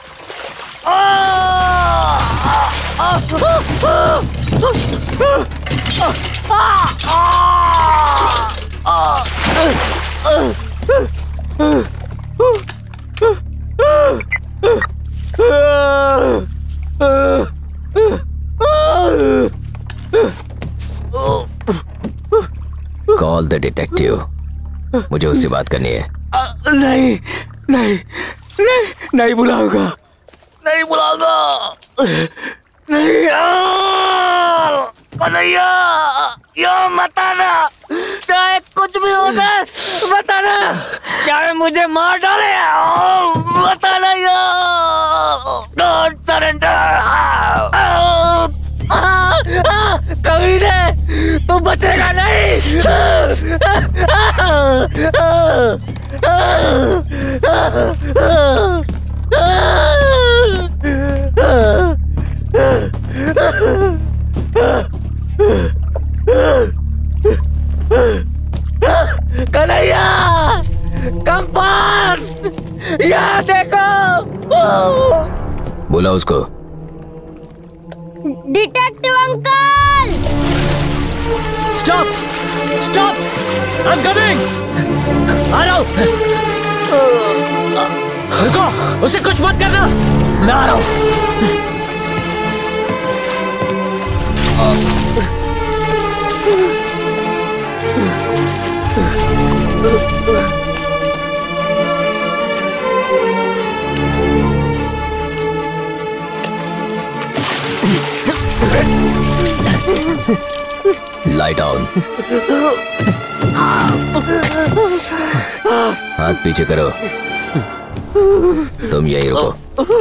Call the detective. मुझे उससे बात करनी है। नहीं नहीं नहीं नहीं बुलाऊंगा, नहीं बुलाऊंगा, नहीं। कन्हैया, यो मत आना, चाहे कुछ भी हो जाए मत आना, चाहे मुझे मार डाले मत आना। Don't surrender. कभी नहीं, तू बचेगा नहीं। कन्हैया, कम फास्ट, यहाँ देखो। बोला उसको। Detective uncle! Stop! Stop! I am coming! आ रहा हूँ। रुको, उसे कुछ मत करना। मैं आ रहा हूँ। Lie down. हाथ पीछे करो। तुम यहीं रुको।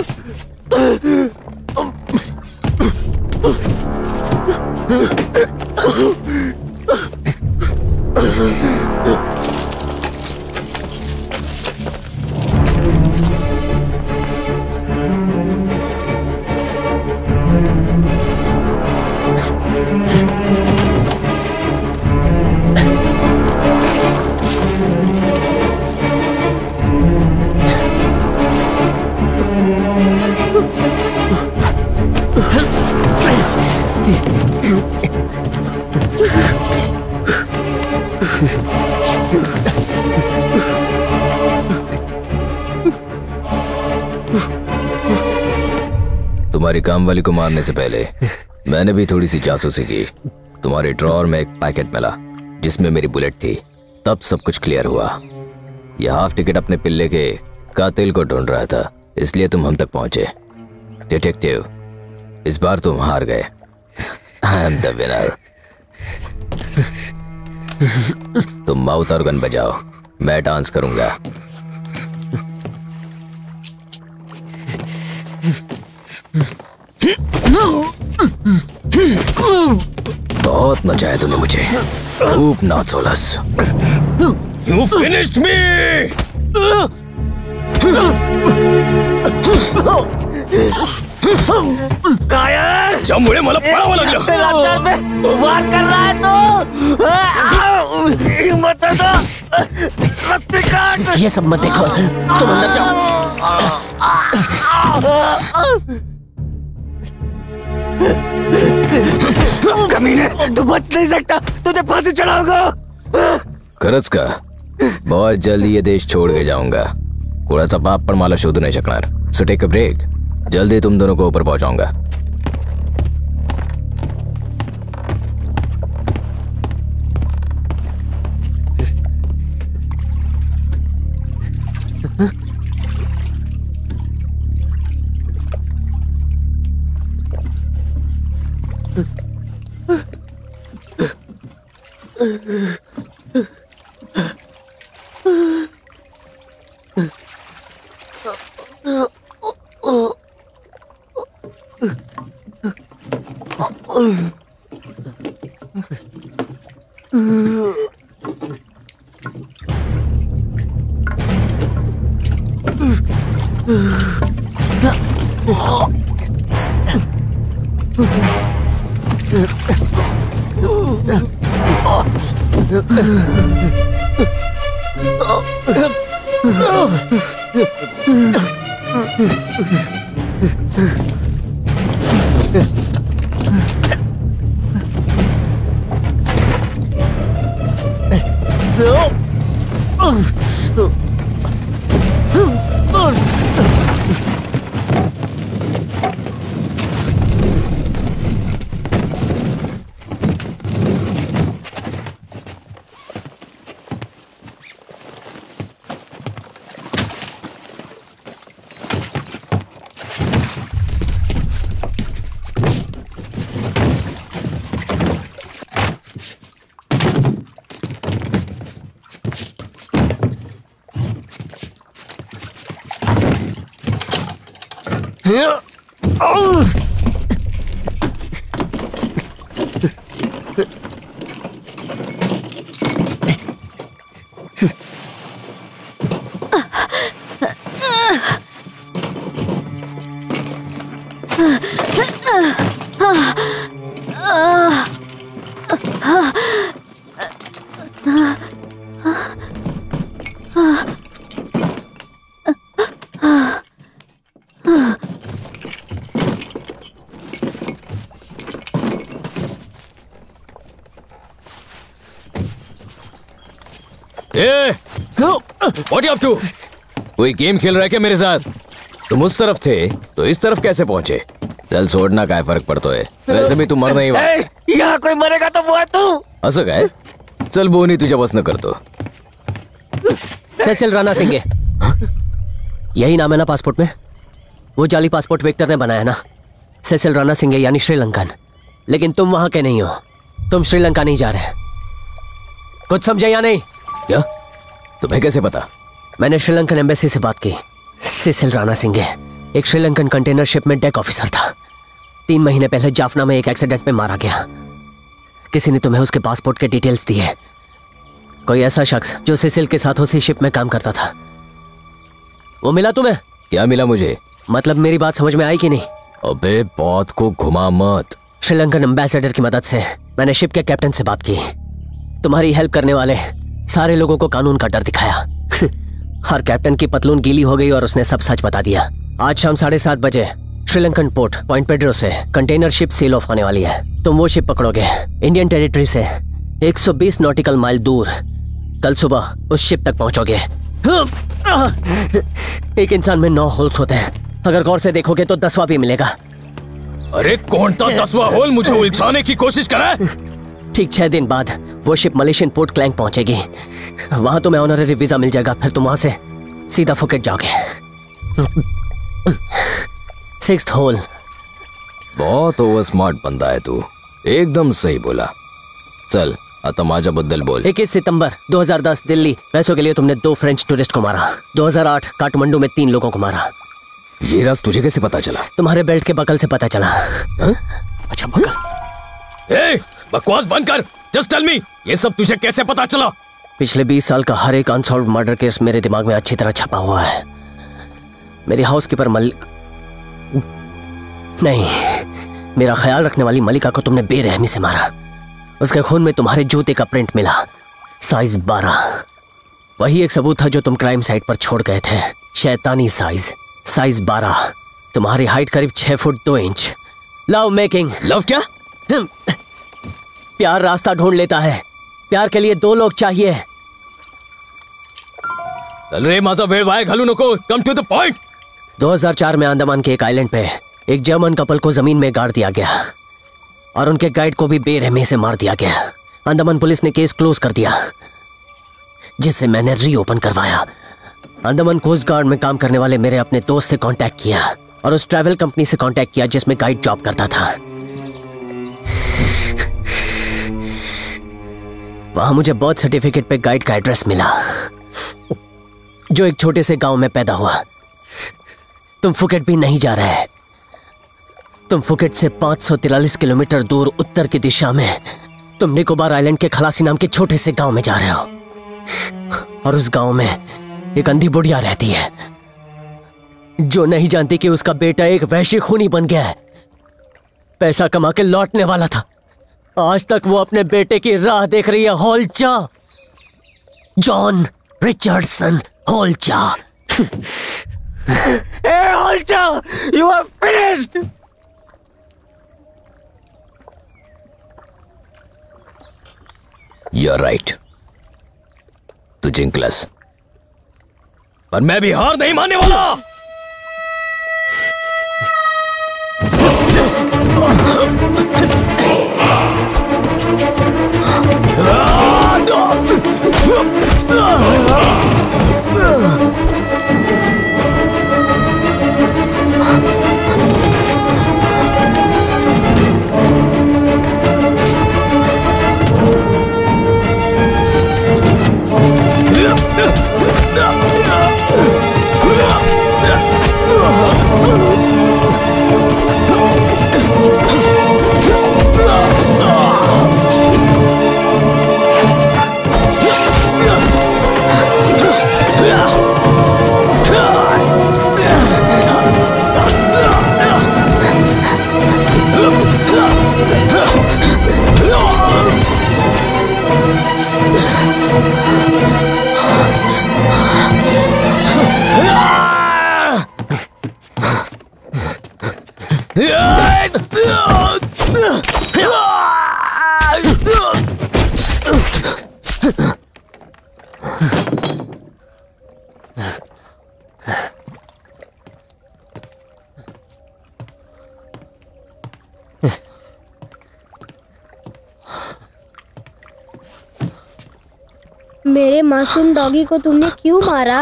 तुम्हारी काम वाली को मारने से पहले मैंने भी थोड़ी सी जासूसी की। तुम्हारे ड्रॉअर में एक पैकेट मिला जिसमें मेरी बुलेट थी। तब सब कुछ क्लियर हुआ। यह हाफ टिकट अपने पिल्ले के कातिल को ढूंढ रहा था, इसलिए तुम हम तक पहुंचे। डिटेक्टिव, इस बार तुम हार गए। I am the winner. तुम माउथ ऑर्गन बजाओ, मैं डांस करूंगा। बहुत नचाया तूने मुझे, खूब नाच सोलस। You finished me! त्यामुळे मला पळावं लागलं. वार कर रहा है तो हिम्मत है तो रस्सी काट। ये सब मत देखो, तुम अंदर जाओ। कमीने, तू बच नहीं सकता, तुझे फांसी चढ़ाऊंगा। खरंच का बहुत जल्दी ये देश छोड़ के जाऊंगा. कोणाचा बाप पण मला शोधू नाही शकणार. So take a break. जल्दी तुम दोनों को ऊपर पहुंचाऊंगा. What are you up to? कोई गेम खेल रहा है क्या मेरे साथ? तुम उस तरफ थे तो इस तरफ कैसे पहुंचे? चल छोड़ना, काय फर्क पड़ता है, वैसे भी तुम मरना ही वाला. यहाँ कोई मरेगा तो वो है तू. असं काय? चल बोनी तुझ्या बसनं करतो. सेसिल राणा सिंह, यही नाम है ना पासपोर्ट में? वो जाली पासपोर्ट विक्टर ने बनाया ना. सेसिल राणा सिंह यानी श्रीलंकन. लेकिन तुम वहां के नहीं हो, तुम श्रीलंका नहीं जा रहे. कुछ समझे या नहीं? क्या? तुम्हें कैसे पता? मैंने श्रीलंकन एम्बेसी से बात की. सेसिल राणा सिंह एक श्रीलंकन कंटेनर शिप में डेक ऑफिसर था. 3 महीने पहले जाफना में एक एक्सीडेंट में मारा गया. किसी ने तुम्हें उसके पासपोर्ट के डिटेल्स दिए. कोई ऐसा शख्स जो सेसिल के साथ उसी शिप में काम करता था. वो मिला तुम्हें? क्या मिला मुझे? मतलब मेरी बात समझ में आई कि नहीं? अबे बात को घुमा मत. श्रीलंकन एम्बेसडर की मदद से मैंने शिप के कैप्टन से बात की. तुम्हारी हेल्प करने वाले सारे लोगों को कानून का डर दिखाया. हर कैप्टन की पतलून गीली हो गई और उसने सब सच बता दिया. आज शाम 7:30 बजे श्रीलंकन पोर्ट पॉइंट पेड्रो से कंटेनर शिप सेल ऑफ होने वाली है. तुम वो शिप पकड़ोगे. इंडियन टेरिटरी से 120 नॉटिकल माइल दूर कल सुबह उस शिप तक पहुंचोगे. एक इंसान में 9 होल्स होते हैं. अगर गौर से देखोगे तो 10वां भी मिलेगा. अरे कौन था 10वां होल? मुझे उलझाने की कोशिश करा. ठीक 6 दिन बाद वो शिप मलेशियन पोर्ट क्लैंग पहुंचेगी. वहां तुम्हें ऑनररी वीजा मिल जाएगा. फिर तुम वहां से सीधा फुकेट जाओगे. 6th whole. बहुत ओवर स्मार्ट बंदा है तू. एकदम सही बोला. चल आता माझ्याबद्दल बोल. 21 सितंबर 2010 दिल्ली. पैसों के लिए तुमने 2 फ्रेंच टूरिस्ट को मारा. 2008 काठमांडू में 3 लोगों को मारा. ये राज तुझे कैसे पता चला? तुम्हारे बेल्ट के बकल से पता चला. अच्छा बकल. बकवास बंद कर. जस्ट टेल मी, ये सब तुझे कैसे पता चला? पिछले 20 साल का हर एक अनसॉल्व्ड मर्डर केस मेरे दिमाग में अच्छी तरह छपा हुआ है. मेरी हाउसकीपर नहीं, मेरा ख्याल रखने वाली मलिका को तुमने बेरहमी से मारा. उसके खून में तुम्हारे जूते का प्रिंट मिला. साइज 12। वही एक सबूत था जो तुम क्राइम साइट पर छोड़ गए थे। शैतानी साइज 12। तुम्हारी हाइट करीब 6 foot 2 inch. Love making. Love क्या? प्यार रास्ता ढूंढ लेता है। प्यार के लिए 2 लोग चाहिए। चल रे माझा वेळ वाया घालू नको, कम टू द पॉइंट। 2004 में अंडमान के एक आइलैंड पे एक जर्मन कपल को जमीन में गाड़ दिया गया और उनके गाइड को भी बेरहमी से मार दिया गया। अंडमान पुलिस ने केस क्लोज कर दिया, जिससे मैंने रीओपन करवाया। अंडमान कोस्ट गार्ड में काम करने वाले मेरे अपने दोस्त से कांटेक्ट किया और उस ट्रैवल कंपनी से कांटेक्ट किया जिसमें गाइड जॉब करता था। वहां मुझे बर्थ सर्टिफिकेट पे गाइड का एड्रेस मिला, जो एक छोटे से गांव में पैदा हुआ। तुम फुकेट भी नहीं जा रहे। तुम फुकेट से 543 किलोमीटर दूर उत्तर की दिशा में तुम निकोबार आइलैंड के खलासी नाम के छोटे से गांव में जा रहे हो। और उस गांव में एक अंधी बुढ़िया रहती है जो नहीं जानती कि उसका बेटा एक वैश्य खूनी बन गया है। पैसा कमा के लौटने वाला था। आज तक वो अपने बेटे की राह देख रही है। Holcha, John Richardson Holcha. Hey, Holcha, you are finished. You're right. तू जिंकलस, पर मैं भी हार नहीं मानने वाला। मेरे मासूम डॉगी को तुमने क्यों मारा?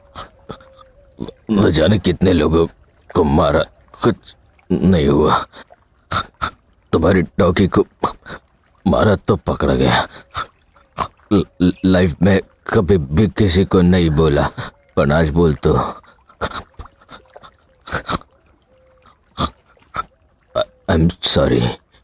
न जाने कितने लोगों को मारा, कुछ नहीं हुआ। तुम्हारी डॉगी को मारा तो पकड़ा गया। लाइफ में कभी भी किसी को नहीं बोला, पर आज बोल तो I am sorry.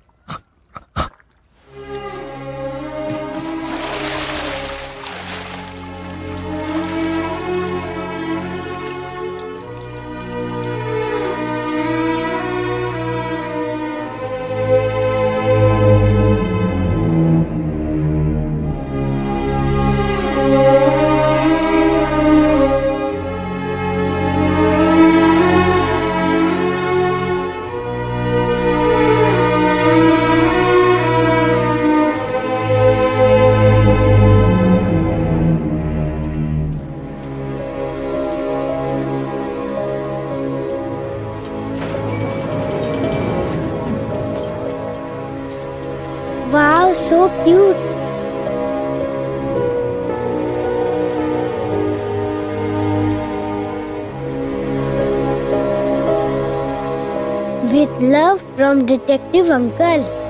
Wow, so cute. With love from Detective Uncle.